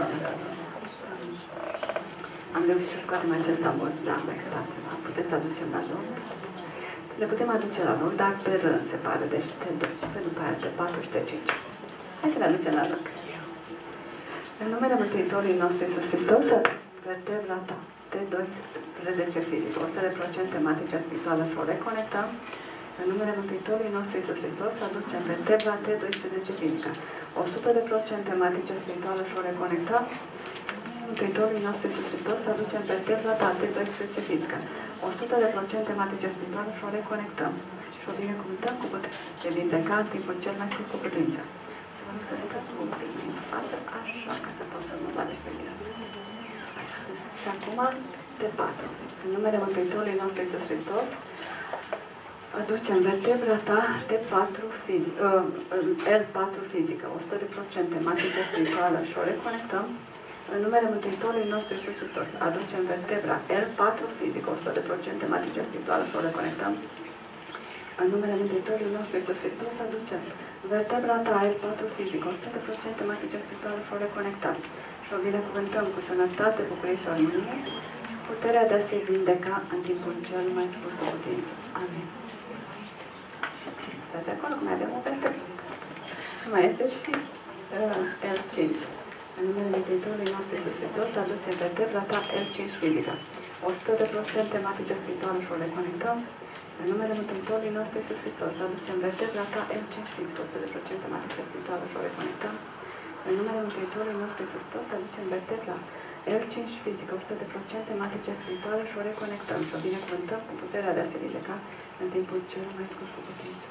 Am reușit să scoatem acest abuz, da, mai stat ceva. Puteți să aducem la loc. Le putem aduce la loc, dar pe rând se pare, deci T doi, pe după aia T patru și T cinci. Hai să le aducem la loc. În numele Mântuitorului nostru Iisus Hristos, vertebra ta, T doisprezece fizică, o sută la sută tematică spirituală și o reconectăm. În numele Mântuitorului nostru Iisus Hristos, aducem vertebra T doisprezece fizică, o sută la sută tematică spirituală și o reconectăm. Mântuitorului nostru Iisus Hristos, aducem vertebra ta, T doisprezece fizică, o sută la sută tematică spirituală și o reconectăm. Și o binecuvântăm cu putere de vindeca în timpul cel mai scurt cu putință. Să vă rog să ridicați un pic în față, așa, ca să pot să nu vă pe mine. Și acum, T patru. În numele Mântuitorului nostru Iisus Hristos, aducem vertebra ta T patru fizică, uh, L patru fizică, o sută la sută tematică spirituală și o reconectăm. În numele Mântuitorului nostru Iisus Hristos, aducem vertebra L patru fizică, o sută la sută tematică spirituală și o reconectăm. În numele Mântuitorului nostru Iisus Hristos, aducem vertebra ta L patru fizică, o sută la sută tematică spirituală și o reconectăm. Și o binecuvântăm cu sănătate, bucurie și armonie și puterea de a se vindeca în timpul cel mai scurt cu putință. Amin. Stați acolo, cum avem o vertebră. Mai este și uh, L cinci. În numele Mântuitorului nostru Iisus Hristos, aducem vertebra ta L cinci fizică, o sută la sută tematică spirituală și o reconectăm. În numele Mântuitorului nostru Iisus Hristos, aducem vertebra ta L cinci fizică, o sută la sută tematică spirituală și o reconectăm. În numele Mântuitorului nostru Iisus Hristos, aducem vertebra L cinci fizică, o sută la sută tematică spirituală și o reconectăm și o binecuvântăm cu puterea de a se ridica în timpul cel mai scurt cu putință.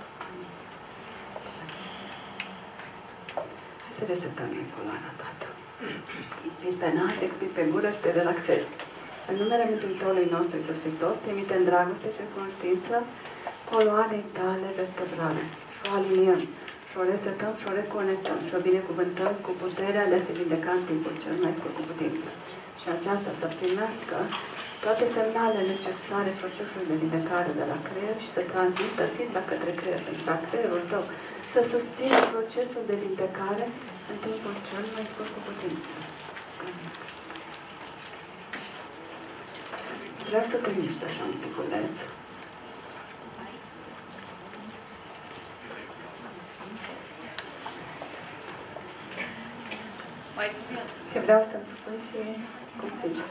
Hai să resetăm din coloana toată. Inspiri pe nas, expiri pe gură și te relaxezi. În numele Mântuitorului nostru Iisus Hristos, trimitem dragoste și cunoștință coloanei tale vertebrale și o aliniem, și o resetăm și o reconectăm și o binecuvântăm cu puterea de a se vindeca în timpul cel mai scurt cu putință. Și aceasta să primească toate semnalele necesare procesului de vindecare de la creier și să transmită feedback către creier, pentru ca creierul tău să susțină procesul de vindecare în timpul cel mai scurt cu putință. Vreau să te miști așa un piculeț. Și vreau să-mi spun și cum zice.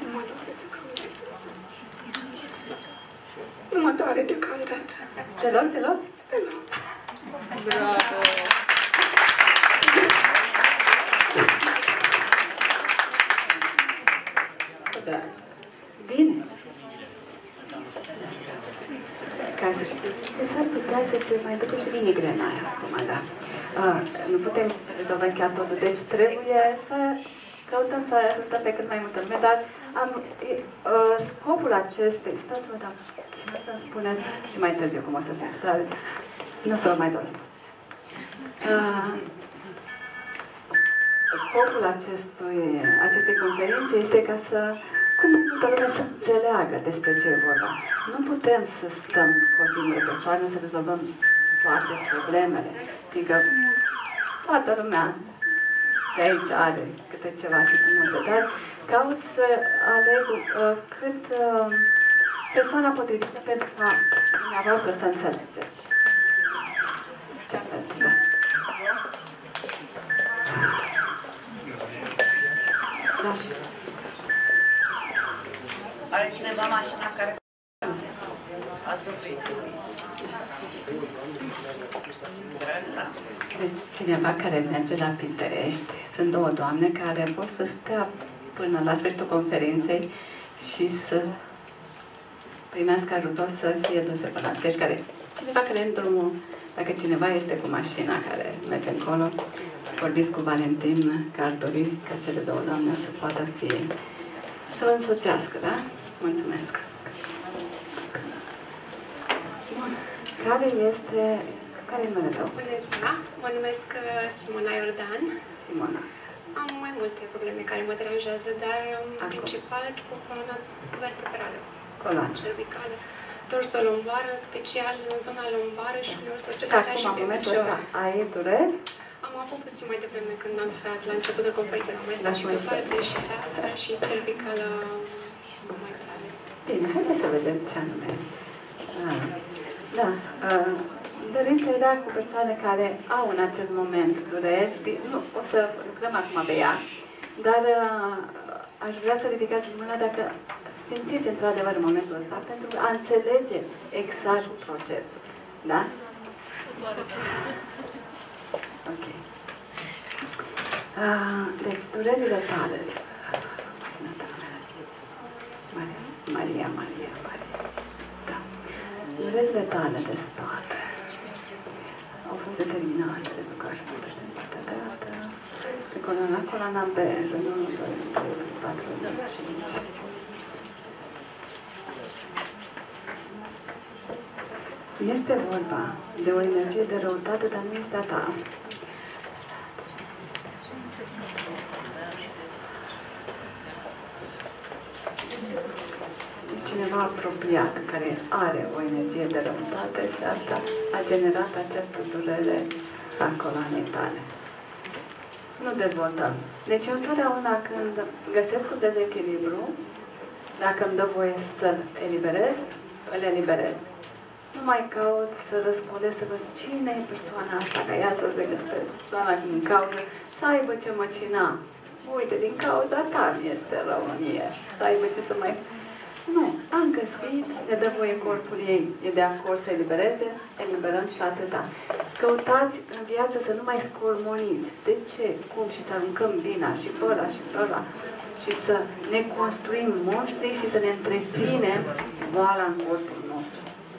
Nu mă doare de cântat. Deloc, deloc? Deloc. Bravo! Da. Bine. Ca s-ar putea să se mai ducă și migrena aia acum, da. Uh, nu putem să rezolvăm chiar totul, deci trebuie să căutăm să ajutăm pe cât mai multă lume, dar am, uh, scopul acestei, stați să vă dau, și vreau să-mi spuneți și mai târziu cum o să fiți, dar nu o să vă mai dau spun. Uh, scopul acestui, acestei conferințe este ca să cum multă lume să înțeleagă despre ce e vorba. Nu putem să stăm cu o singură persoană să rezolvăm toate problemele, fiindcă toată lumea de aici are câte ceva și să multe, dar caut să aleg uh, cât uh, persoana potrivită pentru ca dumneavoastră să înțelegeți. Ce aveți voastră? Da, și are cineva mașina care a sufrit? Deci cineva care merge la Pitești Sunt două doamne care vor să stea până la sfârșitul conferinței și să primească ajutor să fie duse până la deci care cineva care în drumul, dacă cineva este cu mașina care merge încolo, vorbiți cu Valentin că ar dori ca cele două doamne să poată fi, să vă însoțească, da? Mulțumesc! Bun. Care este, care e numele tău? Bună ziua! Mă numesc Simona Iordan. Simona. Am mai multe probleme care mă deranjează, dar în principal cu coloana vertebrală. Coloana. Cervicală. Dorso lombară, în special în zona lombară și dorso cervicală și pe picior. Ai dureri? Am avut puțin mai devreme când am stat la începutul conferinței, am mai stat și pe parte și lateral și cervicală mai tare. Bine, haideți să vedem ce anume. Ah, da. Uh, dorința era cu persoane care au în acest moment dureri. Nu, o să lucrăm acum pe ea, dar uh, aș vrea să ridicați mâna dacă simțiți într-adevăr în momentul ăsta pentru a înțelege exact procesul. Da? Ok. Uh, deci, durerile tale. Maria, Maria, Maria, Maria. Da. Durerile tale de spate au fost determinate de Lucaș Pătăște în partea dreaptă, de coloana, coloana B, de unu, doi, trei, patru, cinci. Este vorba de o energie de răutate, dar nu este a ta. Cineva apropiat care are o energie de răutate și asta a generat această durere a coloanei tale. Nu dezvoltăm. Deci eu întotdeauna când găsesc un dezechilibru, dacă îmi dă voie să-l eliberez, îl eliberez. Nu mai caut să răspundesc, să văd cine e persoana asta, ca ea să zică persoana din cauză, să aibă ce măcina. Uite, din cauza ta mi este rău în mie. Să aibă ce să mai... Nu, am găsit, ne dă voie corpul ei, e de acord să elibereze, eliberăm și atâta. Căutați în viață să nu mai scormoniți. De ce? Cum? Și să aruncăm vina și pe ăla și pe ăla. Și să ne construim monștri și să ne întreținem boala în corpul nostru.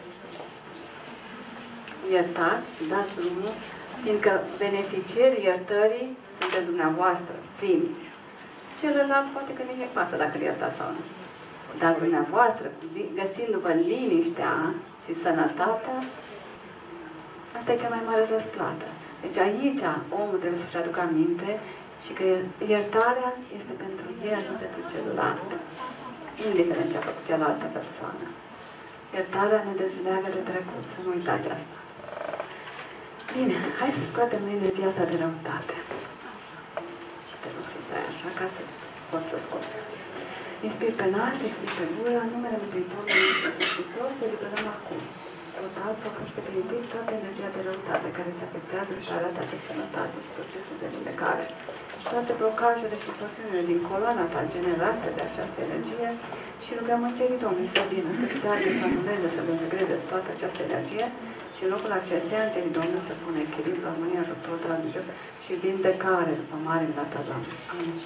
Iertați și dați drumul, fiindcă beneficierii iertării sunteți dumneavoastră, primii. Celălalt poate că nu e pasă dacă îl iertați sau nu. Dar dumneavoastră, găsindu-vă liniștea și sănătatea, asta e cea mai mare răsplată. Deci aici omul trebuie să-și aducă aminte și că iertarea este pentru el, nu pentru celălalt. Indiferent ce a făcut cealaltă persoană. Iertarea ne dezleagă de trecut, să nu uitați asta. Bine, hai să scoatem energia asta de răutate. Te rog să stai așa, ca să poți să scoți. Inspir pe nas, expir pe gură, în numele Mântuitorului Iisus Hristos, să eliberăm acum. Total, profund și definitiv, toată energia de răutate care îți afectează starea ta de sănătate și procesul de vindecare. Și toate blocajele și torsiunile din coloana ta generate de această energie și rugăm Îngerii Domnului să vină, să șteargă, să anuleze, să degreze toată această energie și în locul acesteia Îngerii Domnului să pună echilibru, armonie, ajutor de la Dumnezeu și vindecare după mare milata Doamne. Amin.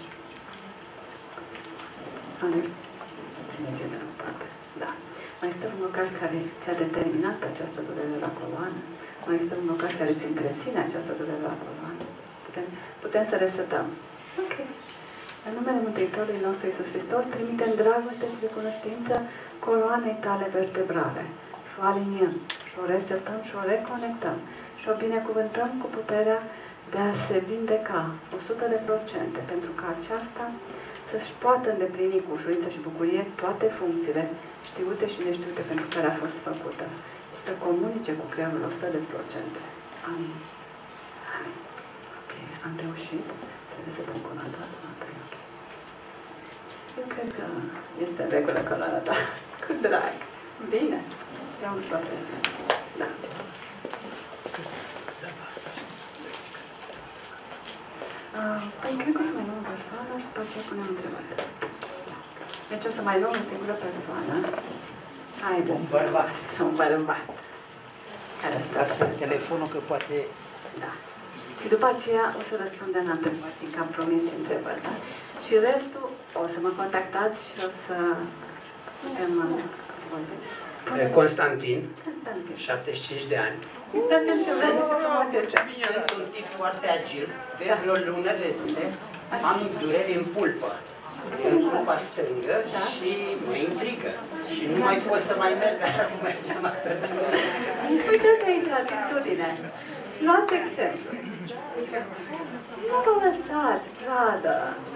Alex, energie de răutate. Da. Mai este un locaș care ți-a determinat această durere la coloană. Mai este un locaș care ți întreține această durere la coloană. Putem, putem să resetăm. Ok. În numele Mântuitorului nostru Iisus Hristos, trimitem dragoste și recunoștință coloanei tale vertebrale. Și o aliniem, și o resetăm, și o reconectăm. Și o binecuvântăm cu puterea de a se vindeca o sută de procente, pentru că aceasta să-și poată îndeplini cu ușurință și bucurie toate funcțiile știute și neștiute pentru care a fost făcută. Și să comunice cu creierul o sută de procente. Amin. Amin. Ok, am reușit să resetăm coloana ta. Eu cred că este în regulă coloana ta. Cu drag. Bine. Vreau un profesor. Da. Uh, păi cred că o să mai luăm o persoană și după aceea punem întrebări. Deci o să mai luăm o singură persoană. Haide. Un bărbat. Un bărbat. Care lasă telefonul că poate... Da. Și după aceea o să răspundem la întrebări, fiindcă am promis și întrebări, da? Și restul o să mă contactați și o să putem spune. Constantin, Constantin, șaptezeci și cinci de ani. Sunt un tip foarte agil, de vreo lună de zile am dureri în pulpă, în pulpa stângă și mă intrigă. Și nu mai pot să mai merg așa cum mergeam atât. Uitați aici atitudine. Luați exemplu. Nu vă lăsați pradă.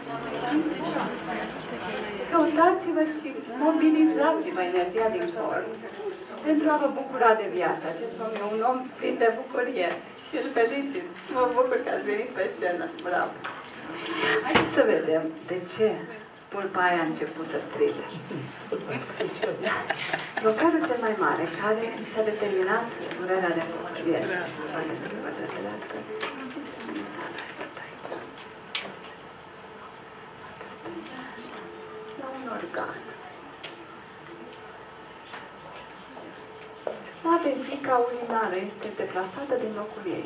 Căutați-vă și mobilizați-vă energia din corp pentru a vă bucura de viață. Acest om e un om plin de bucurie și îl felicit. Mă bucur că ați venit pe scenă. Bravo! Haideți să vedem de ce pulpa aia a început să strige. Blocajul cel mai mare, care s-a determinat durerea de succes. La un organ. La vezica urinară este deplasată din locul ei.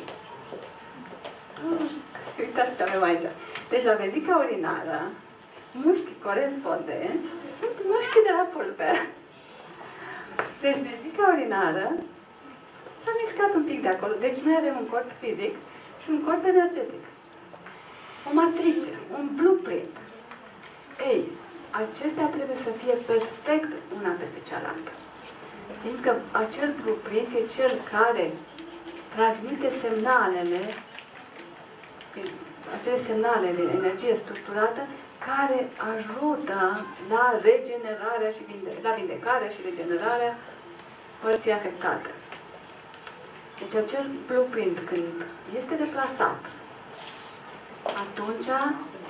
Și uitați ce avem aici. Deci la vezica urinară, mușchii corespondenți sunt mușchii de la pulpe. Deci vezica urinară s-a mișcat un pic de acolo. Deci noi avem un corp fizic și un corp energetic. O matrice, un blueprint. Ei, acestea trebuie să fie perfect una peste cealaltă. Fiindcă acel blueprint e cel care transmite semnalele, acele semnale de energie structurată care ajută la regenerarea și vinde la vindecarea și regenerarea părții afectate. Deci acel blueprint, când este deplasat, atunci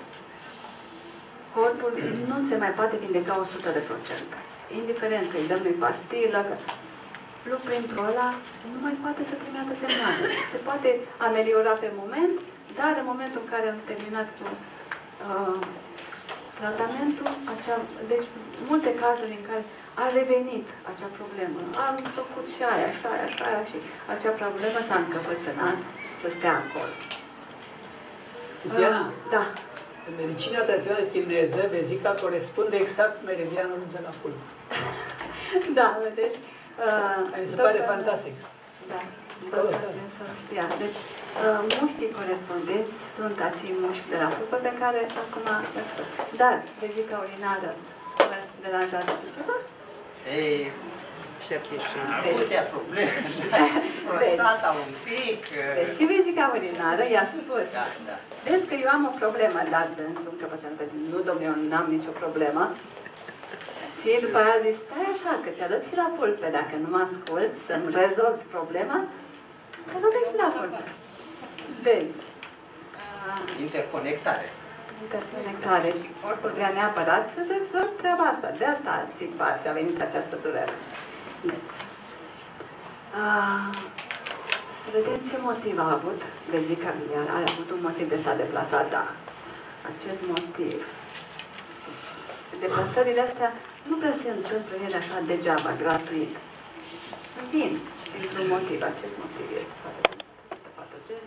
corpul nu se mai poate vindeca o sută de procent. Indiferent că îi dăm noi pastilă, blueprintul ăla nu mai poate să primească semnale. Se poate ameliora pe moment, dar în momentul în care am terminat cu uh, tratamentul, acea, deci multe cazuri în care a revenit acea problemă. Am făcut și aia, și aia, și aia și acea problemă s-a încăpățânat să stea acolo. Diana? Uh, da. În medicina tradițională chineză, vezica corespunde exact meridianului de la pulpă. Da, vedeți? Uh, Mi se pare fantastic. Da. Deci, uh, mușchii corespondenți sunt acei mușchi de la pulpă pe care acum... Dar, vezica urinară, deranjează cu ceva? Ei, știi și multe probleme. Prostata un pic... Deci și vezica urinară i-a spus. Da, da. Vezi că eu am o problemă, dar dânsul încăpățână pe zi. Nu, domnule, eu n-am nicio problemă. Și după aia a zis, stai așa, că ți-arăt și la pulpe. Dacă nu mă asculți să-mi rezolvi problema, că nu vei și la pulpe. Deci... Uh, interconectare. Interconectare și corpul vrea neapărat să rezolvi treaba asta. De asta a țipat și a venit această durere. Deci... Uh, să vedem ce motiv a avut vezica biliară. A avut un motiv de s-a deplasat, da. Acest motiv. Deplasările astea nu prea se întâmplă ele așa degeaba, gratuit. Vin dintr-un motiv. Acest motiv este patogen.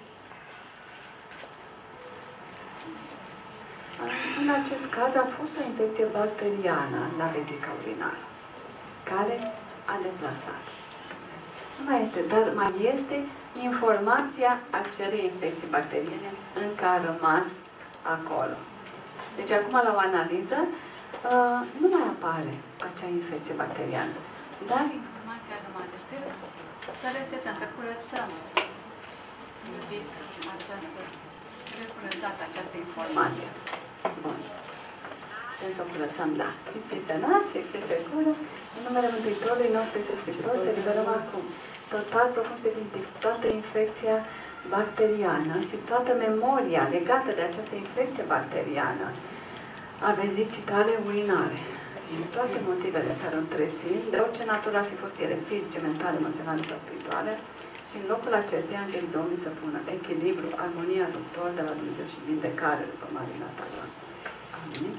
În acest caz a fost o infecție bacteriană la vezica urinară, care a deplasat. Nu mai este, dar mai este informația acelei infecții bacteriene încă a rămas acolo. Deci acum la o analiză uh, nu mai apare acea infecție bacteriană. Dar informația rămâne. Deci trebuie să resetăm, să curățăm un pic această, trebuie curățată această informație. Bun. Trebuie să o curățăm, da. Crispii pe nas și crispii pe gură. În numele Mântuitorului nostru Iisus Hristos, să liberăm acum total, profund și definitiv toată infecția bacteriană și toată memoria legată de această infecție bacteriană a vezicitale urinare și toate motivele care o întrețin, de orice natură ar fi fost ele, fizice, mentale, emoționale sau spirituale, și în locul acesteia Angelii Domnului să pună echilibru, armonie, ajutor de la Dumnezeu și vindecare după Marina ta. Amin.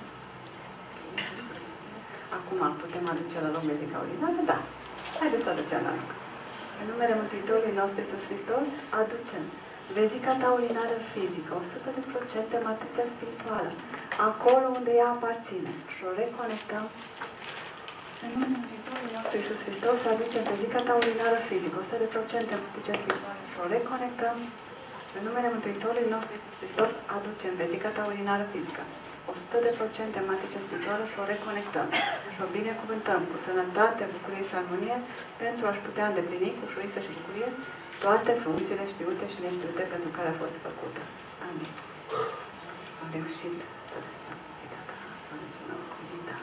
Acum putem aduce la loc vezica urinară? Da. Haideți să aducem la loc. În numele Mântuitorului nostru Iisus Hristos, aducem Vezica ta urinară fizică, o sută de procente matricea spirituală, acolo unde ea aparține. Și o reconectăm. În numele Mântuitorului nostru Iisus Hristos aducem vezica ta urinară fizică, o sută de procente matricea spirituală și o reconectăm. În numele Mântuitorului nostru Iisus Hristos aducem vezica ta urinară fizică, o sută de procente matricea spirituală și o reconectăm. Și o binecuvântăm cu sănătate, bucurie și armonie pentru a-și putea îndeplini cu ușurință și bucurie toate funcțiile știute și neștiute pentru care a fost făcută. Amin. Am reușit să lăsăm vezica ta, da.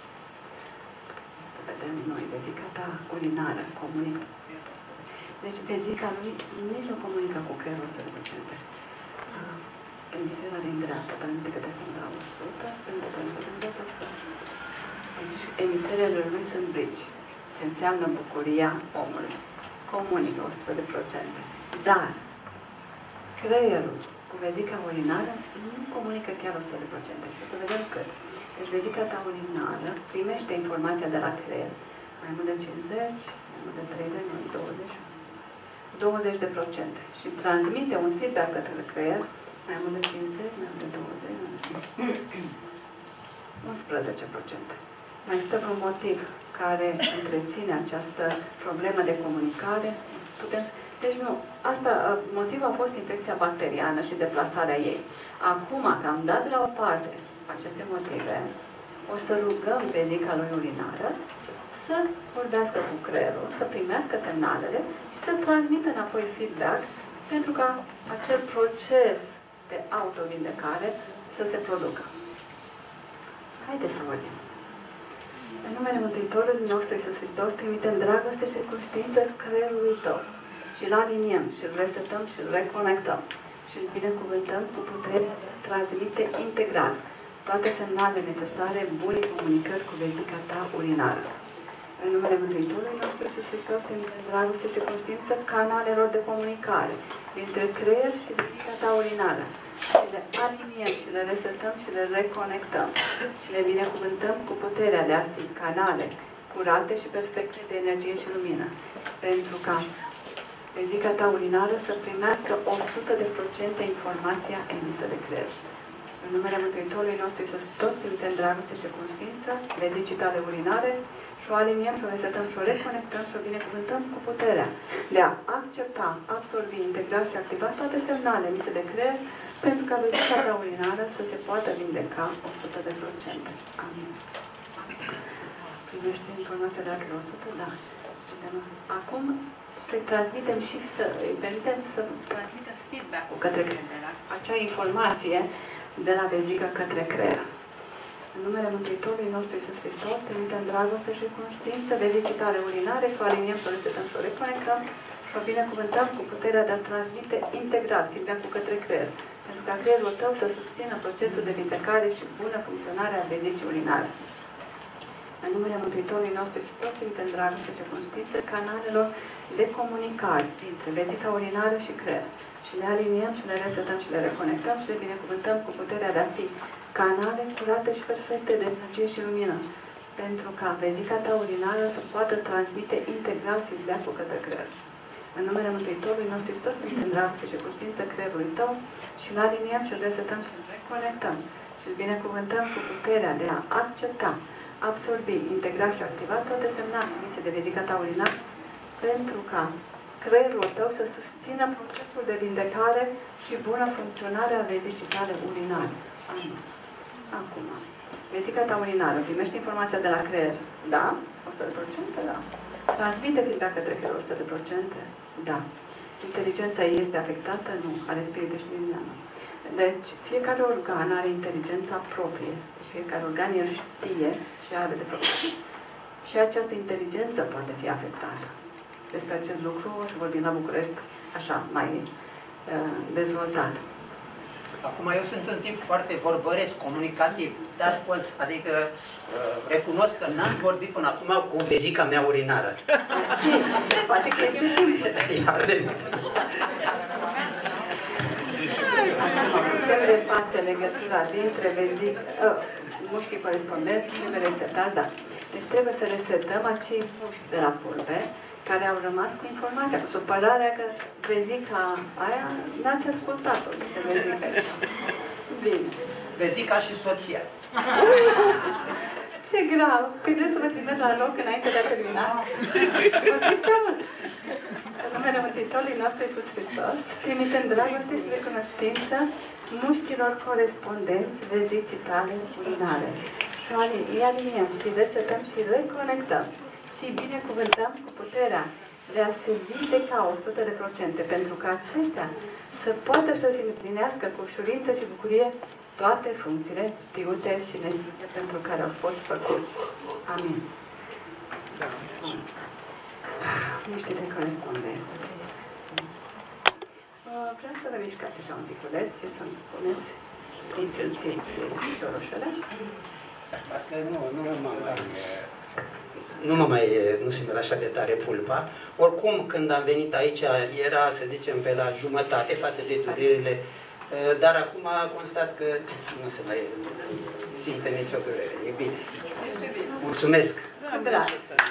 Să vedem noi vezica ta urinară, comunică. Deci vezica lui nici nu comunică cu creierul o sută de procente. Emisfera din dreapta, permite că te stânga o sută, stângă permite că te stânga. Deci emisferele lui sunt brici, ce înseamnă bucuria omului. Comunică o sută de procente. Dar creierul cu vezica urinară nu comunică chiar o sută de procente. Și o să vedem că. Deci vezica ta urinară primește informația de la creier. Mai mult de cincizeci, mai mult de treizeci, mai mult de douăzeci. douăzeci de procente. Și transmite un feedback către creier mai mult de cincizeci, mai mult de douăzeci, mai mult de unsprezece procente. Mai stă un motiv care întreține această problemă de comunicare. Putem... Deci nu, asta, motivul a fost infecția bacteriană și deplasarea ei. Acum că am dat la o parte aceste motive, o să rugăm vezica lui urinară să vorbească cu creierul, să primească semnalele și să transmită înapoi feedback pentru ca acel proces de autovindecare să se producă. Haideți să vorbim. În numele Mântuitorului nostru Iisus Hristos trimitem dragoste și conștiință creierului tău și îl aliniem și îl resetăm și îl reconectăm și îl binecuvântăm cu puterea de a transmite integral toate semnalele necesare bunei comunicări cu vezica ta urinară. În numele Mântuitorului nostru Iisus Hristos trimitem dragoste și conștiință canalelor de comunicare dintre creier și vezica ta urinară și le aliniem și le resetăm și le reconectăm și le binecuvântăm cu puterea de a fi canale curate și perfecte de energie și lumină, pentru ca vezica ta urinară să primească o sută de procente informația emisă de creier. În numele Mântuitorului nostru Iisus Hristos trimitem dragoste și conștiință vezicii tale urinare și o aliniem și o resetăm și o reconectăm și o binecuvântăm cu puterea de a accepta, absorbi, integra și activa toate semnale emise de creier pentru ca vezica ta urinară să se poată vindeca o sută de procente. Amin. Primește informația de la o sută? Da. Acum să-i transmitem și să îi permitem să transmită feedback-ul către creier. Acea informație de la vezică către creier. În numele Mântuitorului nostru Iisus Hristos trimitem dragoste și conștiință vezicii tale urinare și o aliniem, și o resetăm și o reconectăm și o binecuvântăm cu puterea de a transmite integral feedback-ul către creier, pentru ca creierul tău să susțină procesul de vindecare și bună funcționare a vezicii urinare. În numele Mântuitorului nostru Iisus Hristos trimitem dragoste și conștiință canalelor de comunicare dintre vezica urinară și creier și le aliniem și le resetăm și le reconectăm și le binecuvântăm cu puterea de a fi canale curate și perfecte de energie și lumină, pentru ca vezica ta urinară să poată transmite integral feedback-ul către creier. În numele Mântuitorului nostru Hristos trimitem dragoste și conștiință creierului tău și îl aliniem și îl resetăm și îl reconectăm și îl binecuvântăm cu puterea de a accepta, absorbi, integra și activa toate semnale emise de vezica ta urinară pentru ca creierul tău să susțină procesul de vindecare și bună funcționare a vezicii tale urinare. Amin. Acum, vezica ta urinară primește informația de la creier? Da? o sută de procente? Da. Transmite feedback către creier o sută de procente? Da. Inteligența este afectată? Nu. Are spirit și lumină. Deci, fiecare organ are inteligența proprie. Deci, fiecare organ el știe ce are de făcut. Și această inteligență poate fi afectată. Despre acest lucru o să vorbim la București așa, mai uh, dezvoltat. Acum, eu sunt un tip foarte vorbăresc, comunicativ, dar adică uh, recunosc că n-am vorbit până acum cu vezica mea urinară. Poate că e mult. Asta trebuie face legătura dintre vezic, uh, mușchii corespondenți, trebuie resetați, da. Deci trebuie să resetăm acei mușchi de la pulpe care au rămas cu informația, cu supărarea că vezica aia n-ați ascultat-o. Bine. Vezica și soția. Ce grav! Că trebuie să vă trimit la loc înainte de a termina. Vorbiți prea mult! În numele Mântuitorului nostru Iisus Hristos, trimitem dragoste și recunoștință mușchilor corespondenți vezicii tale urinare. Și îi aliniem și resetăm și reconectăm. Și binecuvântăm cu puterea de a se vindeca o sută de procente, pentru că aceștia să poată să-și îndeplinească cu ușurință și bucurie toate funcțiile știute și neștiute pentru care au fost făcuți. Amin. Mușchi de corespondență. Vreau să vă mișcați așa un piculeț și să-mi spuneți când simțiți cioroșele. Parcă nu, nu mă mai... Nu mă mai, nu se mai așa de tare pulpa. Oricum, când am venit aici, era, să zicem, pe la jumătate față de durerile, dar acum constat că nu se mai simte nicio durere. E bine. Mulțumesc! Drag!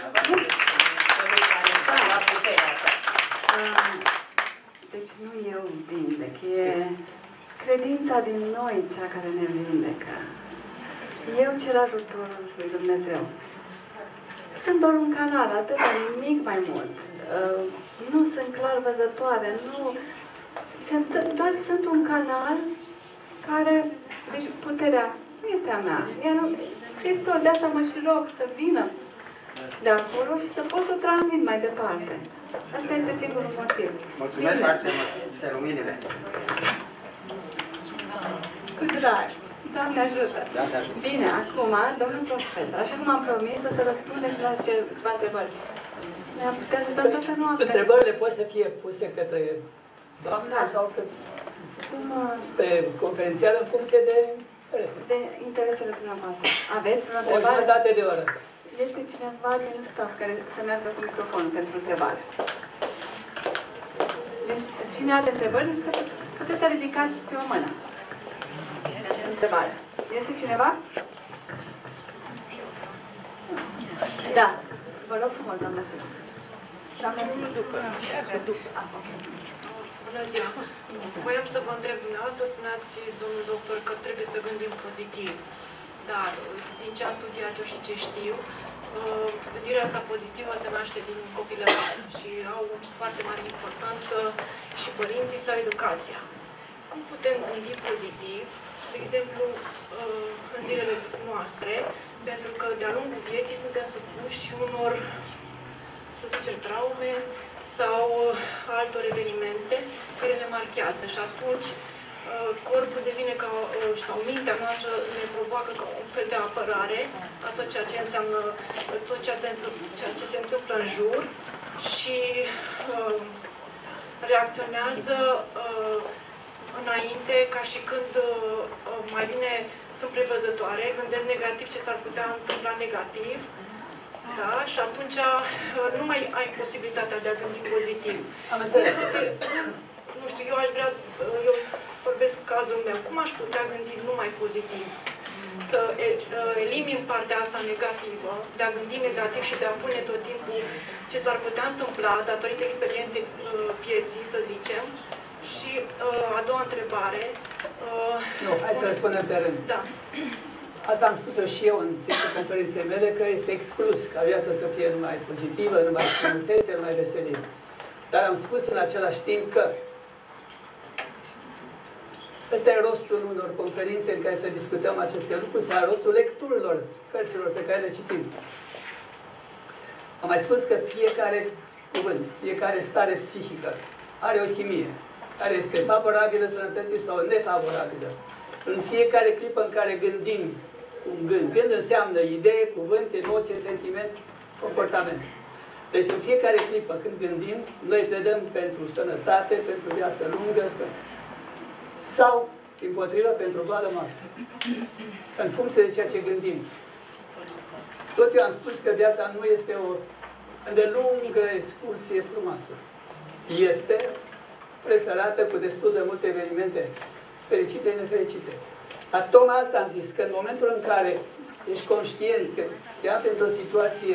Deci nu eu vindec, e credința din noi cea care ne vindecă. Eu cer ajutorul lui Dumnezeu. Sunt doar un canal, atât, nimic mai mult. Uh, nu sunt clar văzătoare, nu... Sunt, doar sunt un canal care... Deci puterea nu este a mea. Hristos, de asta mă și rog să vină de acolo și să pot să o transmit mai departe. Asta este singurul motiv. Mulțumesc foarte mult, să rămânile. Cu drag. Doamne ajută! Doamne ajută! Bine, acum, domnul profesor, așa cum am promis, o să răspunde și la ceva întrebări. Ne-am putea să stăm toată noaptea. Întrebările pot să fie puse către doamna sau pe conferențial în funcție de interese. De interesele dumneavoastră. Aveți vreo întrebare? O jumătate de oră. Este cineva din staff care să meargă cu microfonul pentru întrebare. Deci, cine are întrebări, să puteți să ridicați și o mână. Întrebare. Este cineva? Da. Vă rog frumos, doamna Silva. Doamna Silva. După. Bună ziua. Voiam să vă întreb dumneavoastră, spuneați, domnul doctor, că trebuie să gândim pozitiv. Dar, din ce am studiat eu și ce știu, gândirea asta pozitivă se naște din copilărie și au foarte mare importanță și părinții sau educația. Cum putem gândi pozitiv, de exemplu, în zilele noastre, pentru că de-a lungul vieții suntem supuși unor, să zicem, traume sau altor evenimente care ne marchează și atunci corpul devine ca, sau mintea noastră ne provoacă ca un fel de apărare a tot ceea ce înseamnă, tot ceea ce, ceea ce se întâmplă în jur și uh, reacționează uh, înainte, ca și când uh, mai bine sunt prevăzătoare, gândesc negativ ce s-ar putea întâmpla negativ, da? Și atunci uh, nu mai ai posibilitatea de a gândi pozitiv. Am înțeles. Nu știu, eu aș vrea, eu vorbesc cazul meu, cum aș putea gândi numai pozitiv? Să elimin partea asta negativă, de a gândi negativ și de a pune tot timpul ce s-ar putea întâmpla datorită experienței vieții, să zicem. Și a doua întrebare... Nu, hai să răspundem pe rând. Da. Asta am spus-o și eu în timpul conferinței mele, că este exclus ca viața să fie numai pozitivă, numai frumusețe, numai veselie. Dar am spus în același timp că ăsta e rostul unor conferințe în care să discutăm aceste lucruri, sau rostul lecturilor, cărților pe care le citim. Am mai spus că fiecare cuvânt, fiecare stare psihică are o chimie, care este favorabilă sănătății sau nefavorabilă. În fiecare clipă în care gândim un gând, gând înseamnă idee, cuvânt, emoție, sentiment, comportament. Deci în fiecare clipă când gândim, noi pledăm pentru sănătate, pentru viață lungă, sau, împotrivă, pentru boală moarte. În funcție de ceea ce gândim. Tot eu am spus că viața nu este o îndelungă excursie frumoasă. Este presărată cu destul de multe evenimente fericite, nefericite. Dar tocmai asta am zis, că în momentul în care ești conștient că te afli într-o situație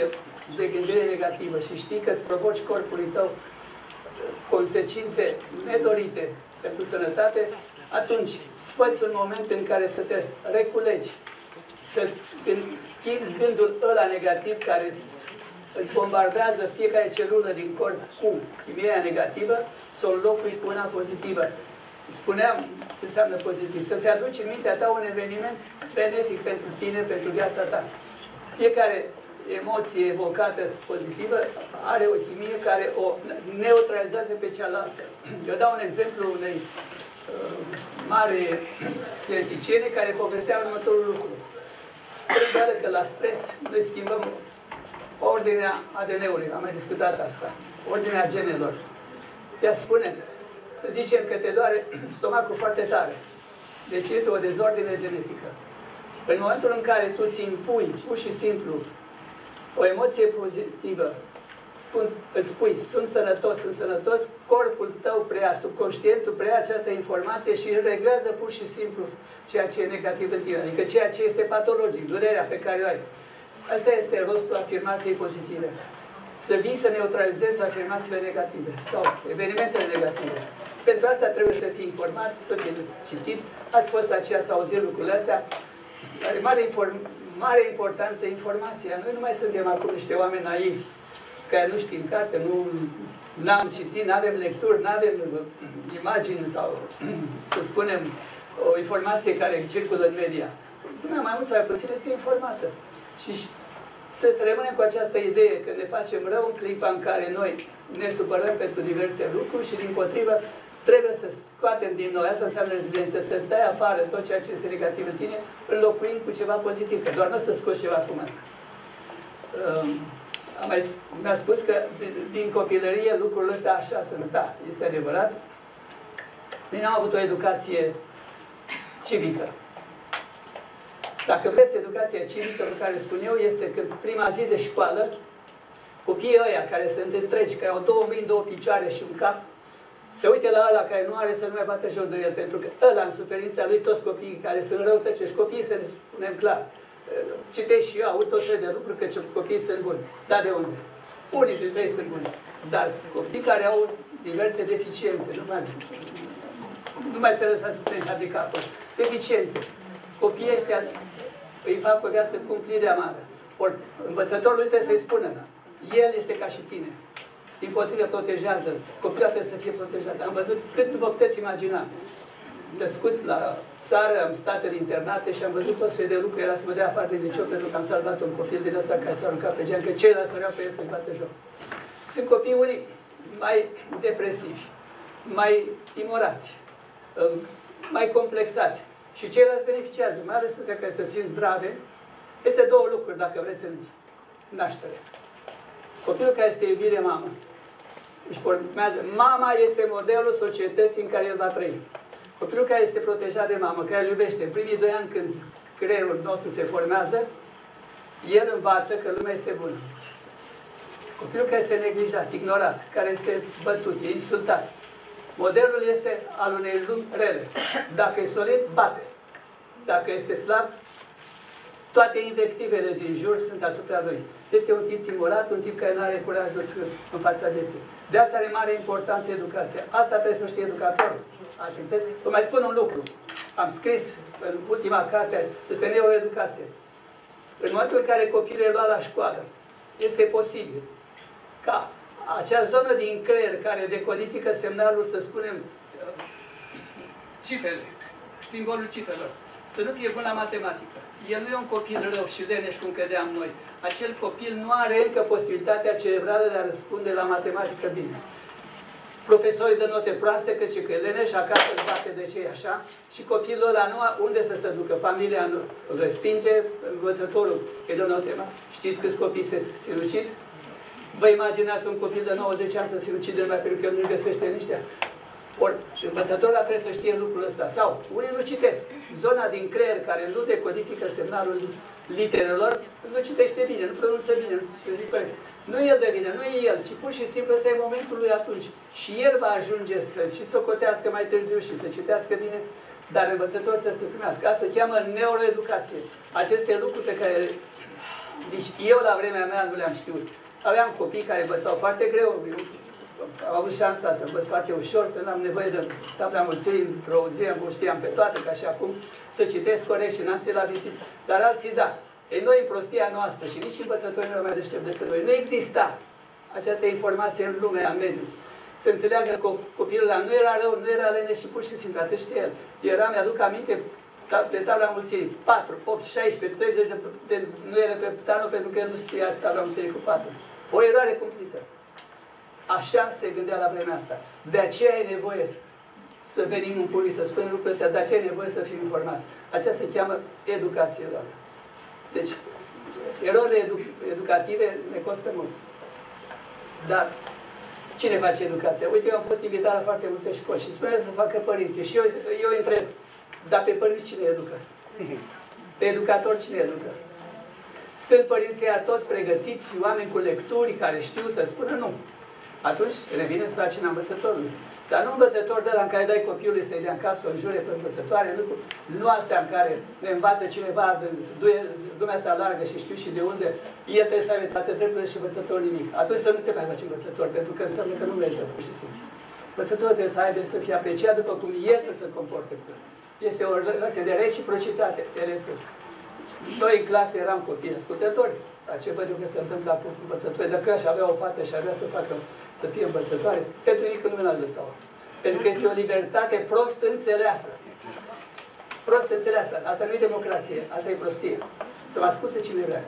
de gândire negativă și știi că îți provoci corpului tău consecințe nedorite pentru sănătate, atunci fă-ți un moment în care să te reculegi, să schimbi gândul ăla negativ care îți, îți bombardează fiecare celulă din corp cu chimia negativă, să o înlocui cu una pozitivă. Spuneam ce înseamnă pozitiv. Să-ți aduci în mintea ta un eveniment benefic pentru tine, pentru viața ta. Fiecare emoție evocată pozitivă are o chimie care o neutralizează pe cealaltă. Eu dau un exemplu unei uh, mari geneticiene care povestea următorul lucru. Trebuie că la stres noi schimbăm ordinea A D N-ului, am mai discutat asta, ordinea genelor. Ea spune, să zicem că te doare stomacul foarte tare. Deci este o dezordine genetică. În momentul în care tu ți impui, pur și simplu, o emoție pozitivă, spun, îți spui, sunt sănătos, sunt sănătos, corpul tău preia, subconștientul preia această informație și reglează pur și simplu ceea ce e negativ în tine, adică ceea ce este patologic, durerea pe care o ai. Asta este rostul afirmației pozitive. Să vii să neutralizezi afirmațiile negative sau evenimentele negative. Pentru asta trebuie să fii informat, să fii citit. Ați fost aceea, ați auzit lucrurile astea. Are mare, inform mare importanță informația. Noi nu mai suntem acum niște oameni naivi, care nu știm carte, nu am citit, nu avem lecturi, nu avem imagini sau, să spunem, o informație care circulă în media. Lumea mai mult sau mai puțin este informată. Și trebuie să rămânem cu această idee că ne facem rău în clipa în care noi ne supărăm pentru diverse lucruri și, dimpotrivă, trebuie să scoatem din noi. Asta înseamnă reziliență, să dai afară tot ceea ce este negativ în tine, înlocuind cu ceva pozitiv, că doar nu o să scoți ceva acum. Mi-a spus că din copilărie lucrurile astea așa sunt. Da, este adevărat. Noi n-am avut o educație civică. Dacă vreți, educația civică pe care spun eu este că prima zi de școală, copiii ăia care sunt întregi, care au două mâini, două picioare și un cap, se uite la ăla care nu are să nu mai bată joc de el, pentru că ăla în suferința lui, toți copiii care sunt răutăcioși, copiii să ne spunem clar. Citesc și eu, aud tot felul de lucruri că copiii sunt buni. Dar de unde? Unii dintre ei sunt buni. Dar copiii care au diverse deficiențe, nu mai, nu mai se lăsa să spunem handicapul, deficiențe. Copiii ăștia îi fac o viață cumplire amară. Ori învățătorul trebuie să-i spună, el este ca și tine. Dimpotrivă, protejează-l. Copilul trebuie să fie protejat. Am văzut cât nu vă puteți imagina. Născut la țară, am stat în internate și am văzut tot soiul de lucruri. Era să mă dea afară din liceu pentru că am salvat un copil din ăsta care s-a aruncat pe geam, că ceilalți săreau pe el să-și bată joc. Sunt copii unii mai depresivi, mai timorați, mai complexați. Și ceilalți beneficiază, mai ales astea care se simt brave. Este două lucruri, dacă vreți, în naștere. Copilul care este iubit de mamă, își formează. Mama este modelul societății în care el va trăi. Copilul care este protejat de mamă, care îl iubește, în primii doi ani când creierul nostru se formează, el învață că lumea este bună. Copilul care este neglijat, ignorat, care este bătut, e insultat, modelul este al unei lumi rele. Dacă e solid, bate. Dacă este slab, toate invectivele din jur sunt asupra lui. Este un tip timorat, un tip care nu are curajul în fața vieții. De asta are mare importanță educația. Asta trebuie să știe educatorul. Ați înțeles? Vă mai spun un lucru. Am scris în ultima carte despre neuroeducație. În momentul în care copilul e luat la școală, este posibil ca acea zonă din creier care decodifică semnalul, să spunem, cifrele, simbolul cifrelor, să nu fie bun la matematică. El nu e un copil rău și leneș cum cădeam noi. Acel copil nu are încă posibilitatea cerebrală de a răspunde la matematică bine. Profesorii dă note proaste, că ce că e leneș, acasă îl bate de ce așa, și copilul ăla nu a unde să se ducă. Familia nu îl respinge, învățătorul îi dă note mari. Știți câți copii se sinucid? Vă imaginați un copil de nouăzeci ani să se sinucide numai pentru că el nu găsește niște. Ori, învățătorul trebuie să știe lucrul ăsta. Sau, unii nu citesc. Zona din creier care nu decodifică semnalul literelor, nu citește bine, nu pronunță bine. Nu, zic, nu el de bine, nu e el, ci pur și simplu ăsta e momentul lui atunci. Și el va ajunge să și socotească mai târziu și să citească bine, dar învățătorul trebuie să primească. Asta se cheamă neuroeducație. Aceste lucruri pe care nici eu la vremea mea nu le-am știut. aveam copii care învățau foarte greu. Eu am avut șansa să învăț foarte ușor, să nu am nevoie de tabla mulțirii într-o zi, o știam pe toate, ca și acum, să citesc corect și n-am să la visit. Dar alții da. Ei, noi, în prostia noastră și nici învățătorii nu erau mai deștept decât noi, nu exista această informație în lumea, în mediu. Să înțeleagă că copilul ăla nu era rău, nu era lene și pur și simplu, atât știe el. Era, mi-aduc aminte, de tabla mulțirii, patru, opt, șaisprezece, treizeci de, de nuiele pe tanul, pentru că el nu știa tabla mulțirii cu patru. O eroare cumplită. Așa se gândea la vremea asta. De aceea e nevoie să venim în public, să spunem lucrurile astea, de aceea e nevoie să fim informați. Aceea se cheamă educație, doamne. Deci, erorile edu educative ne costă mult. Dar, cine face educația? Uite, eu am fost invitat la foarte multe școli și spunea să facă părinții. Și eu, eu întreb, dar pe părinți cine educă? Pe educator cine educă? Sunt părinții aia toți pregătiți, oameni cu lecturi care știu să spună nu. Atunci revine sarcina învățătorului. Dar nu învățător de la în care dai copilului să-i dea în cap, să o înjure pe învățătoare, nu, nu astea în care ne învață cineva de lumea asta largă și știu și de unde, el trebuie să aibă toate drepturile și învățător nimic. Atunci să nu te mai faci învățător, pentru că înseamnă că nu merită pur și simplu. Învățătorul trebuie să aibă, să fie apreciat după cum el să se comporte cu el. Este o relație de reciprocitate. Noi în clasă eram copii ascultători. Dar ce văd eu că se întâmplă cu învățători? Dacă aș avea o fată și avea să facă, să fie învățătoare, pentru nici lumea n-ar lăsa. Pentru că este o libertate prost înțeleasă. Prost înțeleasă. Asta nu e democrație, asta e prostie. Să mă asculte cine vrea.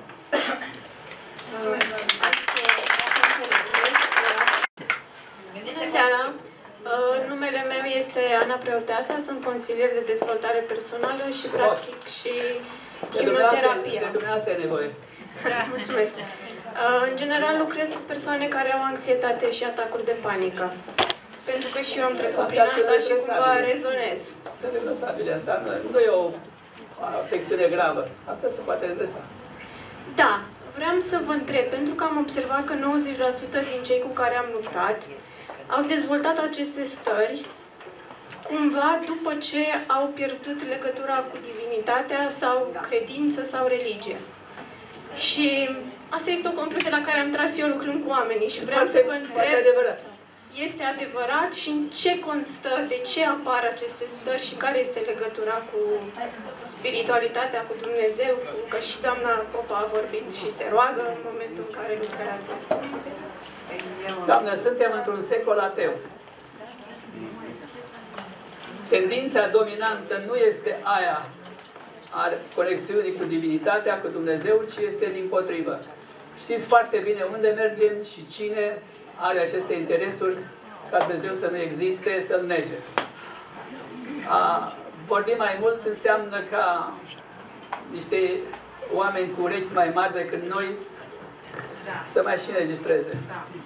Bună seara! Numele meu este Ana Preoteasa, sunt consilier de dezvoltare personală și practic și hipnoterapia. De dumneavoastră e nevoie. Mulțumesc. În general lucrez cu persoane care au anxietate și atacuri de panică. Pentru că și eu am trecut prin asta și cumva rezonez. Este regrăsabile asta, nu e o afecțiune gravă. Asta se poate redresa. Da, vreau să vă întreb, pentru că am observat că nouăzeci la sută din cei cu care am lucrat au dezvoltat aceste stări cumva după ce au pierdut legătura cu divinitatea sau credință sau religie. Și asta este o concluzie la care am tras eu lucrând cu oamenii și vreau să vă întreb, este adevărat și în ce constă, de ce apar aceste stări și care este legătura cu spiritualitatea, cu Dumnezeu, cu că și doamna Popa a vorbit și se roagă în momentul în care lucrează. Doamnă, suntem într-un secol ateu. Tendința dominantă nu este aia a conexiunii cu divinitatea, cu Dumnezeu, ci este dimpotrivă. Știți foarte bine unde mergem și cine are aceste interesuri ca Dumnezeu să nu existe, să-L nege. A vorbi mai mult înseamnă ca niște oameni cu urechi mai mari decât noi să mai și înregistreze.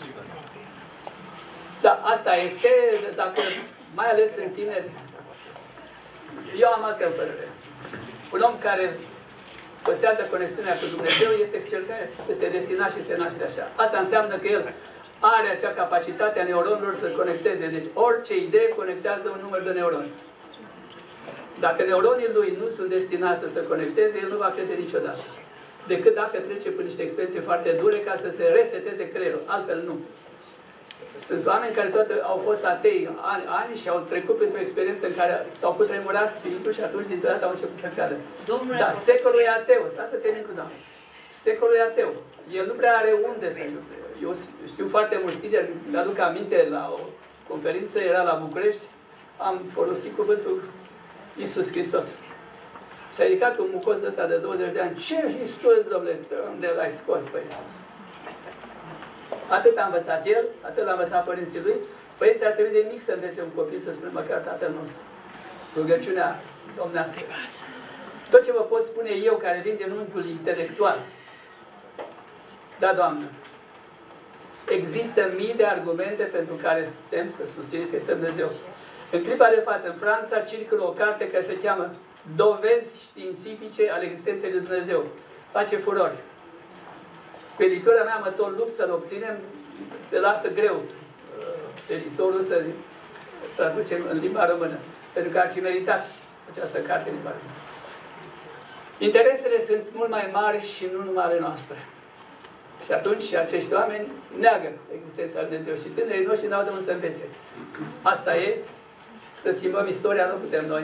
Da, asta este, dacă mai ales în tineri, eu am altă părere. Un om care păstrează conexiunea cu Dumnezeu este cel care este destinat și se naște așa. Asta înseamnă că el are acea capacitate a neuronilor să conecteze. Deci orice idee conectează un număr de neuroni. Dacă neuronii lui nu sunt destinați să se conecteze, el nu va crede niciodată. Decât dacă trece prin niște experiențe foarte dure ca să se reseteze creierul. Altfel nu. Sunt oameni care toate au fost atei ani, ani și au trecut printr-o experiență în care s-au cutremurat spiritul și atunci dintr-o dată au început să creadă. Dar secolul e ateu. Asta termin cu doamne. Secolul e ateu. El nu prea are unde să... Eu știu foarte mulți tineri, mi-aduc aminte la o conferință, era la București, am folosit cuvântul Iisus Hristos. S-a ridicat un mucos de ăsta de douăzeci de ani. Ce Hristos, domnule, unde l-ai scos pe Iisus? Atât a învățat el, atât a învățat părinții lui. Părinții ar trebui de mic să învețe un copil să spună măcar Tatăl nostru. Rugăciunea domnească. Tot ce vă pot spune eu, care vin din unghiul intelectual, da, Doamnă, există mii de argumente pentru care putem să susținem că este Dumnezeu. În clipa de față, în Franța, circulă o carte care se cheamă Dovezi științifice ale existenței lui Dumnezeu. Face furori. Cu editura mea mă tot lupt să-l obținem, se lasă greu editorul să traducem în limba română, pentru că ar fi meritat această carte în limba română. Interesele sunt mult mai mari și nu numai ale noastre. Și atunci acești oameni neagă existența lui Dumnezeu și tinerii noștri n-au de unde să învețe. Asta e, să schimbăm istoria, nu putem noi.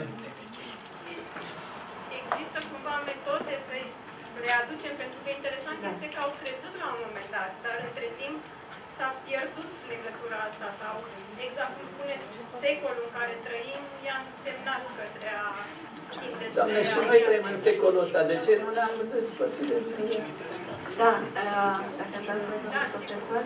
Există cumva metode să-i readucem, pentru că interesant este că au crezut la un moment dat, dar între timp s-a pierdut legătura asta, sau exact cum spune, secolul în care trăim i-a însemnat către a tinde. Doamne, și noi trăim în secolul ăsta, de ce nu ne-am despărțit de Dumnezeu? Da, dacă dați voi, domnul profesor,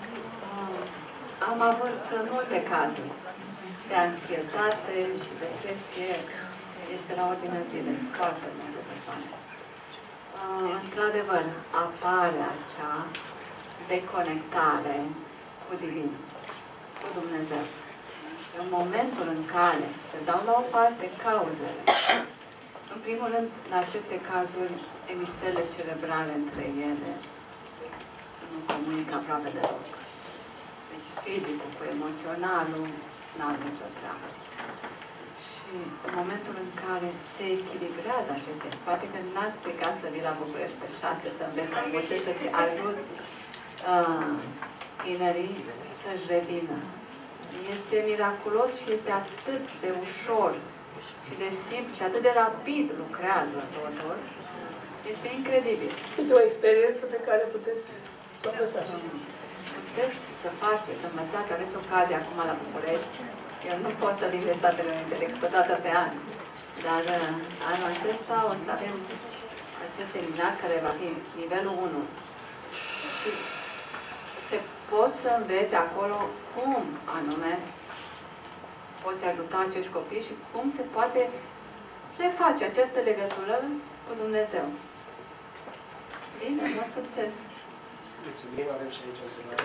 am avut multe cazuri de anxietate și depresie. Este la ordinea zilei foarte multe persoane. Într-adevăr, apare acea deconectare cu Divin, cu Dumnezeu. În momentul în care se dau la o parte cauzele, în primul rând, în aceste cazuri, emisferele cerebrale între ele nu comunică aproape deloc. Deci fizicul cu emoționalul n-au nicio treabă. Și în momentul în care se echilibrează aceste, poate că n-ar strica să vii la București pe șase, să înveți mai multe, să-ți ajuți uh, tinerii să-și revină. Este miraculos și este atât de ușor și de simplu și atât de rapid lucrează totul. Este incredibil. Este o experiență pe care puteți să o păsați. Puteți să faceți, să învățați, aveți ocazia acum la București. Eu nu pot să vin de Statele Unite decât o dată pe an. Dar anul acesta o să avem acest seminar care va fi nivelul unu. Și se pot să înveți acolo cum anume poți ajuta acești copii și cum se poate reface această legătură cu Dumnezeu. Bine, mult succes! Mulțumim, avem și aici o întrebare.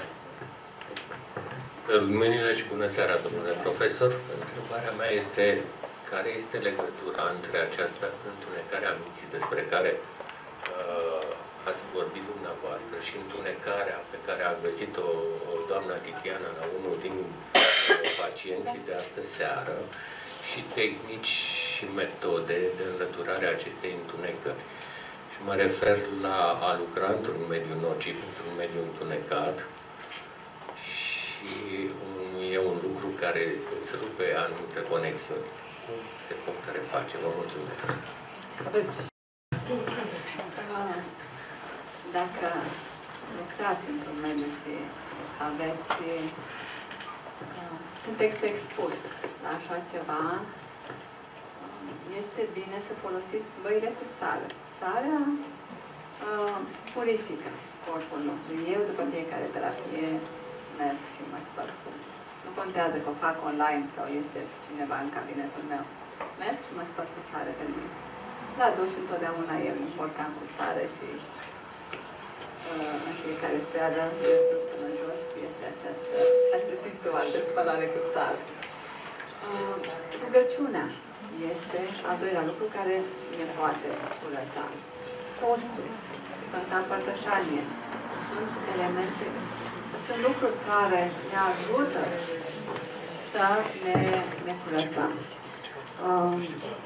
Mâinile și bună seara, domnule profesor. Întrebarea mea este care este legătura între această întunecare a minții despre care uh, ați vorbit dumneavoastră și întunecarea pe care a găsit-o doamna Titiana la unul din uh, pacienții de astă seară și tehnici și metode de înlăturare a acestei întunecări. Și mă refer la a lucra într-un mediu nociv, într-un mediu întunecat, și e un lucru care îți rupe anumite conexiuni. Cum se poate reface? Vă mulțumesc. Aveți. Dacă lucrați într-un mediu și aveți, sunteți expus la așa ceva, este bine să folosiți băile cu sare. Sarea uh, purifică corpul nostru. Eu, după fiecare terapie, merg și mă spăl cu. Nu contează că o fac online sau este cineva în cabinetul meu. Merg și mă spăl cu sare pe mine. La duș întotdeauna e un borcan cu sare și uh, în fiecare seară, de sus până jos, este această, acest ritual de spălare cu sare. Uh, rugăciunea este al doilea lucru care ne poate curăța. Postul, Sfânta Părtășanie, sunt elemente, sunt lucruri care ne ajută să ne, ne curățăm. Uh,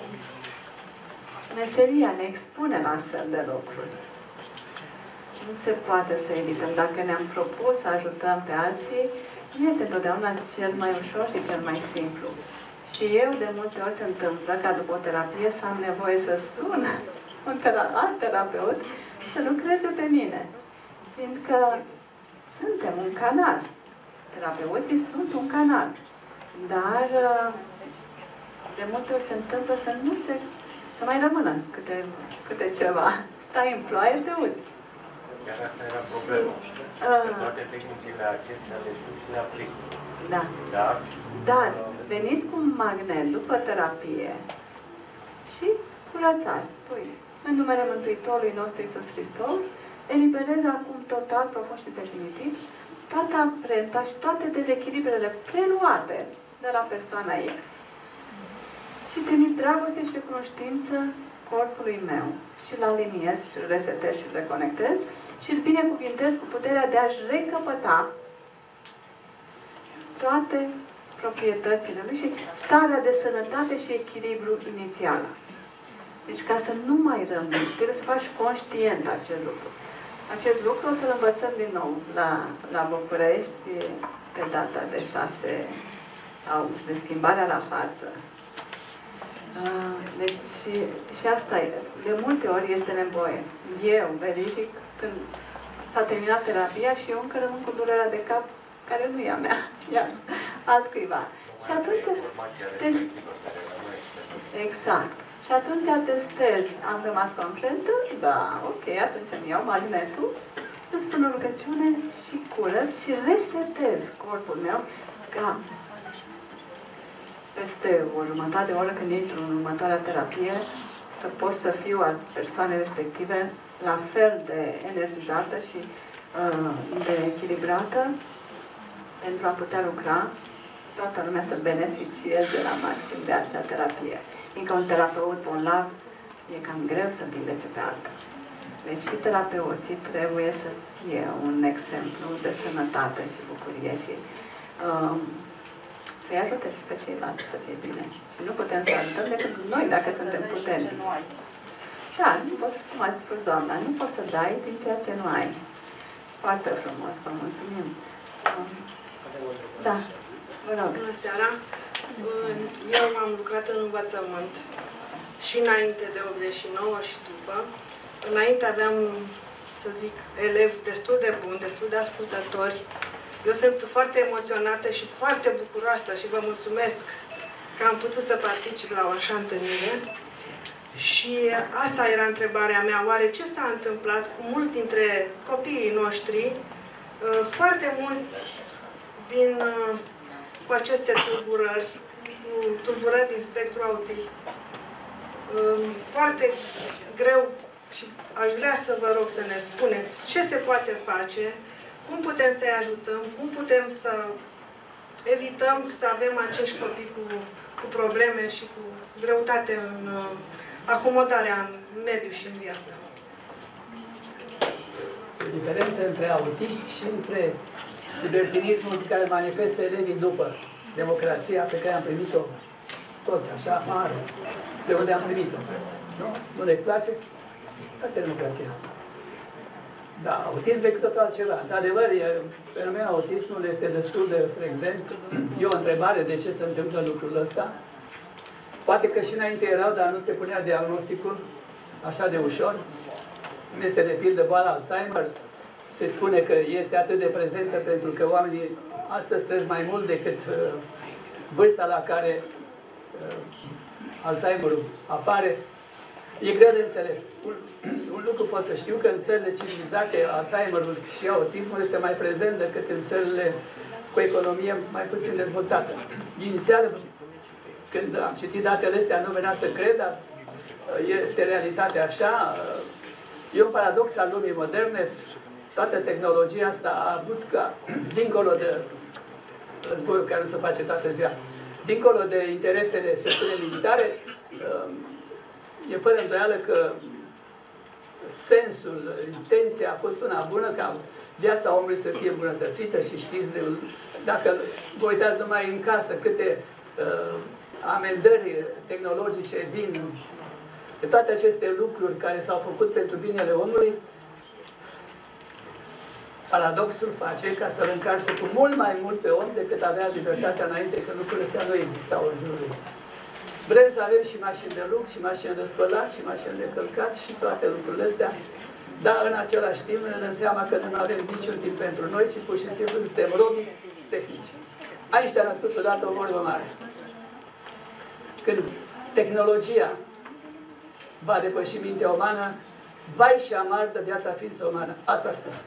meseria ne expune la astfel de lucruri. Nu se poate să evităm. Dacă ne-am propus să ajutăm pe alții, este întotdeauna cel mai ușor și cel mai simplu. Și eu, de multe ori, se întâmplă ca după o terapie să am nevoie să sun un alt terapeut să lucreze pe mine. Fiindcă suntem un canal. Terapeuții sunt un canal. Dar de multe ori se întâmplă să nu se... să mai rămână câte, câte ceva. Stai în ploaie, te uzi. Chiar asta era problema. Uh. Toate tehnicile acestea le știu și le aplic. Da. Dar, Dar veniți cu un magnet după terapie și curățați. Spui, în numele Mântuitorului nostru Iisus Hristos, eliberez acum total, profund și definitiv toată amprenta și toate dezechilibrele preluate de la persoana X. Și trimit dragoste și recunoștință corpului meu și îl aliniez și îl resetez și îl reconectez și îl binecuvintez cu puterea de a-și recăpăta toate proprietățile lui și starea de sănătate și echilibru inițial. Deci ca să nu mai rămâi, trebuie să faci conștient acest lucru. Acest lucru o să-l învățăm din nou la, la București pe data de șase august, de schimbarea la față. Deci, și asta e. De multe ori este nevoie. Eu verific când s-a terminat terapia și eu încă rămân cu durerea de cap, care nu e a mea, e altcuiva. Și atunci test... Exact. Și atunci testez. Am rămas completă? Da, ok, atunci îmi iau magnetul, îți pun o rugăciune și curăț și resetez corpul meu ca peste o jumătate de oră când intru în următoarea terapie să pot să fiu a persoanei respective la fel de energizată și uh, de echilibrată pentru a putea lucra, toată lumea să beneficieze la maxim de acea terapie. Încă un terapeut bolnav e cam greu să vindece pe altă. Deci și terapeuții trebuie să fie un exemplu de sănătate și bucurie și uh, să-i ajute și pe ceilalți să fie bine. Și nu putem să ajutăm decât noi, dacă suntem puternici. Da, nu poți, cum ați spus, doamna, nu poți să dai din ceea ce nu ai. Foarte frumos, vă mulțumim. Da, vă rog. Bună seara! Eu am lucrat în învățământ și înainte de optzeci și nouă și după. Înainte aveam, să zic, elevi destul de buni, destul de ascultători. Eu sunt foarte emoționată și foarte bucuroasă și vă mulțumesc că am putut să particip la o așa întâlnire. Și asta era întrebarea mea. Oare ce s-a întâmplat cu mulți dintre copiii noștri? Foarte mulți vin cu aceste tulburări, cu tulburări din spectru autist. Foarte greu și aș vrea să vă rog să ne spuneți ce se poate face, cum putem să-i ajutăm, cum putem să evităm să avem acești copii cu, cu probleme și cu greutate în uh, acomodarea în mediu și în viață. Diferența între autiști și între libertinismul pe care manifestă elevii după democrația pe care am primit-o toți așa, mare, de unde am primit-o. Nu? Nu le place? Toată democrația. Da, autism e cu totul altceva. Într-adevăr, fenomenul autismului este destul de frecvent. E o întrebare de ce se întâmplă lucrul ăsta. Poate că și înainte erau, dar nu se punea diagnosticul așa de ușor. Nu este de pildă boala Alzheimer. Se spune că este atât de prezentă pentru că oamenii astăzi trăiesc mai mult decât uh, vârsta la care uh, Alzheimerul apare. E greu de înțeles. Un, un lucru pot să știu, că în țările civilizate Alzheimerul și autismul este mai prezent decât în țările cu economie mai puțin dezvoltată. Inițial, când am citit datele astea, nu venea să cred, dar este realitatea așa. E un paradox al lumii moderne. Toată tehnologia asta a avut ca, dincolo de războiul care nu se face toată ziua, dincolo de interesele, să spunem, militare, e fără îndoială că sensul, intenția a fost una bună ca viața omului să fie îmbunătățită și știți, de, dacă vă uitați numai în casă câte uh, amendări tehnologice vin, de toate aceste lucruri care s-au făcut pentru binele omului, paradoxul face ca să-l încarce cu mult mai mult pe om decât avea libertatea înainte, că lucrurile astea nu existau în jurul lui. Vrem să avem și mașini de lux, și mașini de spălat, și mașini de călcat, și toate lucrurile astea, dar în același timp ne dăm seama că nu avem niciun timp pentru noi, ci pur și simplu suntem robi tehnici. Einstein a spus odată o vorbă mare. Când tehnologia va depăși mintea umană, vai și amar de viața ființă umană. Asta a spus.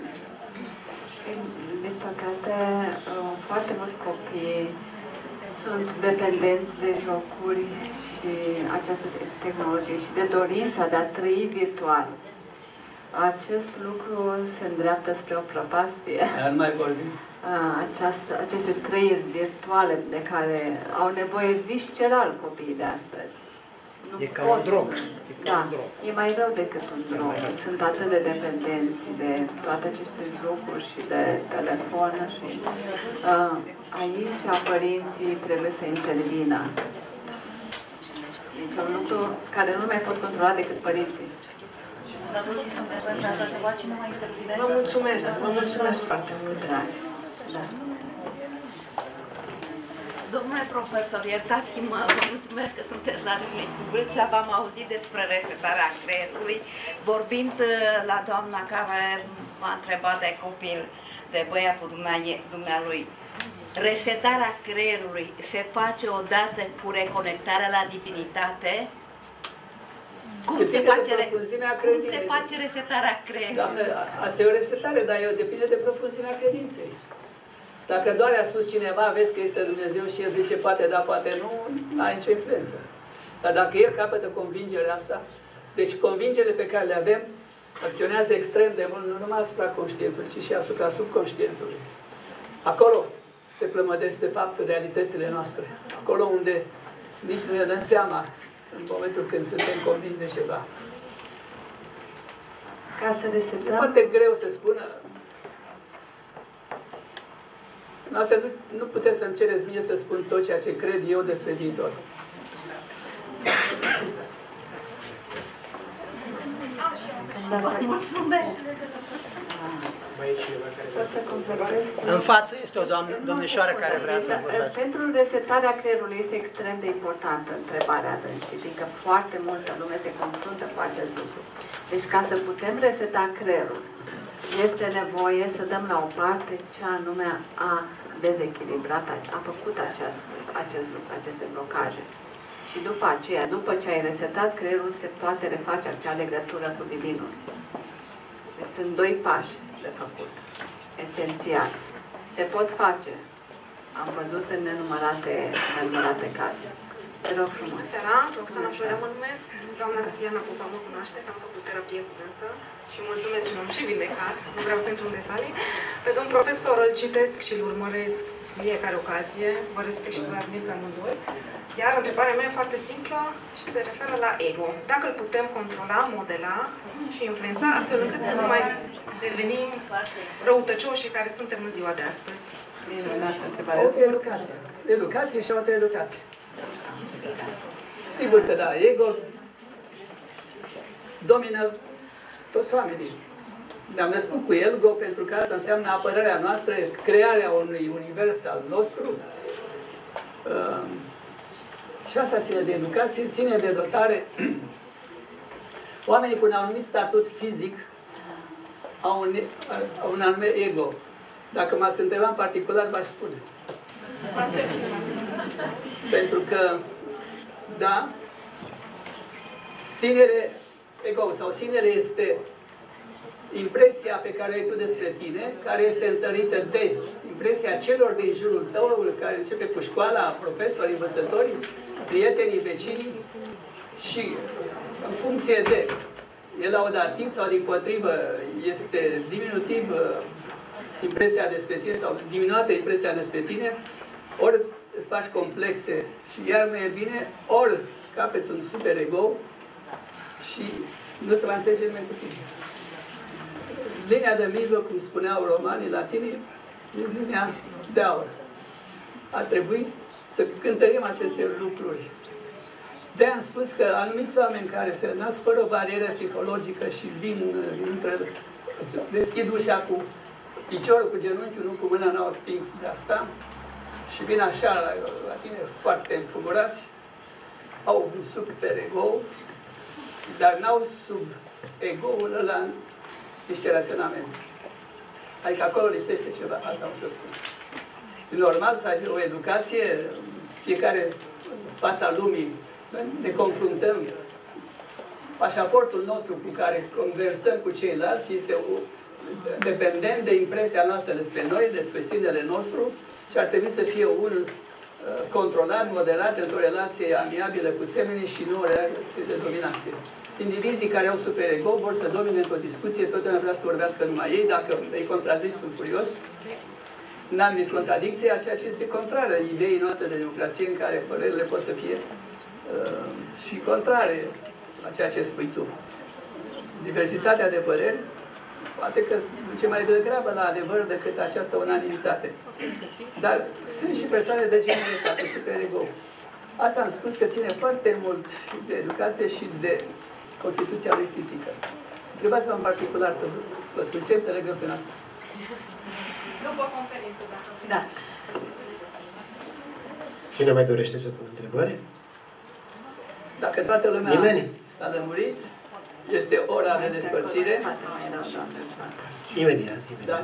Din păcate, foarte mulți copii sunt dependenți de jocuri și această tehnologie și de dorința de a trăi virtual. Acest lucru se îndreaptă spre o prăpastie. Nu mai vorbim. Această, aceste trăiri virtuale de care au nevoie visceral copiii de astăzi. Nu e ca pot. un drog. E ca Da, un drog. e mai rău decât un drog. Sunt atât de dependenți de toate aceste jocuri și de telefon și uh, aici părinții trebuie să intervină. Este un lucru care nu mai pot controla decât părinții. Dar dulții sunt de acord așa ceva, cine mai intervine? Vă mulțumesc, vă mulțumesc foarte mult. Da. Domnule profesor, iertați-mă, vă mulțumesc că sunteți la Râmnicu Vâlcea, v-am auzit despre resetarea creierului, vorbind la doamna care m-a întrebat de copil, de băiatul dumnealui. Resetarea creierului se face odată cu reconectarea la divinitate? Cum se face, cum se face resetarea creierului? Doamne, asta e o resetare, dar eu depinde de profunzimea credinței. Dacă doar a spus cineva, vezi că este Dumnezeu și el zice poate da, poate nu, nu are nicio influență. Dar dacă el capătă convingerea asta, deci convingerile pe care le avem acționează extrem de mult, nu numai asupra conștientului, ci și asupra subconștientului. Acolo se plămădesc de fapt realitățile noastre. Acolo unde nici nu ne dăm seama în momentul când suntem convinși de ceva. Ca să resetăm... E foarte greu să spună. Asta nu, nu puteți să-mi cereți mie să spun tot ceea ce cred eu despre viitor. În față este o doamnă, domnișoară care vrea să vorbească. Pentru resetarea creierului este extrem de importantă întrebarea dânsii, fiindcă foarte multă lume se confruntă cu acest lucru. Deci ca să putem reseta creierul, este nevoie să dăm la o parte ce anume a dezechilibrat, a făcut acest, acest lucru, aceste blocaje. Și după aceea, după ce ai resetat creierul, se poate reface acea legătură cu Divinul. Deci sunt doi pași de făcut, esențial. Se pot face. Am văzut în nenumărate, nenumărate cazuri. Te rog frumos. Bună seara, Roxana Florea mă numesc. Doamna Tatiana Popa mă cunoaște, că am făcut terapie cu dânsă și mulțumesc și m-am și vindecat. Nu vreau să intru în detalii. Pe domn profesor îl citesc și îl urmăresc fiecare ocazie. Vă respect și vă admir pe amândoi. Iar întrebarea mea e foarte simplă și se referă la ego. Dacă îl putem controla, modela și influența, astfel încât să nu mai devenim răutăcioși care suntem în ziua de astăzi. Autoeducație. Educație și autoeducație. Sigur că da, ego domină toți oamenii. Ne-am născut cu ego pentru că asta înseamnă apărarea noastră, crearea unui univers al nostru. Uh, și asta ține de educație, ține de dotare. Oamenii cu un anumit statut fizic au un, au un anume ego. Dacă m-ați întrebat în particular, v-aș spune. Pentru că, da, sinele, ego sau sinele este impresia pe care ai tu despre tine, care este întărită de impresia celor din jurul tău, care începe cu școala, profesorii, învățătorii, prietenii, vecinii și în funcție de e laudativ sau dimpotrivă, este diminutiv impresia despre tine sau diminuată impresia despre tine, ori îți faci complexe și iar nu e bine, ori capeți un super ego și nu se va înțelege nimeni cu tine. Linia de mijloc, cum spuneau romanii latini, e linia de aur. Ar trebui să cântărim aceste lucruri. De-aia am spus că anumiți oameni care se nasc fără o barieră psihologică și vin, intră, deschid ușa cu piciorul, cu genunchiul, nu cu mâna, n-au timp de asta, și vin așa la, la tine foarte înfugurați, au un super ego, dar n-au sub ego-ul ăla niște raționamente. Adică acolo lipsește ceva, asta o să spun. E normal să ai o educație, fiecare fața lumii, ne confruntăm. Pașaportul nostru cu care conversăm cu ceilalți este o, dependent de impresia noastră despre noi, despre sinele nostru și ar trebui să fie unul uh, controlat, moderat, într-o relație amiabilă cu semenii și nu o relație de dominație. Indivizii care au superego vor să domine într-o discuție, toată lumea vrea să vorbească numai ei, dacă îi contrazici sunt furioși. N-am nici contradicție a ceea ce este contrară ideii noastre de democrație în care părerile pot să fie uh, și contrare la ceea ce spui tu. Diversitatea de păreri poate că duce mai degrabă la adevăr decât această unanimitate. Dar sunt și persoane de genul ăsta, cu superego. Asta am spus că ține foarte mult de educație și de constituția lui fizică. Întrebați-mă în particular să vă spun ce înțeleg eu prin asta. După conferință, dacă vreți. Da. Cine mai dorește să pună întrebări? Dacă toată lumea Nimeni? a lămurit, este ora de despărțire. Imediat, imediat. Da.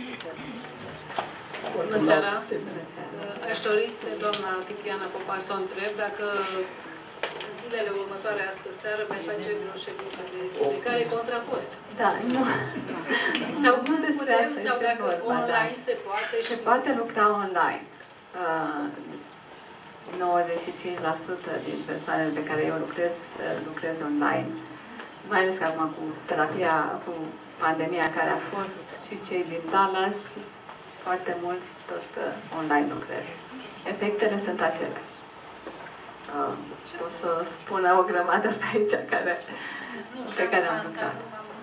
Bună seara! Aș dori pe doamna Tiziana Popa să o întreb dacă în zilele următoare, astă seară, mai facem o ședință de ridicare contra post. Da, nu. Sau nu cum putem, sau dacă online se poate și... Se poate lucra online. Uh, nouăzeci și cinci la sută din persoanele pe care eu lucrez, lucrez online. Mai ales că acum cu terapia, cu pandemia care a fost și cei din Dallas, foarte mulți tot uh, online lucrez. Efectele sunt aceleași. Uh, o să spună o grămadă pe aici care, pe care am lucrat.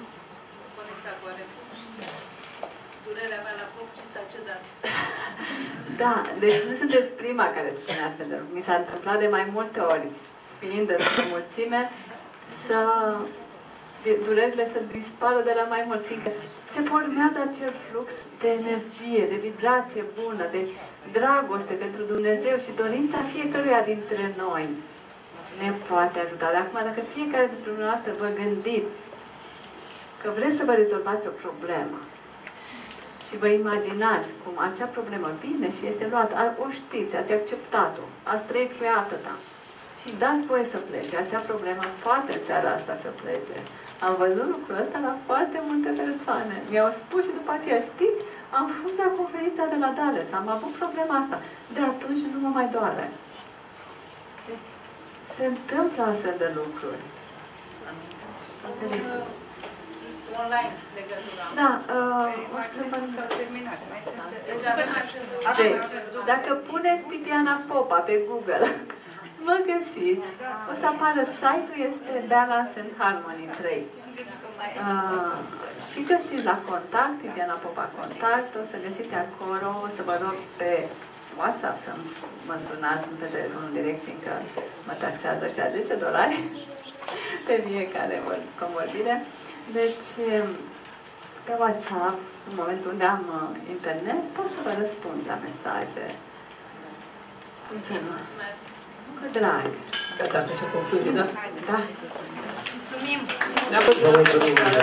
Durerea mea la foc și s-a cedat. Da, deci nu sunteți prima care spune astfel de lucruri. Mi s-a întâmplat de mai multe ori, fiind în mulțime, să durerile să dispară de la mai mulți, fiindcă se formează acel flux de energie, de vibrație bună, de dragoste pentru Dumnezeu și dorința fiecăruia dintre noi ne poate ajuta. De acum, dacă fiecare dintre dumneavoastră vă gândiți că vreți să vă rezolvați o problemă și vă imaginați cum acea problemă vine și este luată, o știți, ați acceptat-o, ați trăit cu ea atâta și dați voie să plece, acea problemă poate în seara asta să plece. Am văzut lucrul ăsta la foarte multe persoane. Mi-au spus și după aceea, știți, am fost la conferința de la Dallas, am avut problema asta. De atunci nu mă mai doare. Deci, se întâmplă astfel de lucruri. Online legătura. Da, uh, o să vă... Deci, dacă puneți Tiziana Popa pe Google, vă găsiți, o să apară site-ul, este Balance and Harmony trei. Uh, și găsiți la contact, Tiziana Popa contact, o să găsiți acolo, o să vă rog pe WhatsApp să mă sunați pe telefonul direct, fiindcă mă taxează ăștia zece dolari pe fiecare convorbire. Deci, pe WhatsApp, în momentul unde am internet, pot să vă răspund la mesaje. Cum să nu? Mulțumesc! Cu drag! Gata, face concluzii, da? Da. Mulțumim! Vă mulțumim de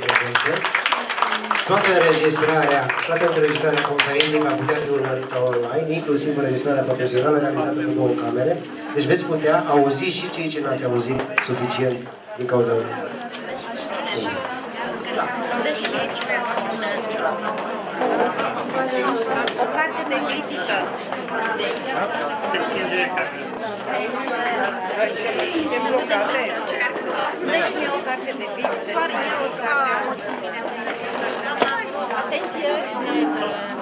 Toată înregistrarea, toată înregistrarea conferinței va putea fi urmărită online, inclusiv înregistrarea profesională realizată cu două camere. Deci veți putea auzi și cei ce n-ați auzit suficient din cauza o carte de critică. Se stinge e blocate. Dă-mi o carte de critică. Atenție!